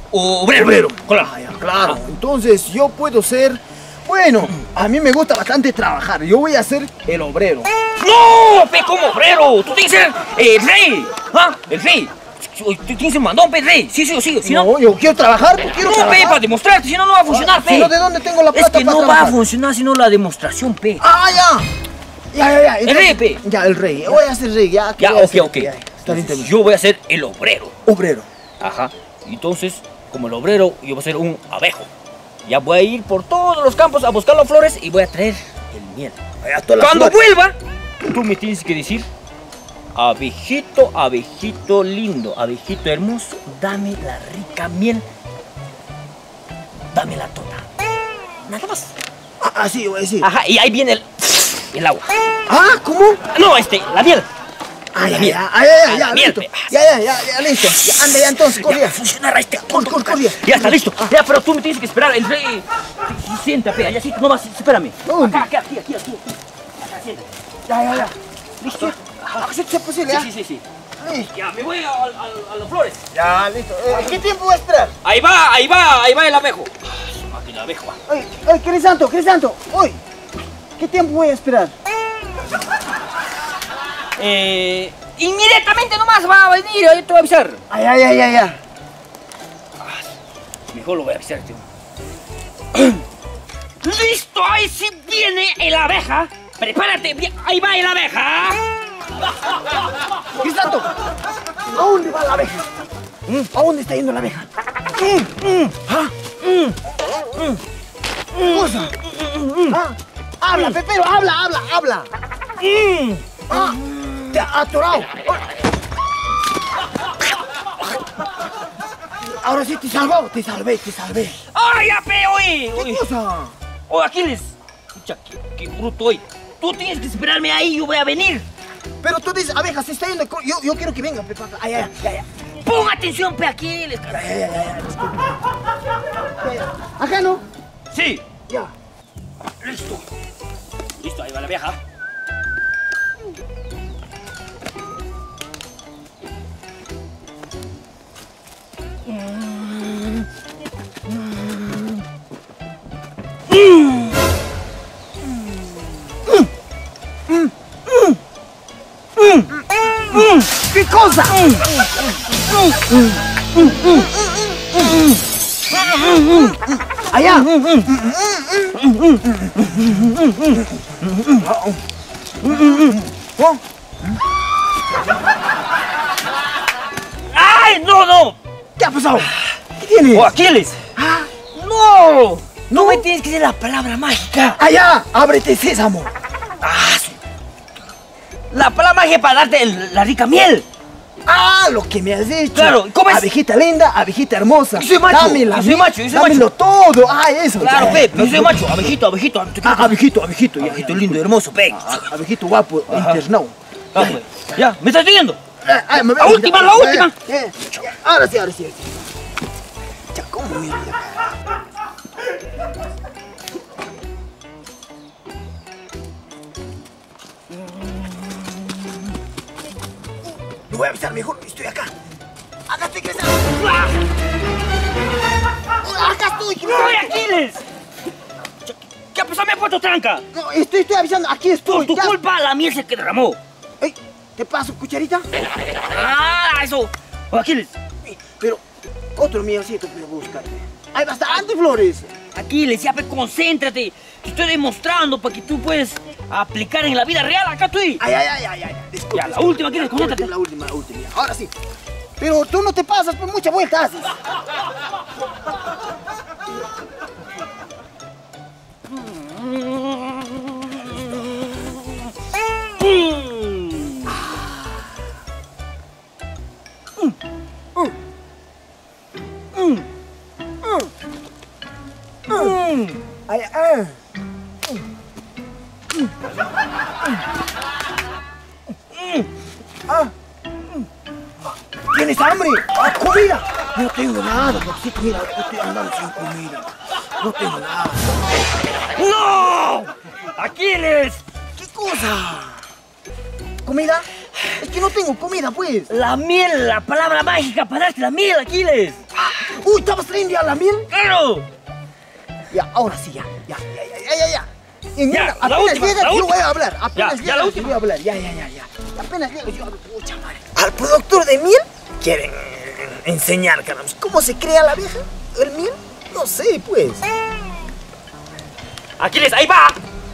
o obrero. Obrero. Claro. Ah, ya, claro. Entonces yo puedo ser. Bueno, a mí me gusta bastante trabajar. Yo voy a ser el obrero. No, pe, como obrero. Tú tienes que ser el rey. ¿Ah? El rey. Tú tienes un mandón, pe, rey. Sí, sí, sí. Si no, No, yo quiero trabajar, pues quiero no, pe, trabajar. para demostrarte. Si no, no va a funcionar, pe. Si no, ¿de dónde tengo la Es plata que para no va a trabajar? funcionar sino la demostración, pe. Ah, ya. Ya, ya, ya. El rey, pe. Ya, el rey. Voy a ser rey, ya. ¿qué Ya, voy a ok, hacer? ok. Ya, ya. Está bien, está Entonces, bien. yo voy a ser el obrero. Obrero. Ajá. Entonces, como el obrero, yo voy a ser un abejo. Ya voy a ir por todos los campos a buscar las flores y voy a traer el miel. Allá toda la Cuando flor. vuelva, tú me tienes que decir, abejito, abejito lindo, abejito hermoso, dame la rica miel, dámela toda. Nada más. Ah, así voy a decir. Ajá, y ahí viene el, el agua. Ah, ¿cómo? No, este, la miel. Ah, ya, La miel. ya, ah, ya, ya, Ah, ya, la miel, listo. pe. Ya, ya, ya, ya, listo. Ya, anda, ya, entonces, Ya corre. va a funcionar este. Cor, cor, cor, ya. Ya está listo. Ya, pero tú me tienes que esperar. El rey. Siéntate, allá sí, no vas, espérame. ¿Dónde? Acá, acá, aquí, aquí, aquí. Acá, siéntate. Ya, ya, ya. ¿Listo? Ah, ¿sí es posible, ya? Sí, sí, sí, sí. Listo. Ya, me voy a, a, a las flores. Ya, listo. Eh, ¿Qué tiempo voy a esperar? Ahí va, ahí va, ahí va el abejo. Ay, su máquina de abejo. Ay, ay, Crisanto, Crisanto. Uy. ¿Qué tiempo voy a esperar? Eh, inmediatamente nomás va a venir, yo te voy a avisar. Ay, ay, ay, ay, ay. Mejor lo voy a avisar, tío. ¡Listo! Ahí sí viene el abeja. Prepárate, bien. Ahí va el abeja. Crisanto, ¿a dónde va la abeja? ¿A dónde está yendo la abeja? ¿Ah? ¿Qué cosa? ¿Ah? Habla, Pepero, habla, habla, habla. Ah, te ha atorado. Ahora sí te salvó, te salvé, te salvé. ¡Ay, ya, pe, oye! ¿Qué cosa? ¡Oh, Aquiles! Escucha, qué, qué bruto hoy. Tú tienes que esperarme ahí, yo voy a venir. Pero tú dices, abeja, se está yendo. Yo, yo quiero que venga, Pepa. Ay, ay, ay, ay. Pon atención, pe, Aquiles, carajo. Ay, ay, ay, disculpe. Ya, ya. Acá, ¿no? Sí. Ya. Listo. Listo, ahí va la abeja. ¿Qué cosa? Allá. ¡Ay, no, no! ¿Qué ha pasado? ¿Qué tienes? ¡Oh, Aquiles! ¿Ah? ¡No! No me tienes que decir la palabra mágica. Allá, ábrete, sésamo. Ah, sí. La palabra mágica para darte el- la rica miel. Ah, lo que me has dicho. Claro, ¿cómo es? Abejita linda, abejita hermosa. Yo soy macho, Dámela, yo soy macho, yo soy dámelo macho. todo. Ah, eso. Claro, ya, pe, ya. yo soy macho. Abejito, abejito. Ah, abejito, abejito. Ya, Abejito ya. lindo y hermoso, pe. Ah, abejito guapo, Ajá. internado. Ah, pues. Ya, ¿me estás viendo? Ah, ah, me voy La a- última, la Eh, última. eh, ya, ahora sí, ahora sí. ahora sí. Ya, ¿cómo mierda? Le voy a avisar mejor, estoy acá. Acá estoy creciendo. Acá estoy, ¡No, Aquiles! ¿Qué pasó? Me ha puesto tranca. No, estoy, estoy avisando, aquí Por estoy. tu ya. culpa la miel se que derramó. Ey, ¿te paso cucharita? Ah, eso. Oh, Aquiles, Pero, otro mielcito voy a buscarte. Hay bastante flores. Aquiles, ya, pe, concéntrate. Te estoy demostrando para que tú puedes aplicar en la vida real. Acá estoy. Ay, ay, ay, ay, ay. Disculpe, Ya, la disculpe. última, ¿quieres? La última, Concéntrate. la última, la última. ya. Ahora sí. Pero tú no te pasas, pues mucha vuelta haces. Ay, ay. Ah. ¿Tienes hambre? ¡Ah, comida! No tengo nada, papacito. Mira, yo estoy andando sin comida. No tengo nada. ¡No! ¡Aquiles! ¿Qué cosa? ¿Comida? Es que no tengo comida, pues. La miel, la palabra mágica para darte la miel, Aquiles. Uy, ¿estabas trayendo ya la miel? ¡Claro! Ya, ahora sí, ya. Ya, ya, ya, ya, ya. Y mira, Ya, la apenas última, llegas, la yo última. voy a hablar. Apenas Ya, ya, llegas, la yo última. voy a hablar. Ya, ya, ya, ya. Apenas llegas, yo hablo. Pucha madre. Al productor de miel quieren enseñar, caramba. ¿Cómo se crea la abeja? ¿El miel? No sé, pues. Aquiles, ahí va.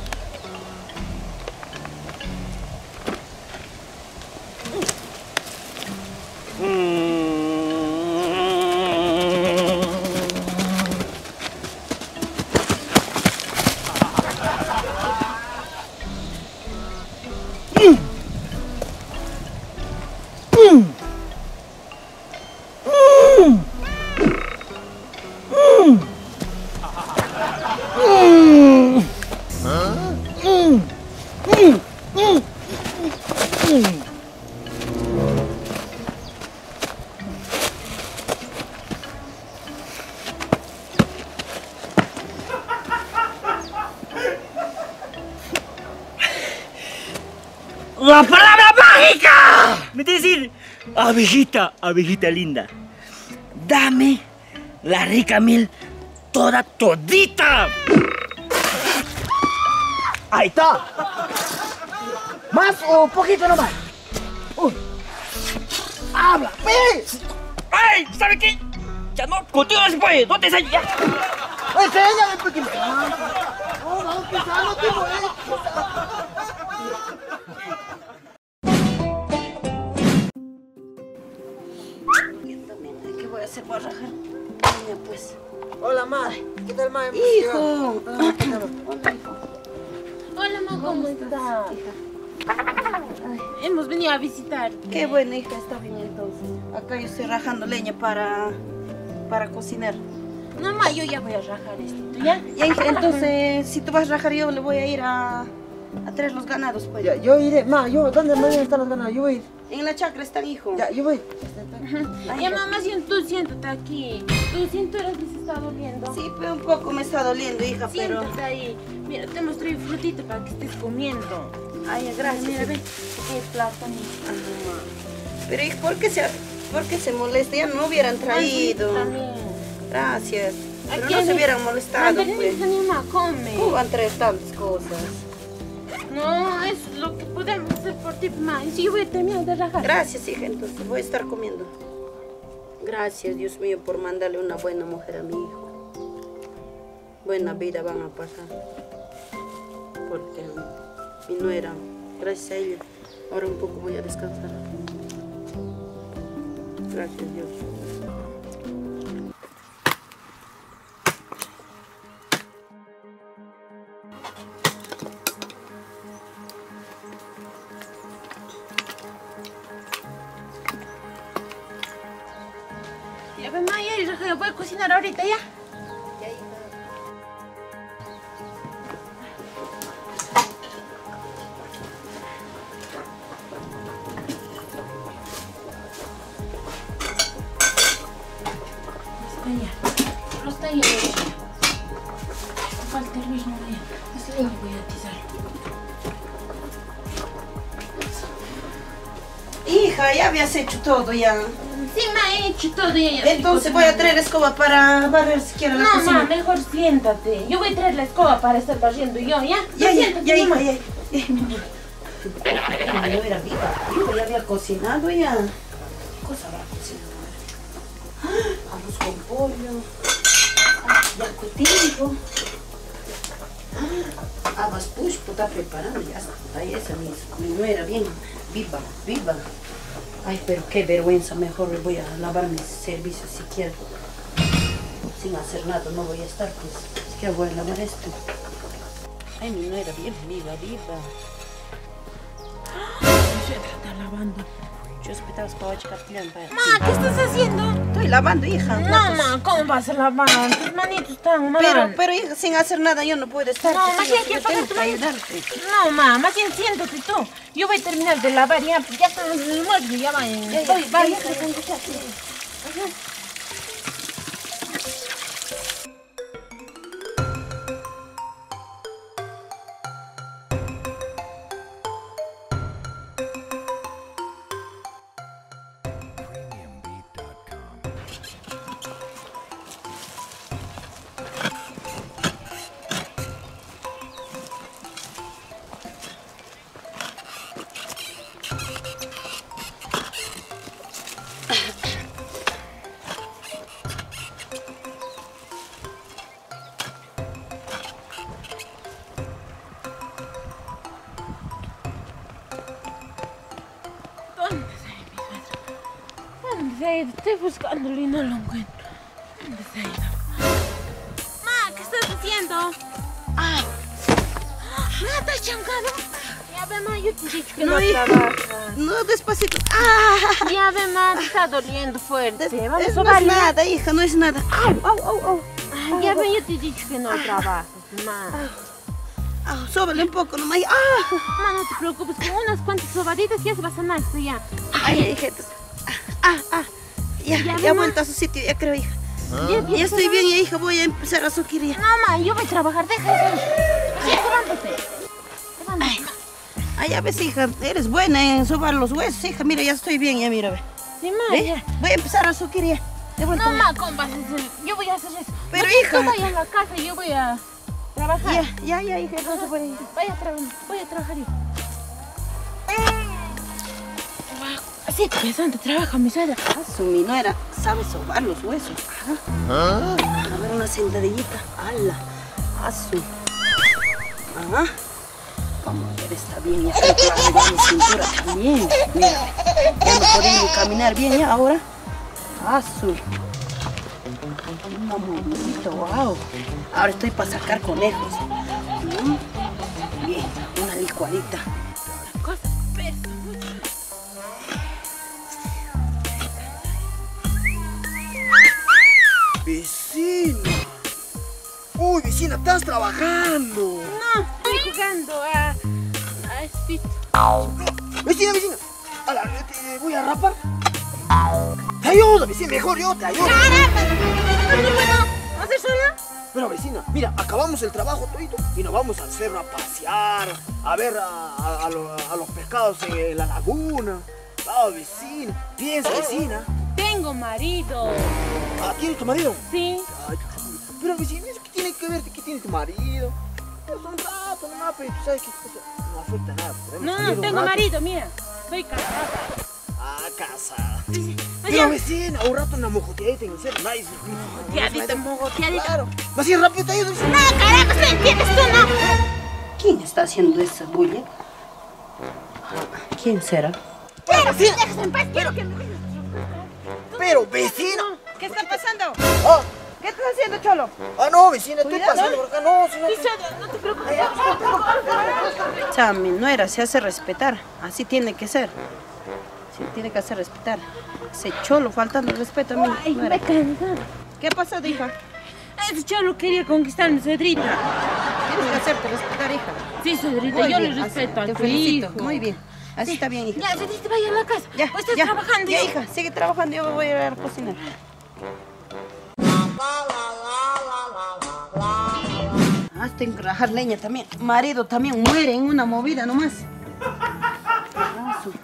¡La palabra mágica! Me tiene que decir, abejita, abejita linda, dame la rica miel toda todita. Ahí está. ¿Más o poquito nomás? Uy. Habla, pe. ¡Ay! ¿Sabe qué? Ya no, contigo no se puede. ¿Dónde está ya? Enséñame, porque me... No, vamos, quizá no te voy. ¿Qué voy a hacer para rajar? Niña, pues. Hola, madre. ¿Qué tal, madre? Hijo. Hola, hijo. Hola, mamá, ¿cómo estás? Hemos venido a visitar. Qué bueno, hija, está bien entonces. Acá yo estoy rajando leña para, para cocinar. No, ma, yo ya voy a rajar esto, ¿ya? Ya, hija, entonces, si tú vas a rajar, yo le voy a ir a, a traer los ganados, pues. Ya, yo iré. Ma, yo, ¿dónde me están los ganados? Yo voy a ir. En la chacra están, hijo. Ya, yo voy. Ya, mamá, si tú siéntate aquí. Tu cintura te se está doliendo. Sí, pero un poco me está doliendo, hija, pero... Siéntate ahí. Mira, te hemos traído frutita para que estés comiendo. Ay, gracias. Mira, ve. Qué plátano. Pero, hija, ¿por qué se, por qué se molesta? Ya no hubieran traído. También. Gracias. Pero Aquí no se hay- hubieran molestado, Anda, pues. mi mamá, come. ¿Cómo van a traer tantas cosas? No, es lo que podemos hacer por ti, mamá. Y si yo voy a terminar de rajar. Gracias, hija, entonces voy a estar comiendo. Gracias, Dios mío, por mandarle una buena mujer a mi hijo. Buena vida van a pasar. Porque mi nuera, gracias a ella, ahora un poco voy a descansar. Gracias, Dios. Ya, mamá, ya, raja, voy a cocinar ahorita, ¿ya? Ya, hija. Está ya. Solo está ya hecho. Falta el mismo día. Es leña, voy a atizar. Hija, ya habías hecho todo ya. Sí, me he hecho todo y ya. Entonces voy a traer escoba para barrer siquiera la No, cocina. mamá, mejor siéntate. Yo voy a traer la escoba para estar barriendo yo, ¿ya? Ya, Tú ya, siéntate, ya, hija, mamá. ya. ya, mi amor. Ay, no era viva. Hijo, ya había cocinado ya. ¿Qué cosa habrá cocinado ahora? Ah, arroz con pollo. Ah, ya cotigo. Ah, habas push, pues está preparando ya. Ahí esa misma. Mi nuera bien viva, viva. Ay, pero qué vergüenza. Mejor voy a lavar mis servicios siquiera. Sin hacer nada, no voy a estar, pues. Siquiera voy a lavar esto. Ay, mi nuera bien viva, viva. Está lavando. Yo esperaba que para chicar para. Ma, ¿qué estás haciendo? Estoy lavando, hija. No, platos. ma, ¿cómo vas a lavar? Tus manitos están mal. Pero, pero, hija, sin hacer nada yo no puedo estar. No, pues, más hija, bien quiero yo tengo pagar tu que ayudarte. No, ma, más bien siéntate tú. Yo voy a terminar de lavar ya. Ya estamos en el almuerzo, ya va en... Ya, ya, Voy, ya, va, hija, ya. ya, ya, ya. ¿Dónde se ha ido mi suegra? ¿Dónde se ha ido? Estoy buscándolo y no lo encuentro. ¿Dónde se ha ido? Ma, ¿qué estás haciendo? Ah. ¿Me has chancado? Ya ve, ma, yo te he dicho que no, No, hija. trabajas. No, despacito. ¡Ah! Ya ve, ma, te está doliendo fuerte. Des- Vamos es- a no es darle. nada, hija, no es nada. ¡Au, au, au, au! Ay, ya ve, yo te he dicho que no trabajas, ma. ¡Au! Sóbale un poco nomás. ¡Ah! Ma, no te preocupes, con unas cuantas sobaditas ya se va a sanar esto ya. ¡Ay, hija! ¡Ah, ah! Ya, Ya, ya, mamá. he vuelto a su sitio, ya creo, hija. Ya, Ya estoy bien, ya, hija, voy a empezar a surgir ya. No, ma, yo voy a trabajar, deja eso. Ya, levántate. Levántate. Ay, ya ves, hija, eres buena en sobar los huesos, hija. Mira, ya estoy bien, ya, mira, ve. Sí, ma, ¿Ve? ya. Voy a empezar a surgir ya. De vuelta. No, ma, ¿cómo vas a hacer? Yo voy a hacer eso. Pero, No, hija. Tú vayas a la casa y yo voy a... trabajar. Ya, ya, ya, hija, no se puede ir. Vaya a trabajar, voy a trabajar, hijo. Así pesante trabaja mi suegra. Ah, su mi nuera sabe sobar los huesos. Ajá. A ver, una sentadillita. ¡Hala! A su. Ajá. Vamos a ver, está bien. Ya creo que arreglar mi cintura también. Mira, ya no podía ni caminar bien ya ahora. A su. Un momentito, wow. Ahora estoy para sacar conejos. Mm. Bien, una licuadita. La cosa pesa mucho. Vecina. Uy, vecina, estás trabajando. No, estoy jugando a... a espito. Vecina, vecina. A la, te voy a rapar. Te ayudo, vecina, mejor yo te ayudo. ¿No puedo hacer sola? Pero vecina, mira, acabamos el trabajo todito y nos vamos al cerro a pasear, a ver a, a, a, lo- a los pescados en la laguna. Ah, vecina, piensa, vecina. Tengo marido. Ah, ¿tienes tu marido? Sí. Ay, pero vecina, ¿eso qué tiene que ver? ¿Qué tiene tu marido? Es un rato nomás, pero tú sabes que eso no afecta nada. podemos No, salir un tengo rato. marido, mira. Soy casada. Ah, casada. Oye, Pero vecina, un rato una mojoteadita en el cerro, nice. mojoteadita, mojoteadita. Claro. Más bien rápido te ayudo, vecina. No, caramba, ¿no entiendes tú, no? ¿Quién está haciendo esa bulla? ¿Quién será? Pero, vecina. Déjame en paz, quiero que... Pero, vecina. ¿Qué está pasando? Ah, ¿Qué estás haciendo, Cholo? ah, no, vecina, estoy Cuidado. pasando por acá. No, señor. No te preocupes. O sea, mi nuera se hace respetar. Así tiene que ser. Sí, tiene que hacer respetar. Ese Cholo faltando el respeto a mi Ay, nuera. me cansa. ¿Qué pasó, hija? Ese cholo quería conquistar a mi suegrita. Tienes que hacerte respetar, hija. Sí, suegrita, Muy yo bien, le respeto así, a te tu felicito. hijo. Muy bien. Así está bien, hija. Ya, suegrita, vaya a la casa. Ya, Pues estás ya, trabajando. ya, yo- hija, sigue trabajando. Yo voy a ir a cocinar. Hasta engrajar leña también. Marido también muere en una movida nomás. Ah, su-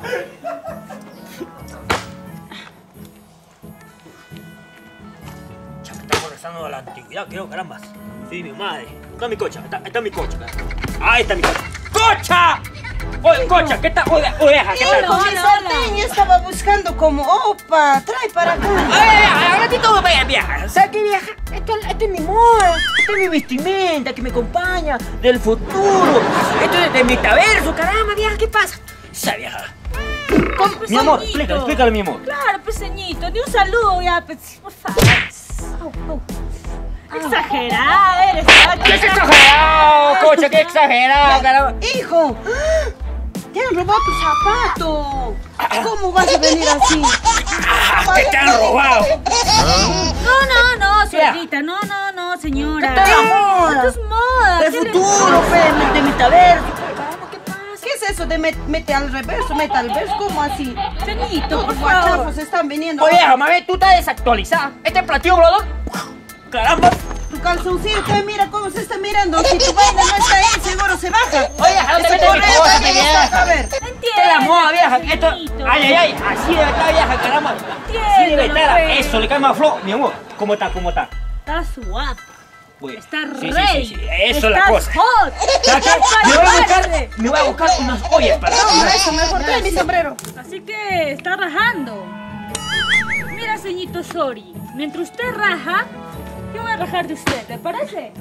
Cha, me estamos rezando a la antigüedad, creo, caramba. Sí, mi madre. Está mi cocha, está, está mi cocha. Ahí está mi cocha. ¡Cocha! Oye, cocha, ¿qué tal? Oye, oveja, ¿qué tal? Hijo, mi sartén yo estaba buscando como opa. Trae para acá. Ay, ahora ti todo vaya, vieja. ¿Sabes qué, vieja? Esto, esto es mi moda, esto es mi vestimenta que me acompaña del futuro. Esto es de mi metaverso, caramba, vieja, ¿qué pasa? Esa vieja. ¿Cómo, pues, Mi amor, ceñito? explícale, explícale, mi amor. Claro, pues, ceñito, de un saludo ya, pues, por favor. Au, au. Exagerada eres, ¿sabes? ¡Qué exagerado, cocha, qué exagerado, caramba! Hijo, te han robado tu zapato. ¿Cómo vas a venir así? ¡Ah, que te han robado! No, no, no, suegrita, no, no, no, señora. Esta es la moda. Esto es moda. ¡Del ¿qué le- futuro, fe! ¡De metaverso! Caramba, ¿qué pasa? ¿Qué es eso de met- mete al reverso, mete al verso? ¿Cómo así? Ceñito, Todos por los guachafos favor. están viniendo. Oye, mami, tú estás desactualizada. Este platillo volador. ¡Caramba! Tu calzoncillo, que mira cómo se está mirando. Si tu vaina no está ahí, seguro se baja. Oye, no te Ese metes en mi correo cosa, también vieja. está, a ver. Esta es la moda, vieja. Esto... Ceñito. Ay, ay, ay. Así debe estar, vieja, caramba. Así debe Entiéndelo, estar. pues. Eso, le cae más flow. Mi amor, ¿cómo está? ¿Cómo está? Estás guapo. Pues, Está sí, sí, rey. sí, sí, eso es la Estás cosa. hot. ¿Sabes qué? Me voy a buscar, me voy a buscar unas ollas para... No, eso mejor trae mi sombrero. Así que está rajando. Mira, ceñito Sori, mientras usted raja, yo voy a rajar de usted, ¿te parece?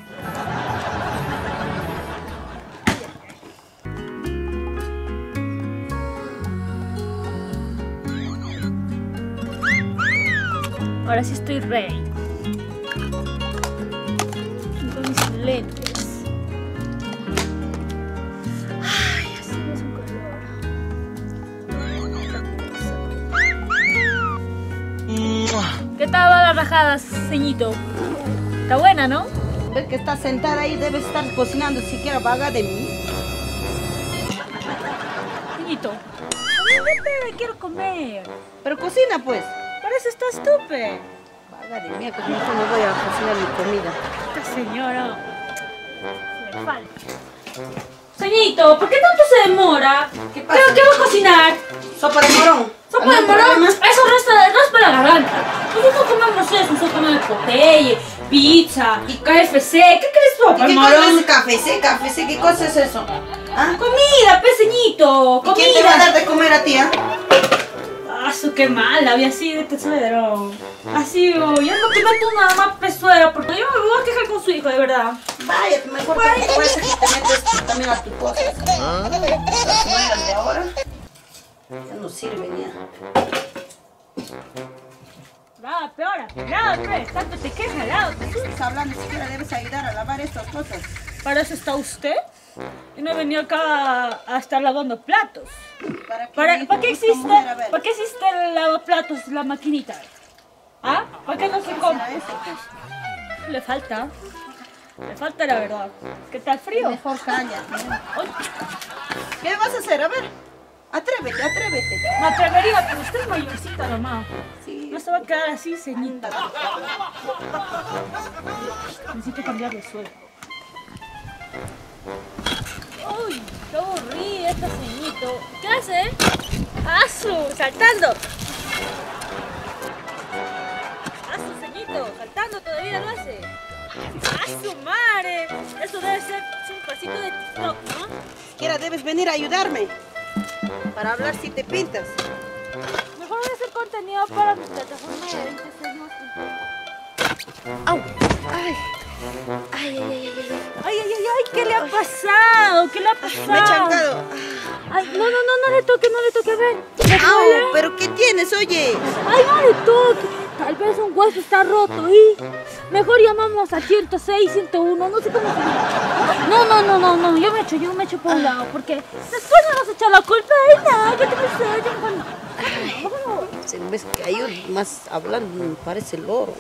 Ahora sí estoy rey. Con mis lentes. Ay, así es un color. ¿Qué tal va la rajada, ceñito? Está buena, ¿no? Ves que está sentada ahí, debe estar cocinando, siquiera vaga de mí. Ceñito. Vete, quiero comer. Pero cocina, pues. Para eso estás estúpido. Vaga de mí, pues mejor me voy a cocinar mi comida. Esta señora. Me falta. Ceñito, ¿por qué tanto se demora? ¿Qué pasa? Creo que voy a cocinar. Sopa de morón. Sopa de ¿Algún morón. problema? Eso raspa, raspa la garganta. Nosotros comemos eso, nosotros comemos Popeye, pizza, y K F C. ¿Qué crees tú, ¿Y qué cosa es K F C? ¿K F C? ¿Qué cosa es eso? ¿Ah? Comida, peseñito, comida. ¿Quién te va a dar de comer a ti, ah? Ah, su qué mal, había así de tesuero. Así, oh, ya no te meto nada más pesuero, porque yo me voy a quejar con su hijo, de verdad. Vaya, mejor que te puedes que te metes también a tu cosa. Las nuevas de ahora ya no sirven ya. Nada, peor, nada, pues, tanto te quejas, nada. ¿De qué estás hablando? Ni siquiera debes ayudar a lavar estas cosas. ¿Para eso está usted? Yo no he venido acá a estar lavando platos. ¿Para qué, ¿Para, hijo? ¿para qué Busca existe, mujer, a ver. ¿para qué existe el lavaplatos, la maquinita? ¿Ah? ¿Para qué no se come? ¿Será eso, pues? Le falta. Le falta la verdad. ¿Qué tal frío? Mejor cállate. Oye, ¿Qué vas a hacer? A ver. Atrévete, atrévete. me atrevería, pero usted es mayorcita, mamá. Sí. No se va a quedar así, ceñita. Necesito cambiar de suelo. Uy, qué aburrida esta ceñito. ¿Qué hace? ¡Asu! ¡Saltando! ¡Asu, ceñito! ¡Saltando! Todavía lo hace. ¡Asu, madre! Eso debe ser un pasito de TikTok, ¿no? Siquiera debes venir a ayudarme. Para hablar si te pintas. Mejor voy a hacer contenido para mi plataforma de veinte segundos. ¡Au! ¡Ay! ¡Ay, ay, ay, ay! Ay, ay, ay, ay, ¿qué le ha pasado? ¿Qué le ha pasado? Me he chancado. Ay, no, no, no, no le toque, no le toque, a ver. ¿Me ¡Au! duele? ¿Pero qué tienes, oye? Ay, no le toque. Tal vez un hueso está roto y mejor llamamos a ciento seis, ciento uno, no sé cómo se llama. No, no, no, no, no, yo me echo, yo me echo por un lado, porque después me vas a echar la culpa de nada. ¿Qué te pasa? Yo mejor no. No. Se ves que hay más hablando, me parece loro.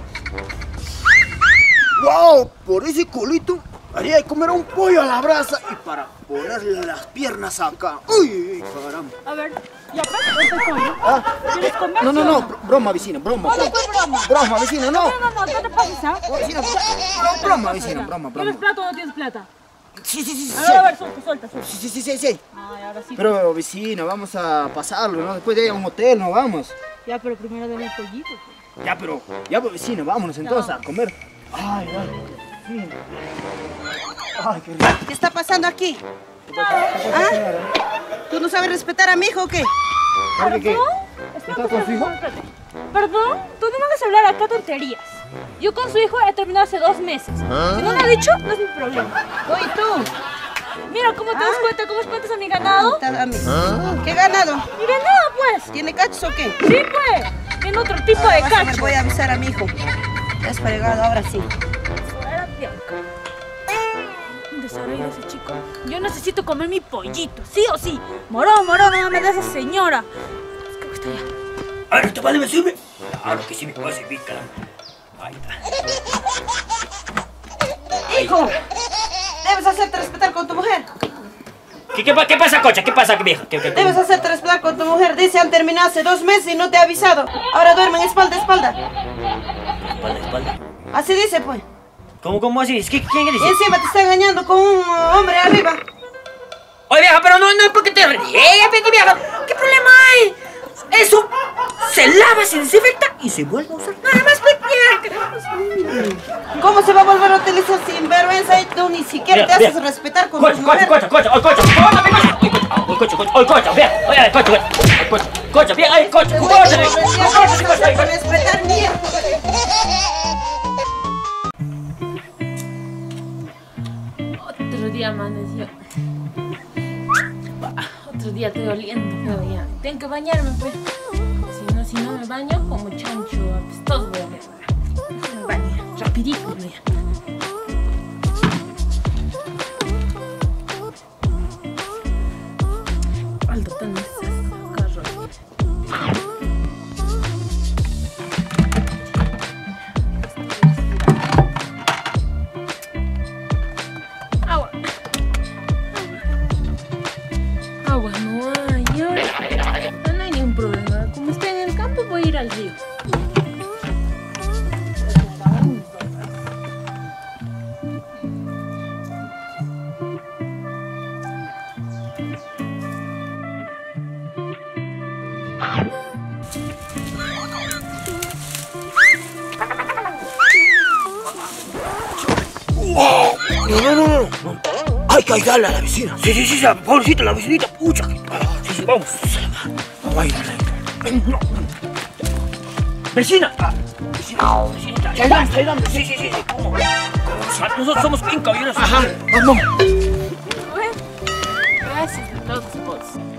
¡Wow! Por ese culito haría de comer un pollo a la brasa y para ponerle las piernas acá. ¡Uy, caramba! A ver, ya pues, ¿no te pollo? ¿Ah? ¿Quieres comer? No, no, sí o no, br- broma, vecino, broma. ¿Cuándo fue broma? Broma, vecino, no. No, no, no, ¿qué te pasa? ¿Ah? No, vecino, bro- broma, vecino, broma, ¿Tienes broma. plata o no tienes plata? Sí, sí, sí, sí. A ver, a ver, suelta, suelta, suelta. Sí, sí, sí, sí, sí. Ay, ahora sí. Pero, vecino, vamos a pasarlo, ¿no? Después de ir a un hotel, ¿no? Vamos. Ya, pero primero dame el pollito. pues. Ya, pero, ya, pues, vecino, vámonos entonces a comer. Ay, ay. Sí. Ay, qué rico. ¿Qué está pasando aquí? ¿Ah? ¿Tú no sabes respetar a mi hijo o qué? ¿Por qué qué? Espera, ¿Estás con su hijo? espérate. Perdón, tú no me vas a hablar acá tonterías. Yo con su hijo he terminado hace dos meses. Si no me ha dicho, no es mi problema. Oye, tú. Mira, ¿cómo te das cuenta? ¿Cómo espantas a mi ganado? Está a mí. ¿Qué ganado? ¡Mi ganado, pues! ¿Tiene cachos o qué? Sí, pues. Tiene otro tipo Ahora de vas a ver, cacho. voy a avisar a mi hijo. Ya has fregado, ahora sí. Era Bianca. ¿Dónde se habrá ido ese chico? Yo necesito comer mi pollito, sí o sí. Morón, morón, no me da esa señora. Creo que está allá. A ver, ¿tu padre me sirve? Claro que sí me puede servir, caramba. Ahí está. ¡Hijo! Debes hacerte respetar con tu mujer. ¿Qué, qué, pa- qué pasa, cocha? ¿Qué pasa, vieja? ¿Qué, qué, qué? Debes hacerte respetar con tu mujer. Dice, han terminado hace dos meses y no te ha avisado. Ahora duermen espalda a espalda. Espalda, espalda. Así dice, pues. ¿Cómo, cómo así? ¿Qué, ¿Quién Y dice? encima te está engañando con un uh, hombre arriba. Oye, vieja, pero no, no es porque te riegues, peque, vieja. ¿Qué problema hay? Eso se lava, se desinfecta y se vuelve a usar. Nada más, peque, vieja. ¿Cómo se va a volver a utilizar sin vergüenza y tú ni siquiera Mira, te haces mira. respetar con Cocha, tu cocha, mujer? cocha, cocha, oye, cocha, cocha, cocha, oye, cocha, cocha, oye, cocha, vieja, oye, cocha, cocha, cocha, cocha, vieja, ay, cocha, Uy, cocha, no, cocha, no, cocha, no, cocha, no, cocha, no, cocha. respetar ni Otro día amaneció. Bah, otro día estoy oliendo feo ya. Tengo que bañarme, pues. Si no, si no me baño, como chancho apestoso voy a ver. Me baño, rapidito, mira. Aldo, tan necesario, carro. Agua. Agua no hay. ¿Y ahora? No, no hay ningún problema. Como estoy en el campo, voy a ir al río. No, no, no, no. Hay que ayudarle a la vecina. Sí, sí, sí, sí, pobrecita, la vecinita, pucha. Sí, sí, vamos. Vamos a ayudarle. No. Vecina. Ah, vecina, vecinita. Te ayudamos, te ayudamos. Sí, sí, sí, sí. ¿Cómo? Nosotros somos bien caballeros. Ajá, vamos. Bueno, gracias a todos vos.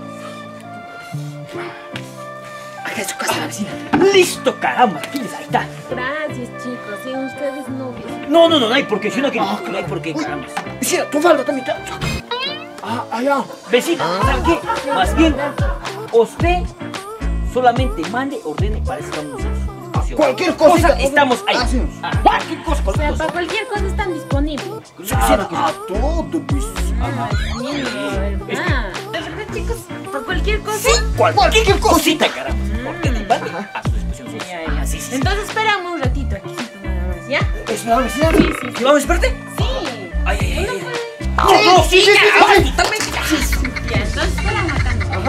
Acá es su casa, la vecina. Listo, caramba. Aquí les ahí está. Gracias, chicos. Sin ustedes no hubiese... No, no, no, no hay por qué. Si no quiere, no hay por qué, caramba. Vecina, tu falda también está. Ah, allá. Vecina, ¿sabe qué? Más bien, usted solamente mande, ordene para eso estamos nosotros. Cualquier cosita. Cosa, estamos ahí. Hacemos. Ah, cualquier cosa, O cualquier sea, cosa. para cualquier cosa están disponibles. Ah, a todo, pues. Ah, sí, de verdad. De verdad, chicos, para cualquier cosa. Cualquier cosita, caramba. Porque le mande a su disposición. Sí, Ya, ya. sí, sí. Entonces, espérame un ratito aquí, nada más, ¿ya? ¿Espera, vecina? Sí, sí, ¿Y vamos a espérate? sí. Ay, ay, ay. No, ay. No, no, sí, caramba, totalmente. Ya, entonces, espérame acá. Ajá.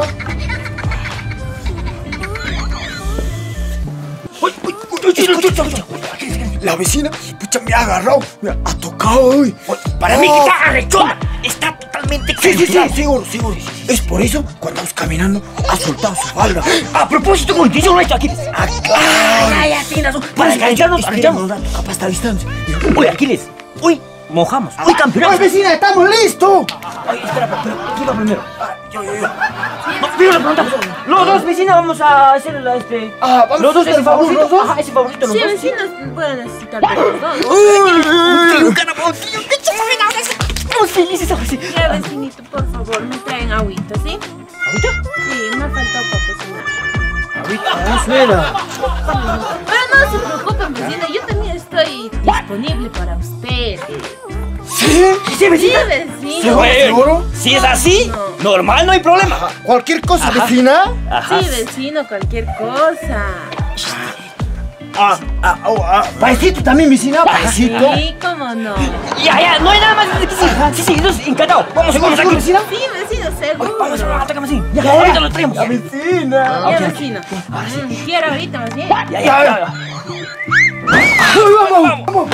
Uy, uy, uy, uy, uy, uy, uy, uy. La vecina, pucha, me ha agarrado. Me ha tocado hoy. Para mí que está arrechona. Está totalmente Sí, sí, sí, cansada. seguro, seguro. Es por eso, cuando vamos caminando, ha soltado su falda. A propósito, con que yo lo he hecho aquí. Ah, claro. Ya, ya, tienes razón. Para calentarnos, Esperemos un calentarnos. rato, capaz está a distancia. Uy, Aquiles. Uy, mojamos. Uy, campeonato. ¡Ay, vecina, estamos listos! Ay, espera, pero ¿quién va primero? Ah, yo, yo, yo. No, primero le preguntamos. Los dos, vecina, vamos a hacer la, este... Ah, vamos los dos, a hacer ese el favor, favorcito. los dos. Ajá, ese favorito, los Sí, dos. vecinos, voy a necesitar de los dos. Tío, caramba, tío, qué chafina, ahora sí. Estamos felices ahora sí. Ya, vecinito, por favor, me traen agüita, ¿sí? ¿Ahorita? Sí, me ha faltado para cocinar. Ahorita, no suena. Pero no se preocupen, vecina, yo también estoy disponible para usted. ¿Sí? Sí, Sí, vecina. vecino. Bueno, ¿Seguro? si es así, No. normal, no hay problema. Cualquier cosa, Ajá. vecina. Ajá. Sí, vecino, cualquier cosa. Ah, ah, oh, ah, paecito también, vecina, paecito. Sí, cómo no. Ya, ya, no hay nada más que decir. Sí, sí, entonces, encantado. Vamos a comer aquí. vecina? Sí, vecino, seguro. Vamos a hacer una gata así. Ya, Ya, ahorita lo traemos. La Ya, vecina. Ya, vecino. Mm, quiero ahorita, más bien. ya, ya. ya. Ay, vamos, vamos.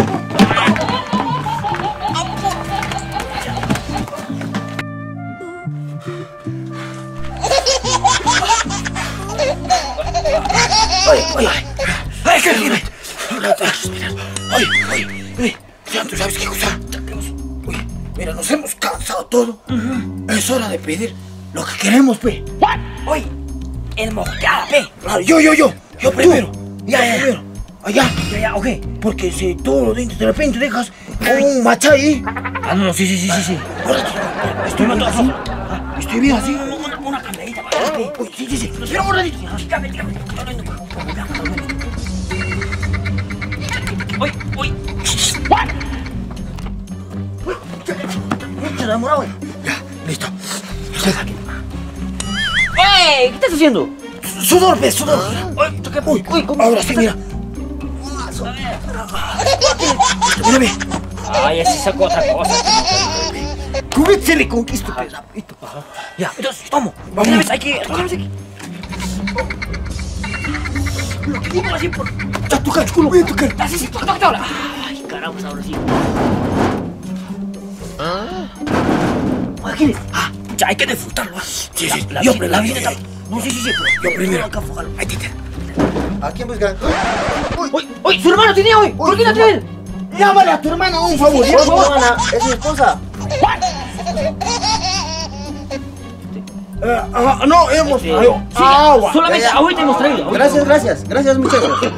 Oye, oye. Ay, qué lindo. Ay, ay, ay. Ya, ¿tú sabes qué cosa? Oye, mira, nos hemos cansado todo. Es hora de pedir lo que queremos, pe. Oye, el moteada, pe. Claro, yo, yo, yo. Yo primero. Ya, Ya, ya, ya. primero. Allá. Ya, ya, ok. Porque si todos los dientes de repente dejas un macha ahí. Ah, no, no, sí, sí, sí, sí, sí. Estoy bien así. Estoy bien así. Una, una cambiadita para pe. Uy, sí, sí, sí. Espera un ratito. Cambia, cambia. Oye, oye. Mucho enamorado. Ya, listo. Usted aquí. ¡Ey! ¿Qué estás haciendo? Sudor, pe, sudor. Uy, Uy, uy, ahora sí, mira. Mira, ve. Ay, ese sacó otra cosa. Cubit se le conquistó, pe. Rapidito. Ya, entonces, vamos. Vamos. Vamos. Hay que tocarnos aquí. Lo que digo así por... Ya, toca, culo, voy a tocar. Así, sí, toca, toca, toca. Ay, caramba, ahora sí. ¿Ah? ¿Quién es? Ah, ya hay que disfrutarlo. Sí, sí, La, yo, la, la visita visita. está- No, sí, sí, sí, pero Yo primero. Acá, enfócalo. Ahí te ¿A quién busca? Uy, uy, su hermano tenía hoy. ¿Por qué no trae él? Llámale a tu hermana un favor. Por favor, hermana. Es mi esposa. Eh, ah, no, hemos Sí. traído Sí, agua. solamente ahorita hemos traído. Gracias, gracias. Gracias, muchas gracias.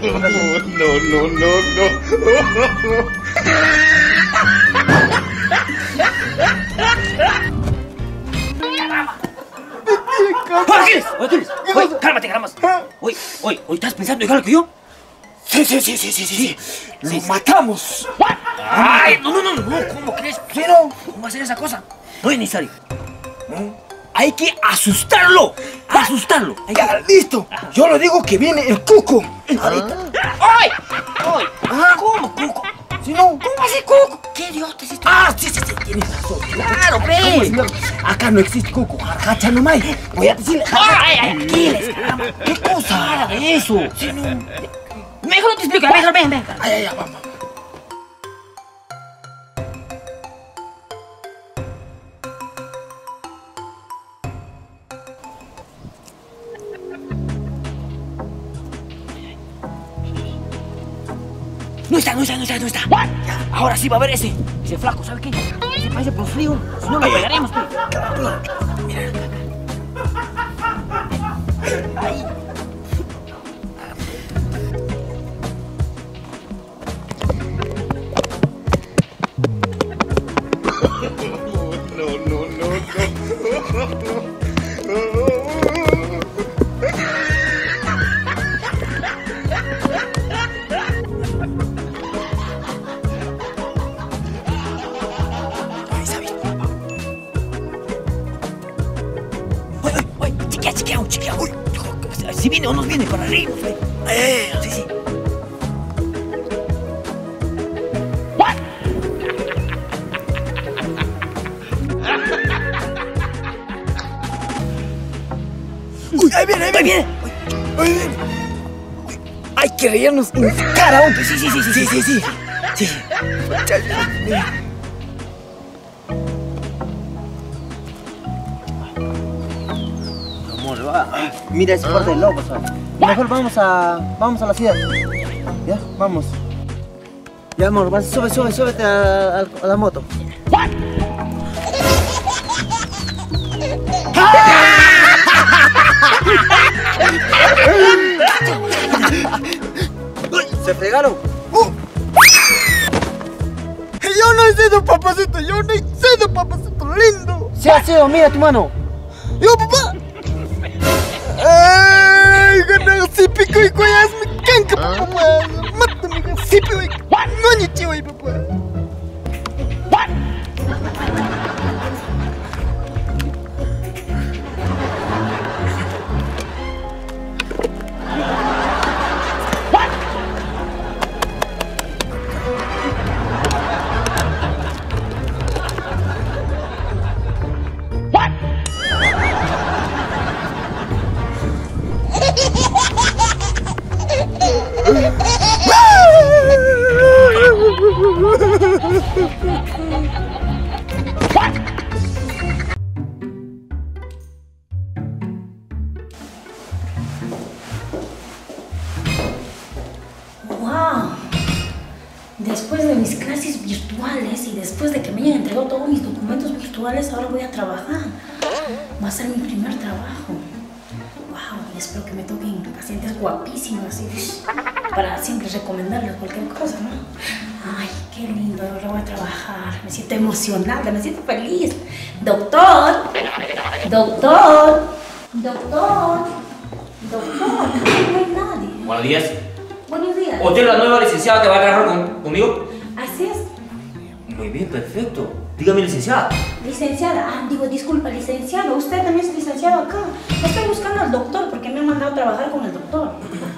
¡Aquiles! ¡Aquiles! Oye, cálmate, cálmate. Oye, oye, oye, ¿estás pensando igual que yo? Sí, sí, sí, sí, sí, sí. Lo matamos. ¡Ay! No, no, no, no, ¿cómo crees? Sí, no. ¿Cómo va a ser esa cosa? No es necesario. Hay que asustarlo. Asustarlo. Hay que... Ya, listo. Yo le digo que viene el cuco. Ahorita. ¡Ay! ¡Ay! ¿Cómo, Cuco? Si no, ¿Cómo va a ser Cuco? ¿Qué idiota es esto? ah, sí, sí, sí, tienes razón. ¡Claro, ¿Cómo es, pe! mierda? Acá no existe cuco. Jarjacha nomás. Voy a decirle. ¡Ay, ay, Aquiles! caramba! ¿Qué cosa? Nada de eso. Sí, no. Mejor no te explico. Mejor, ven, ven. Ay, ay, ay, vamos. No está, no está, no está, no está. Ya, ahora sí va a ver ese. Ese flaco, ¿sabe qué? Ese parece por frío. Si no lo pegaremos, pe. Mira. Ahí. No, no, no, no. Chiqueado, chiqueado. Uy, si viene o no viene para arriba. Eh, sí, sí. Uy, ahí viene, ahí viene. Ahí viene. Ahí viene. Uy, hay que reírnos en cara, hombre. Sí, sí, sí, sí, sí, sí, sí. Sí, sí. Mira ese parte del lobo, ¿sabes? Mejor vamos a, vamos a la ciudad. Ya, vamos. Ya, amor, vas, sube, sube, súbete a, a, a la moto. ¿Se fregaron? Uh. Yo no he sido papacito, yo no he sido papacito lindo. Se ha sido, mira tu mano. Yo, papá. Ay, gana si pico y cuellas me canca, papá. Mátame, si pico y no ni chivo, papá. Wow. Después de mis clases virtuales y después de que me hayan entregado todos mis documentos virtuales, ahora voy a trabajar. Va a ser mi primer trabajo. Wow, y espero que me toquen pacientes guapísimos y para siempre recomendarles cualquier cosa, ¿no? Ay, qué lindo, ahora voy a trabajar. Me siento emocionada, me siento feliz. Doctor, doctor, doctor, doctor, no hay nadie. Buenos días. Buenos días. ¿Usted es la nueva licenciada que va a trabajar con, conmigo? Así es. Muy bien, perfecto. Dígame, licenciada. Licenciada, ah, digo, disculpa, licenciado, usted también es licenciado acá. Estoy buscando al doctor porque me han mandado a trabajar con el doctor.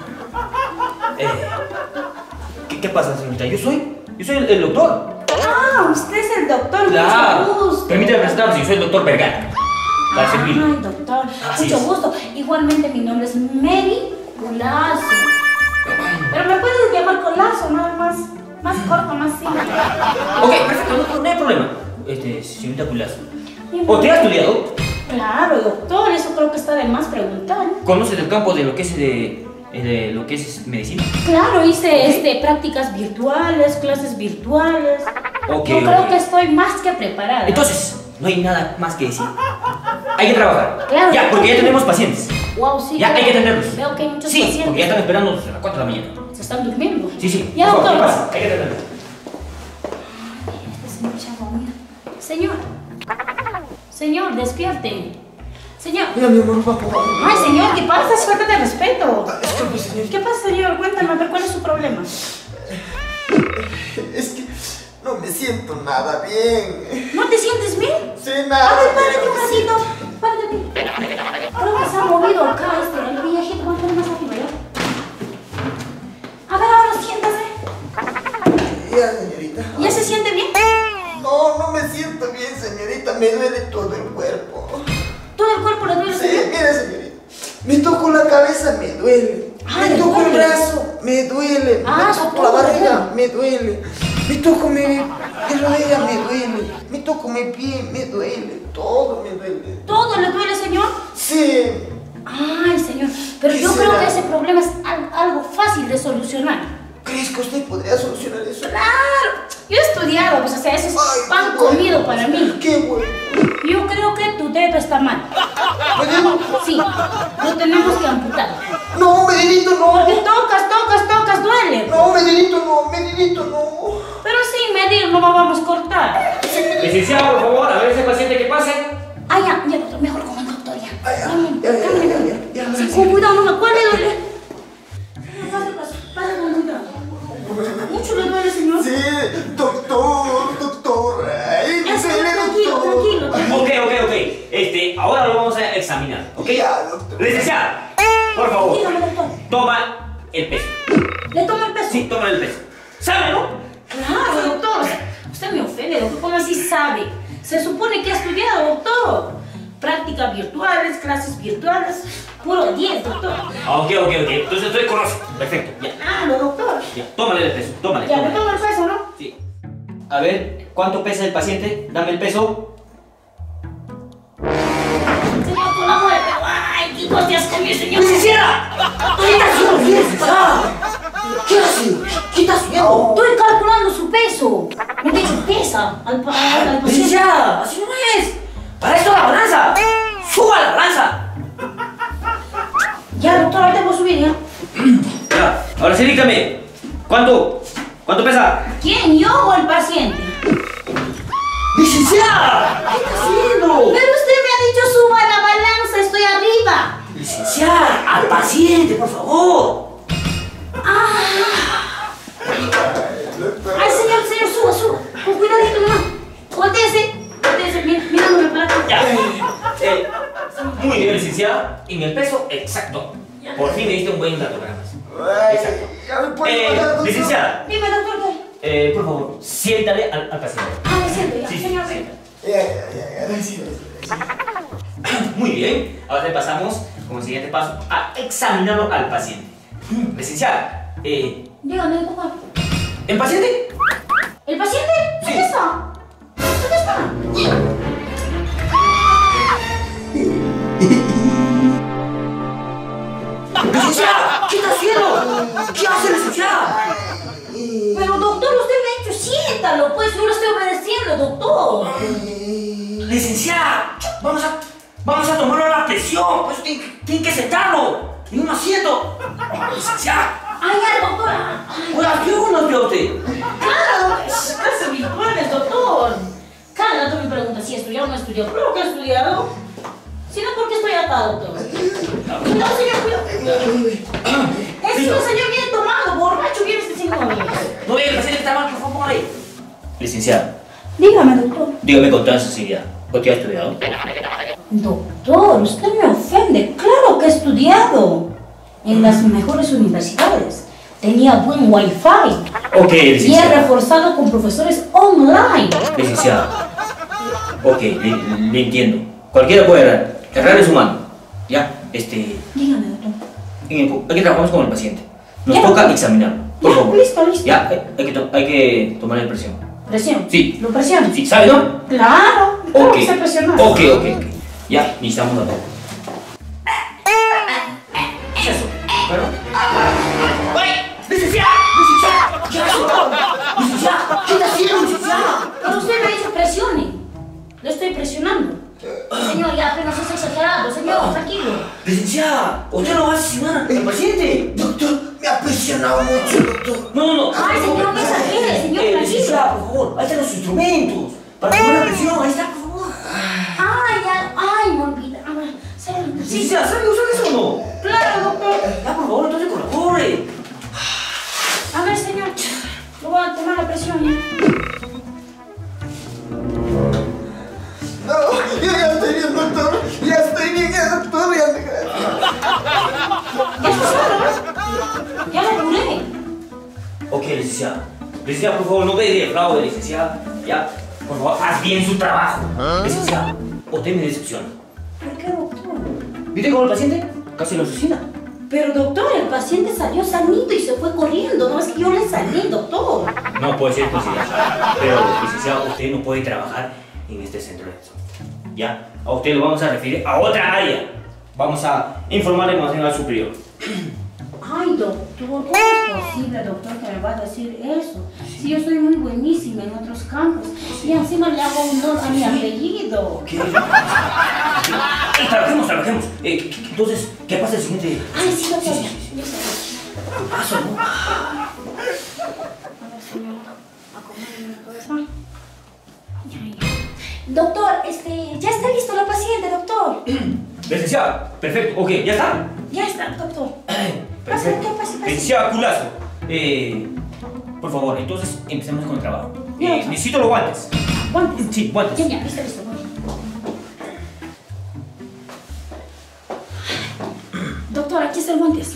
Eh, ¿qué, ¿Qué pasa, señorita? Yo soy, yo soy el, el doctor. Ah, usted es el doctor, Claro. mucho gusto. Permítame presentarme, yo soy el doctor Vergara. Para servirle. Ay, doctor, Así mucho es. gusto. Igualmente mi nombre es Mary Colazo. Pero me puedes llamar Colazo, nada más, más corto, más simple. Ok, perfecto, no, no hay problema. Este, señorita Culazo. ¿Usted ha estudiado? Claro, doctor, eso creo que está de más preguntar. ¿Conoce del campo de lo que es de, de lo que es medicina? Claro, hice este, prácticas virtuales, clases virtuales. Ok, Yo creo ok. que estoy más que preparada. Entonces, no hay nada más que decir. Hay que trabajar. Claro, Ya, porque ya doctor. tenemos pacientes. Wow, sí. Ya, claro. hay que atenderlos. Veo que hay muchos Sí, pacientes. porque ya están esperando a las cuatro de la mañana. Se están durmiendo. Sí, sí. Ya, por favor, doctor. ¿qué pasa? Hay que atenderlos. Este señor chavo, mira. Señor. Señor, despierte. Señor. Mira, mi amor, papá. Ay, señor, ¿qué pasa? Es falta de respeto. Disculpe, señor. ¿Qué pasa, señor? Cuéntame, a ver, ¿cuál es su problema? Es que no me siento nada bien. ¿No te sientes bien? Sí, nada. A ver, párate un ratito. Párate. Creo que se ha movido acá este, el viejito. Vamos a ver más arriba, ¿ya? A ver, ahora siéntase. Ya, señorita. ¿Ya se siente bien? No, no me siento bien, señorita. Me duele todo el cuerpo. ¿Todo el cuerpo le duele, Sí, señor? mira, señorita. Me toco la cabeza, me duele. Ah, Me ¿le toco el duele? brazo, me duele. Ah, Me su toco la todo le barriga, duele. me duele. Me toco mi, mi rodilla, me duele. Me toco mi pie, me duele. Todo me duele. ¿Todo le duele, señor? Sí. Ay, señor, pero ¿Qué yo creo será? que ese problema es al- algo fácil de solucionar. ¿Crees que usted podría solucionar dedo está mal. ¿Mi dedo? Sí, lo tenemos que amputar. No, mi dedito no. Porque tocas, tocas, tocas, duele. No, mi dedito no, mi dedito no. Pero sin medir no vamos a cortar. Licenciado, por favor, a ver ese paciente que pase. Ah, ya, ya, doctor, mejor con el doctor, ya. Ay, ya, Dame, ya, ya, dame, ya, dame. ya, ya, Sí, ya. con cuidado, no me acuerdo, duele. Pasa, pasa, pasa con cuidado. Mucho le duele, señor. Sí, doctor, doctor. Ay, Ya, no sé, señor, tranquilo, doctor. tranquilo, tranquilo. Ok, ok, ok. Este, ahora lo vamos a examinar, ¿ok? Ya, doctor. Licenciada, por favor, Dígame, doctor. toma el peso. ¿Le tomo el peso? Sí, toma el peso. ¿Sabe, no? Claro, doctor. Usted me ofende, doctor. ¿Cómo así sabe? Se supone que ha estudiado, doctor. Prácticas virtuales, clases virtuales. Puro diez, doctor. Ah, ok, ok, ok. Entonces usted conoce. Perfecto, ya. Claro, doctor. Ya, tómale el peso, tómale. Ya, me tómale. tomo el peso, ¿no? Sí. A ver, ¿cuánto pesa el paciente? Dame el peso. Señor, con la muerte. Ay, qué cosas con mi señor. ¡Licenciada! ¿Qué está haciendo, licenciada? ¿Qué hace? ¿Qué está haciendo? Estoy calculando su peso. Me he dicho pesa al, pa- al, al paciente. ¡Licenciada! ¡Así no es! ¡Para esto la balanza! ¡Suba la balanza! Ya, doctor, ahorita voy a subir, ¿ya? Ya, ahora sí dígame. ¿Cuánto? ¿Cuánto pesa? ¿Quién, yo o el paciente? ¡Licenciada! ¿Qué está haciendo? Pero usted me ha dicho suba la balanza, estoy arriba. Licenciada, al paciente, por favor. Ah. Ay, señor, señor, suba, suba. Con cuidadito nomás. Voltéese, voltéese, mí- mirándome para acá. Ya. Eh, muy bien, licenciada. En el peso exacto. Por fin me diste un buen dato, nada más. Exacto. Ya me puedo Eh, parar, doctor. licenciada, Dime, doctor, ¿qué? eh, por favor, siéntale al, al paciente. Ah, me siento ya, Sí, señor. sí. Ya, ya, ya, ya, sí, sí, sí. Muy bien. Ahora le pasamos, como siguiente paso, a examinarlo al paciente. Licenciada, eh, Dígame, doctor. ¿el paciente? ¿El paciente? ¿Dónde Sí. está? ¿Dónde está? ¡Licenciada! ¿Qué está haciendo? ¿Qué hace, licenciada? Pero, doctor, usted me ha dicho siéntalo, pues yo lo estoy obedeciendo, doctor. Licenciada, vamos a, vamos a tomarlo a la presión. Pues tiene, tiene que sentarlo en un asiento. Licenciada. Ay, ya, doctora. Hola, ¿qué uno vio usted? Claro, es clase virtuales, doctor. Cada rato me pregunta si he estudiado o no he estudiado. Claro que he estudiado. Si no, ¿por qué estoy acá, doctor? No, señor, cuidado. Es que un señor viene tomado, borracho, viene este señor. No ve el paciente que está mal, por favor, ahí. Licenciada, Dígame, doctor. dígame con toda sinceridad, ¿por qué ha estudiado? Doctor, usted me ofende. Claro que he estudiado en las mejores universidades. Tenía buen wifi. Ok, Y he licenciada. reforzado con profesores online. Licenciada. Ok, le, le entiendo. Cualquiera puede errar. Errar es humano. Ya, este. Dígame, doctor. en el- aquí trabajamos con el paciente. Nos Ya. toca examinarlo. Por Ya, favor. listo, listo. Ya, hay, hay que, to- hay que tomar la presión. ¿Presión? Sí. ¿Lo presiono? Sí, ¿sabe, no? Claro. Claro Ok. que sé presionar. Ok, ok, ok. Ya, necesitamos la todo. ¿Qué es eso? ¿Pero? ¡Oye! ¡Licenciada! ¡Licenciada! ¿Qué hace? ¡Licenciada! ¿Qué está haciendo, licenciada? Pero usted me ha dicho presione. Le estoy presionando. Señor, ya apenas es exagerado. Señor, tranquilo. Licenciada, usted no va a asesinar al paciente. Doctor, me ha presionado mucho, doctor. No, no, no. Ay, señor, no exagere, señor, Eh, tranquilo. licenciada, por favor, ahí están los instrumentos. Para tomar la presión, ahí está, por favor. Ay, ya. Ay, me olvidaba. Sí, sí. Licenciada, ¿sabe usar eso o no? Claro, doctor. Ya, por favor, entonces colabore. A ver, señor. Lo voy a tomar la presión. ¿Ya? No, yo ya estoy bien, doctor. Ya estoy bien, ya, doctor. Ya me Ya está solo. Ya lo curé. Ok, licenciada. Licenciada, por favor, no ve de fraude, licenciada. Ya, por favor, haz bien su trabajo. Licenciada, usted me decepciona. ¿Por qué, doctor? ¿Viste cómo el paciente casi lo asesina? Pero, doctor, el paciente salió sanito y se fue corriendo. No es que yo le salí, doctor. No puede ser coincidencia. Pero, licenciada, usted no puede trabajar en este centro de salud. Ya, a usted lo vamos a referir a otra área. Vamos a informarle más al superior. Ay, doctor, ¿cómo es posible, doctor, que me va a decir eso? Si yo soy muy buenísima en otros campos y encima le hago honor a mi apellido. ¿Qué? trabajemos. Eh, ¿qué- qué- entonces, ¿qué pasa el siguiente? Ay, sí, doctor. Sí, sí, sí, sí. ¿Qué pasa, no? A ver, señor, acomódeme la cabeza. Ya, ya. Doctor, este, ya está listo la paciente, doctor. Licenciada, perfecto. Ok, ¿ya está? Ya está, doctor. Pase, Perfecto. doctor, pase, pase. Licenciada Culazo, eh, por favor, entonces empecemos con el trabajo. Ya, Eh, doctor. necesito los guantes. ¿Guantes? Sí, guantes. Ya, ya, listo, listo. voy. Doctor, aquí está el guantes.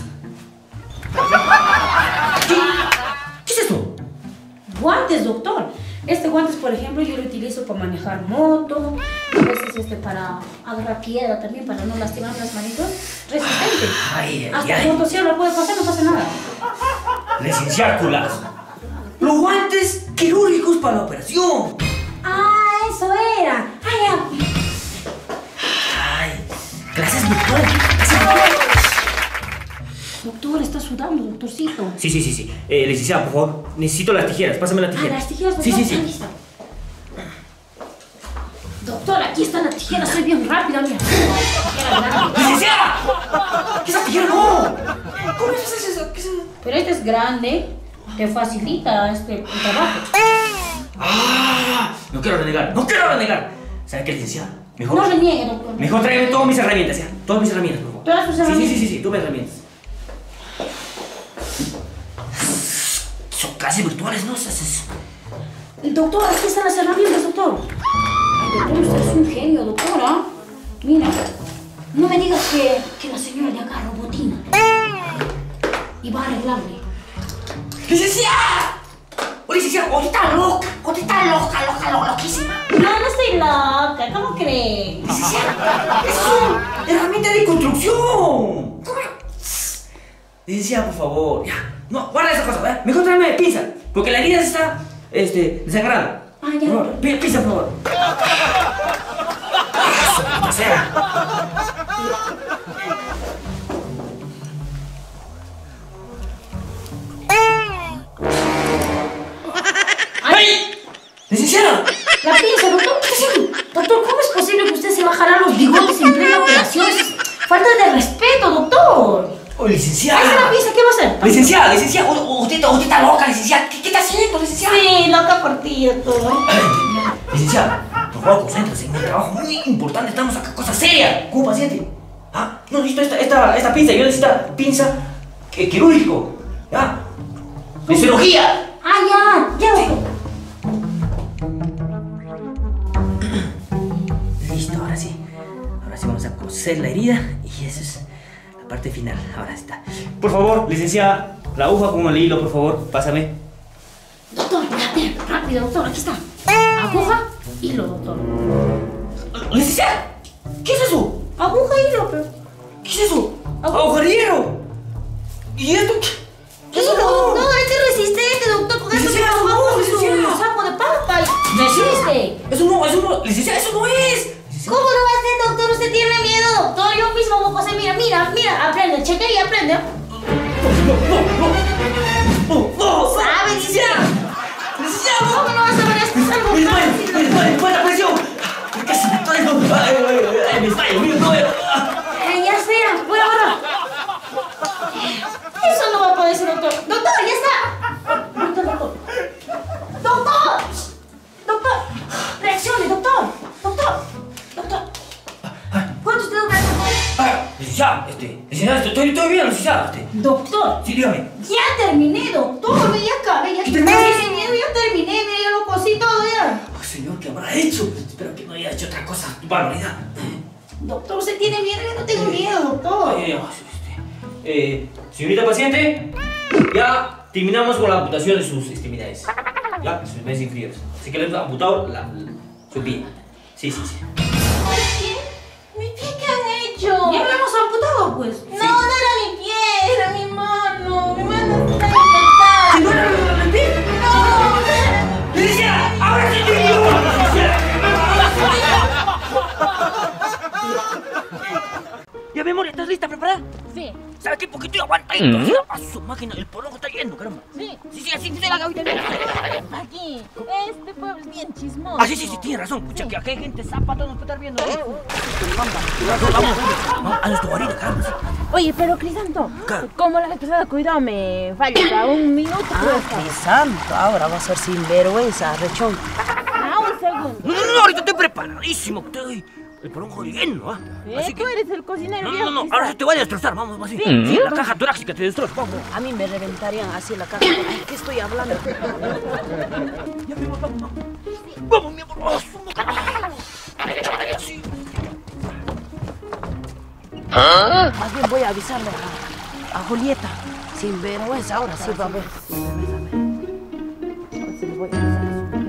¿Qué es esto? Guantes, doctor. Este guantes, por ejemplo, yo lo utilizo para manejar moto, a veces este para agarrar piedra también, para no lastimar las manitos. Resistente. Ay, ay, Hasta ay. el motosierra puede pasar, no pasa nada. Licenciada Culazo. Los guantes quirúrgicos para la operación. Ah, eso era. Ay, ya. Ay, clases virtuales. Clases virtuales. Doctor, está sudando, doctorcito. Sí, sí, sí, sí. Eh, licenciada, por favor, necesito las tijeras. Pásame las Ah, tijeras. las tijeras, Sí, doctor. sí, Ah, sí. listo. Doctor, aquí están las tijeras, soy bien rápida, mira. Tijera grande. ¡Licenciada! ¿Qué es esa tijera? ¡No! ¿Cómo es eso? ¿Qué es eso? Pero este es grande, te facilita este, el trabajo. ¡Ah! No quiero renegar, no quiero renegar. ¿Sabe qué, licenciada? Mejor. No reniegue, doctor. Mejor tráigame todas mis herramientas, ya. Todas mis herramientas, por favor. Todas sus Sí, herramientas. sí, sí, sí, sí, todas mis herramientas. Son clases virtuales, ¿no? Es- es- Doctor, aquí están las herramientas, doctor. Ay, doctor, usted es un genio, doctora. Mira, no me digas que, que la señora le agarra robotina. Y va a arreglarle. ¡Licenciada! ¡Oh, licenciada! ¡Oh, está loca! ¡Oh, está loca, loca, loca, loquísima! No, no estoy loca, ¿cómo crees? ¡Licenciada! ¡Es una herramienta de construcción! Licenciada, por favor, ya. No, guarda esa cosa, ¿verdad? Mejor tráeme pinza, porque la herida está, este, desangrada. Ah, ya. Por favor, pi- pinza, por favor. Eso, puta sea. ¡Ay! ¡Licenciada! La pinza, doctor, ¿qué es eso? Doctor, ¿cómo es posible que usted se va a jalar los bigotes en plena operación? Es falta de respeto, doctor. ¡Oh, Ahí licenciada! está la pinza, ¿qué va a hacer? Licenciada, licenciada, u- u- usted, usted está loca, licenciada. ¿Qué, qué está haciendo, licenciada? Sí, loca por ti, doctor. Ay, licenciada, por favor, concéntrese en un trabajo muy importante. Estamos acá, cosa seria, como paciente. Ah, no necesito esta, esta, esta pinza, yo necesito pinza eh, quirúrgico. ¿Ya? De cirugía. Ah, ya, ya, doctor. Listo, ahora sí. Ahora sí vamos a coser la herida y esa es la parte final. Ahora está. Por favor, licenciada, la aguja con el hilo, por favor, pásame. Doctor, espérate, rápido, doctor, aquí está. Aguja, hilo, doctor. Licenciada, ¿qué es eso? Aguja, hilo, pero. ¿Qué es eso? ¡Agujerero! ¿Y esto qué? ¿Qué es Hilo, eso? no, este es resistente, doctor. Con esto se Licenciada, trabaja no, con licenciada. su saco de papa y resiste. Eso no, eso no, licenciada, eso no es. ¿Cómo no va a ser, doctor? Usted tiene miedo, doctor. Yo mismo voy a pasar. Mira, mira, mira, aprende, cheque y aprende. No, no, no. ¿Sabe, licenciada? Licenciada, ¿Cómo no vas a ver esto? Es algo me fácil, desmayo, me doctor. desmayo, me la presión. Casi me estoy, no. Ay, ay, ay, ay, me desmayo, me desmayo. Eh, ya sea, bueno, bueno. Eso no va a poder ser, doctor. Doctor, ya está. Doctor, doctor. Doctor. Doctor. Reaccione, doctor. Doctor. Doctor. ¿Cuántos dedos me Ah, licenciada, este, licenciada, estoy, estoy bien, licenciada, este. Doctor. Sí, dígame. Ya terminé, doctor. Ya acabé, ya ¿Qué terminé. terminaste? Sin miedo, ya terminé. Mira, ya lo cosí todo ya. Oh, señor, ¿qué habrá hecho? Espero que no haya hecho otra cosa. Barbaridad. Doctor, usted tiene miedo. Yo no tengo miedo, doctor. Ay, ay, ay, este, eh, señorita paciente, ya terminamos con la amputación de sus extremidades. Ya, sus extremidades inferiores. Así que le hemos amputado la, la- su pie. Sí, sí, sí. ¿Mi pie qué han hecho? Ya lo hemos amputado, pues. No, no era mi pie, era mi mano. Mi mano está infectada. ¿No era la del pie? No. ¡Licenciada! ¡Ahora sí te digo! ¡Licenciada! Ya, mi amor, ¿estás lista, preparada? Sí. ¿Sabes qué? Porque estoy aguantadito. ¿Mm? A su máquina, el porongo está yendo, caramba. Sí. Sí, sí, así, sí, la gavita. Aquí, este pueblo es bien chismoso. Ah, sí, sí, sí, tienes razón. Pucha, que acá hay gente zapa, todos nos puede estar viendo. Vamos, vamos, vamos, a nuestro guarida, caramba. Oye, pero Crisanto, ¿qué? como la vez pasada, cuidado, me falta un minuto. Ah, Crisanto, ahora va a ser sinvergüenza, rechón. Ah, un segundo. No, no, no, ahorita estoy preparadísimo. Estoy... El porongo lleno, ¿ah? ¿Eh? Así Tú que... eres el cocinero. No, viejo, no, no, Crisanto. ahora sí te voy a destrozar, vamos, vamos así. Sí, Sí, sí, la vamos. caja torácica te destroza, vamos. A mí me reventarían así la caja. Ay, ¿qué estoy hablando? Ya, mi amor, vamos, vamos. Vamos, mi amor. Oh, así. Más bien voy a avisarle a, a Julieta. Sinvergüenza, ahora sí va a ver. Ahora sí le voy a avisar a su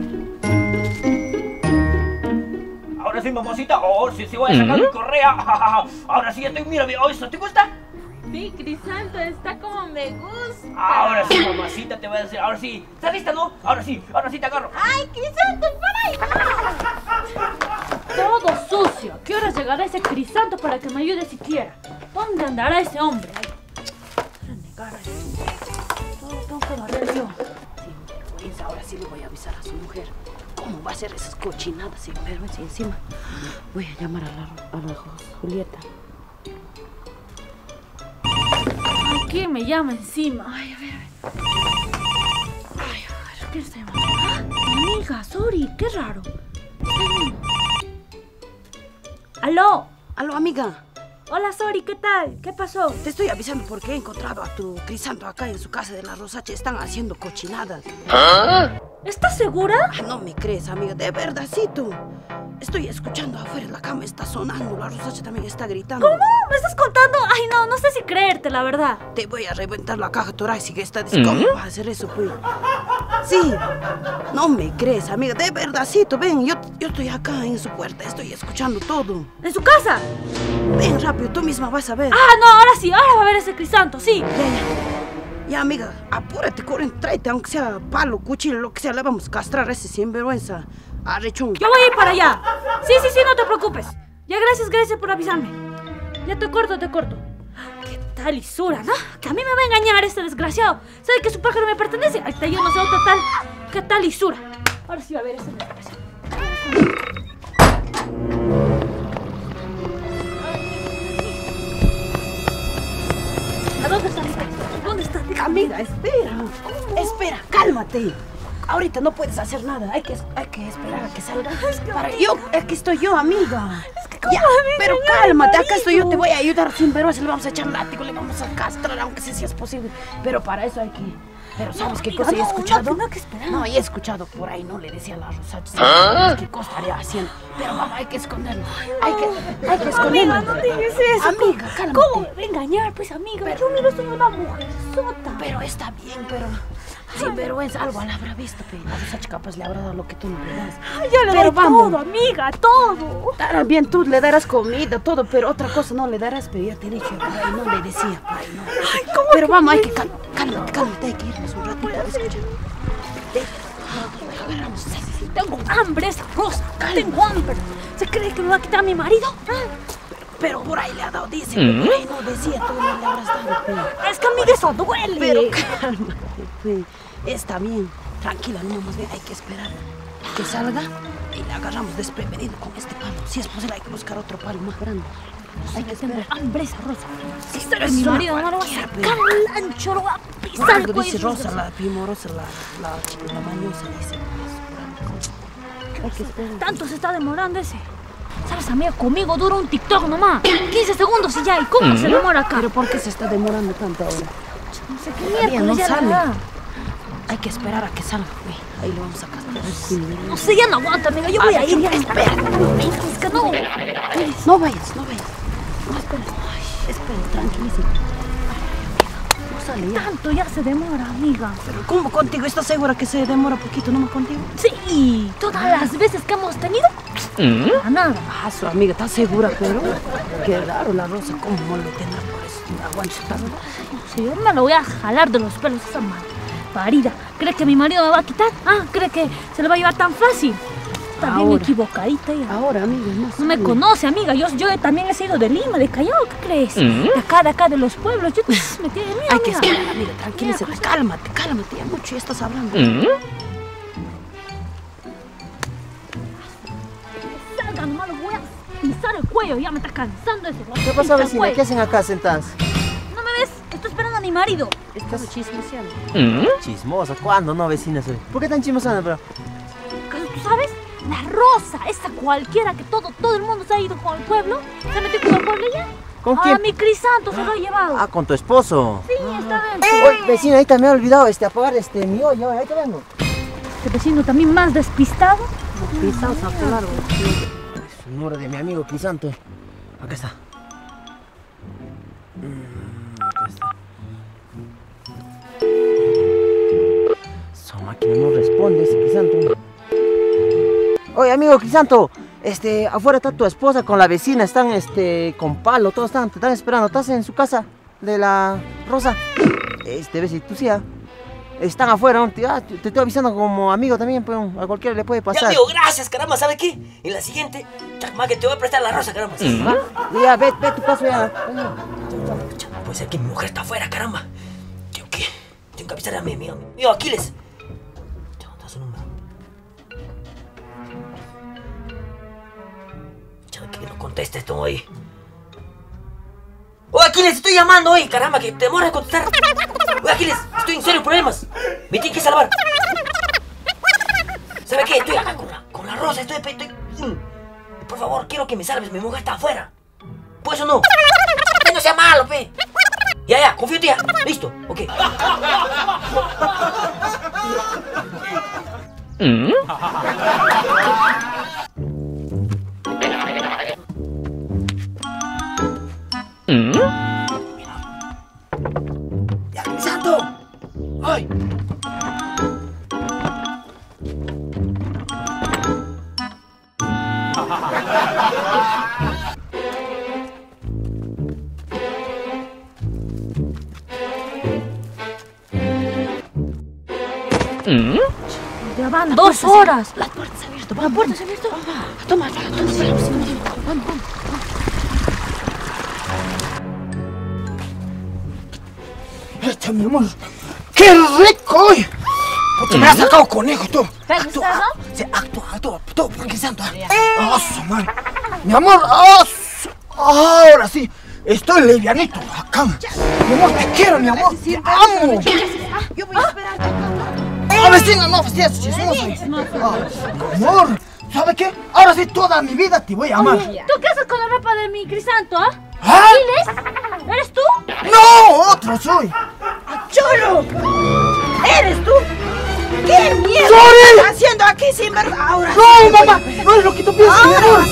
mujer. Ahora sí, mamacita. Oh, sí, sí, voy a sacar mi correa. Ahora sí, ya tengo, mira, oh, ¿eso te gusta? Sí, Crisanto, está como me gusta. Ahora sí, mamacita, te voy a decir. Ahora sí. ¿Estás lista, no? Ahora sí, ahora sí te agarro. ¡Ay, Crisanto, para ahí! Todo sucio. ¿Qué hora llegará ese Crisanto para que me ayude siquiera? ¿Dónde andará ese hombre? Ay, negar a eso. Todo tengo que barrer yo. Sinvergüenza, ahora sí le voy a avisar a su mujer. ¿Cómo va a hacer esas cochinadas sinvergüenza? Y encima voy a llamar a la, a la Julieta. Ay, ¿quién me llama encima? Ay, a ver, a ver. Ay, a ver, ¿quién está llamando? ¡Ah! Mi amiga, sorry, qué raro. ¿Aló? Aló, amiga. Hola, Sori, ¿qué tal? ¿Qué pasó? Te estoy avisando porque he encontrado a tu Crisanto acá en su casa de la Rosache. Están haciendo cochinadas. ¿Estás segura? Ah, no me crees, amiga. De verdad, sí, tú. Estoy escuchando afuera, la cama está sonando. La Rosache también está gritando. ¿Cómo? ¿Me estás contando? Ay, no, no sé si creerte, la verdad. Te voy a reventar la caja torácica. Está diciendo, ¿cómo vas a hacer eso, pues? Sí. No me crees, amiga. De verdad, sí, tú. Ven, yo, yo estoy acá en su puerta. Estoy escuchando todo. ¿En su casa? Ven rápido, tú misma vas a ver. Ah, no, ahora sí, ahora va a ver ese Crisanto, sí. Ya, ya. Ya, amiga, apúrate, corre, tráete, aunque sea palo, cuchillo, lo que sea, le vamos a castrar a ese sinvergüenza. Arrechón. Yo voy a ir para allá. Sí, sí, sí, no te preocupes. Ya, gracias, gracias por avisarme. Ya te corto, te corto. ¿Qué tal lisura, no? Que a mí me va a engañar este desgraciado. ¿Sabe que su pájaro me pertenece? Ahí está, yo no sé otra tal. ¿Qué tal lisura? Ahora sí va a ver este desgraciado. ¿A dónde está? ¿Dónde está? Amiga, espera. Espera, cálmate. Ahorita no puedes hacer nada. Hay que, hay que esperar a que salga. Es que para yo, aquí estoy yo, amiga. Es que ¿cómo, ya, amiga? Pero cálmate, acá estoy yo, te voy a ayudar sin vergüenza. Le vamos a echar látigo, le vamos a castrar, aunque sea si es posible. Pero para eso hay que... Pero ¿sabes no, qué cosa no, he escuchado? No, no, que esperar. No, he escuchado por ahí, no le decía a la Rosache. ¿Sabes qué cosa estaría haciendo? Pero mamá, hay que esconderlo. Hay que, hay que esconderlo. Amiga, no digas eso. Amiga, cálmate. ¿Cómo me va a engañar, pues, amiga? Pero, yo miro, soy una mujer sota. Pero está bien, pero... Sin vergüenza, algo la habrá visto, pero la Rosache capaz le habrá dado lo que tú no le das. Ay, ya le pero doy vamos. todo, amiga, todo. Estará bien, tú le darás comida, todo, pero otra cosa no le darás, pero ya te dije, por ahí no le decía, por ahí no. Ay, ¿cómo pero que vamos, me... hay que cal cálmate, cálmate, hay que irnos un ratito a escuchar. Agarramos, sí, sí, sí, tengo hambre, esa Rosa, tengo hambre. ¿Se cree que me va a quitar a mi marido? Pero por ahí le ha dado, dice, ¿Mm? Por ahí no decía, tú no le habrás dado, pero... Es que a mí eso duele. Pero cálmate, pues. Está bien, tranquila, no más bien, hay que esperar que salga y le agarramos desprevenido con este palo. Si es posible, hay que buscar otro palo más grande. Hay que esperar. Hambre esa Rosa. Si sí, pero mi marido no lo va a sacar al ancho, lo va a pisar. Algo dice Rosa, la primorosa, la, la, la mañosa, dice. Hay que esperar. Tanto se está demorando ese. ¿Sabes, amiga? Conmigo dura un TikTok nomás. quince segundos y ya. ¿Y cómo ¿Mm? se demora acá? ¿Pero por qué se está demorando tanto ahora? No sé qué miércoles no ya sale. La hay que esperar a que salga. Uy, ahí lo vamos a castrar. No sé, ya no aguanta, amiga. Yo voy a, a ir. Ya. Espera. Es que no. No vayas, no vayas. No, espera. Ay, espera, tranquilísima. No sale ya. Tanto ya se demora, amiga. Pero ¿cómo contigo? ¿Estás segura que se demora poquito nomás contigo? Sí. Todas ah. las veces que hemos tenido. ¿Mm? Para nada. Ah, su amiga, ¿estás segura? Pero qué raro la Rosa. ¿Cómo le tendrá por eso? Aguanta. Sí, yo me lo voy a jalar de los pelos esa madre. Parida, ¿cree que mi marido me va a quitar? Ah, ¿cree que se lo va a llevar tan fácil? está bien Ahora. equivocadita ella. Ahora, amiga, más No me sabia. conoce, amiga. Yo, yo también he sido de Lima, de Callao, ¿qué crees? De acá, de acá, de los pueblos. Yo me tiene miedo, Hay que amiga. esperar, amiga, tranquilízate. Cálmate, cálmate, ya mucho ya estás hablando. Salga, nomás lo voy a pisar el cuello. Ya me está cansando ese. ¿Qué pasa, vecina? ¿Qué hacen acá sentadas? ¿No me ves? Estoy esperando a mi marido. Estás chismoseando. Chismosa, ¿cuándo no, vecina? Soy? ¿Por qué tan chismosando, pero? ¿Tú sabes? La Rosa, esa cualquiera que todo, todo el mundo se ha ido con el pueblo. Se metió con el pueblo ya. ¿Con Ah, quién? mi Crisanto se lo ha llevado. Ah, con tu esposo. Sí, está dentro. Oye, vecina, ahorita me he olvidado este, apagar este, mi olla, ahí te vengo. Este vecino también más despistado. Pisados a volar, Es el número de mi amigo Crisanto. Acá está. Mm, acá está. Su máquina no responde, ese Crisanto. Oye, amigo Crisanto, este, afuera está tu esposa con la vecina, están, este, con palo, todos están, te están esperando. ¿Estás en su casa de la Rosa? Este, ves si tú sí, ah. Están afuera, ¿no? Te, ah, te te estoy avisando como amigo también, pues, a cualquiera le puede Ya, pasar. amigo, gracias, caramba, ¿sabe qué? En la siguiente, chacma, que te voy a prestar la Rosa, caramba. Ah, ya, ve, ve tu paso ya. Chacma, puede ser que mi mujer está afuera, caramba. Tengo que, tengo que avisar a mi amigo, amigo Aquiles. ¿Dónde está su número? Chacma, que no conteste esto hoy. ¡Oh, Aquiles, estoy llamando hoy! Caramba, que te demoras en contestar. ¡Oh, Aquiles, estoy en serio problemas! Me tienen que salvar. ¿Sabe qué? Estoy acá con la, con la Rosa, estoy, estoy... Por favor, quiero que me salves, mi mujer está afuera. ¿Pues o no? Que no sea malo, pe. Ya, ya, confío en ti, ya. Listo, ok. ¡Ya, Crisanto! ¡Ay! Ya van dos horas. La puerta se ha abierto. La puerta se ha abierto. Toma, toma, toma. Vamos, vamos. Este, mi amor. ¡Qué rico! Oye! Puta, me has sacado conejo tú. ¿Te ha gustado? Sí, actúa, actúa. Todo porque santo. ¡Ah, su madre! Mi amor, ¡ah! su- ahora sí. Estoy livianito acá. Mi amor, te quiero, mi amor. Te amo. Yo voy a esperarte. ¡Ah, vecina, no, vecina, es chismoso! Ah, amor, ¿sabe qué? Ahora sí, toda mi vida te voy a amar. ¿Tú qué haces con la ropa de mi Crisanto, ah? ¿Ah? ¿Aquiles? ¿Eres tú? ¡No! ¡Otro soy! ¡Cholo! ¿Eres tú? ¡Qué mierda ¡Sorry! estás haciendo aquí sin ver ahora! ¡No, mamá! ¡No es lo que tú piensas, mi amor!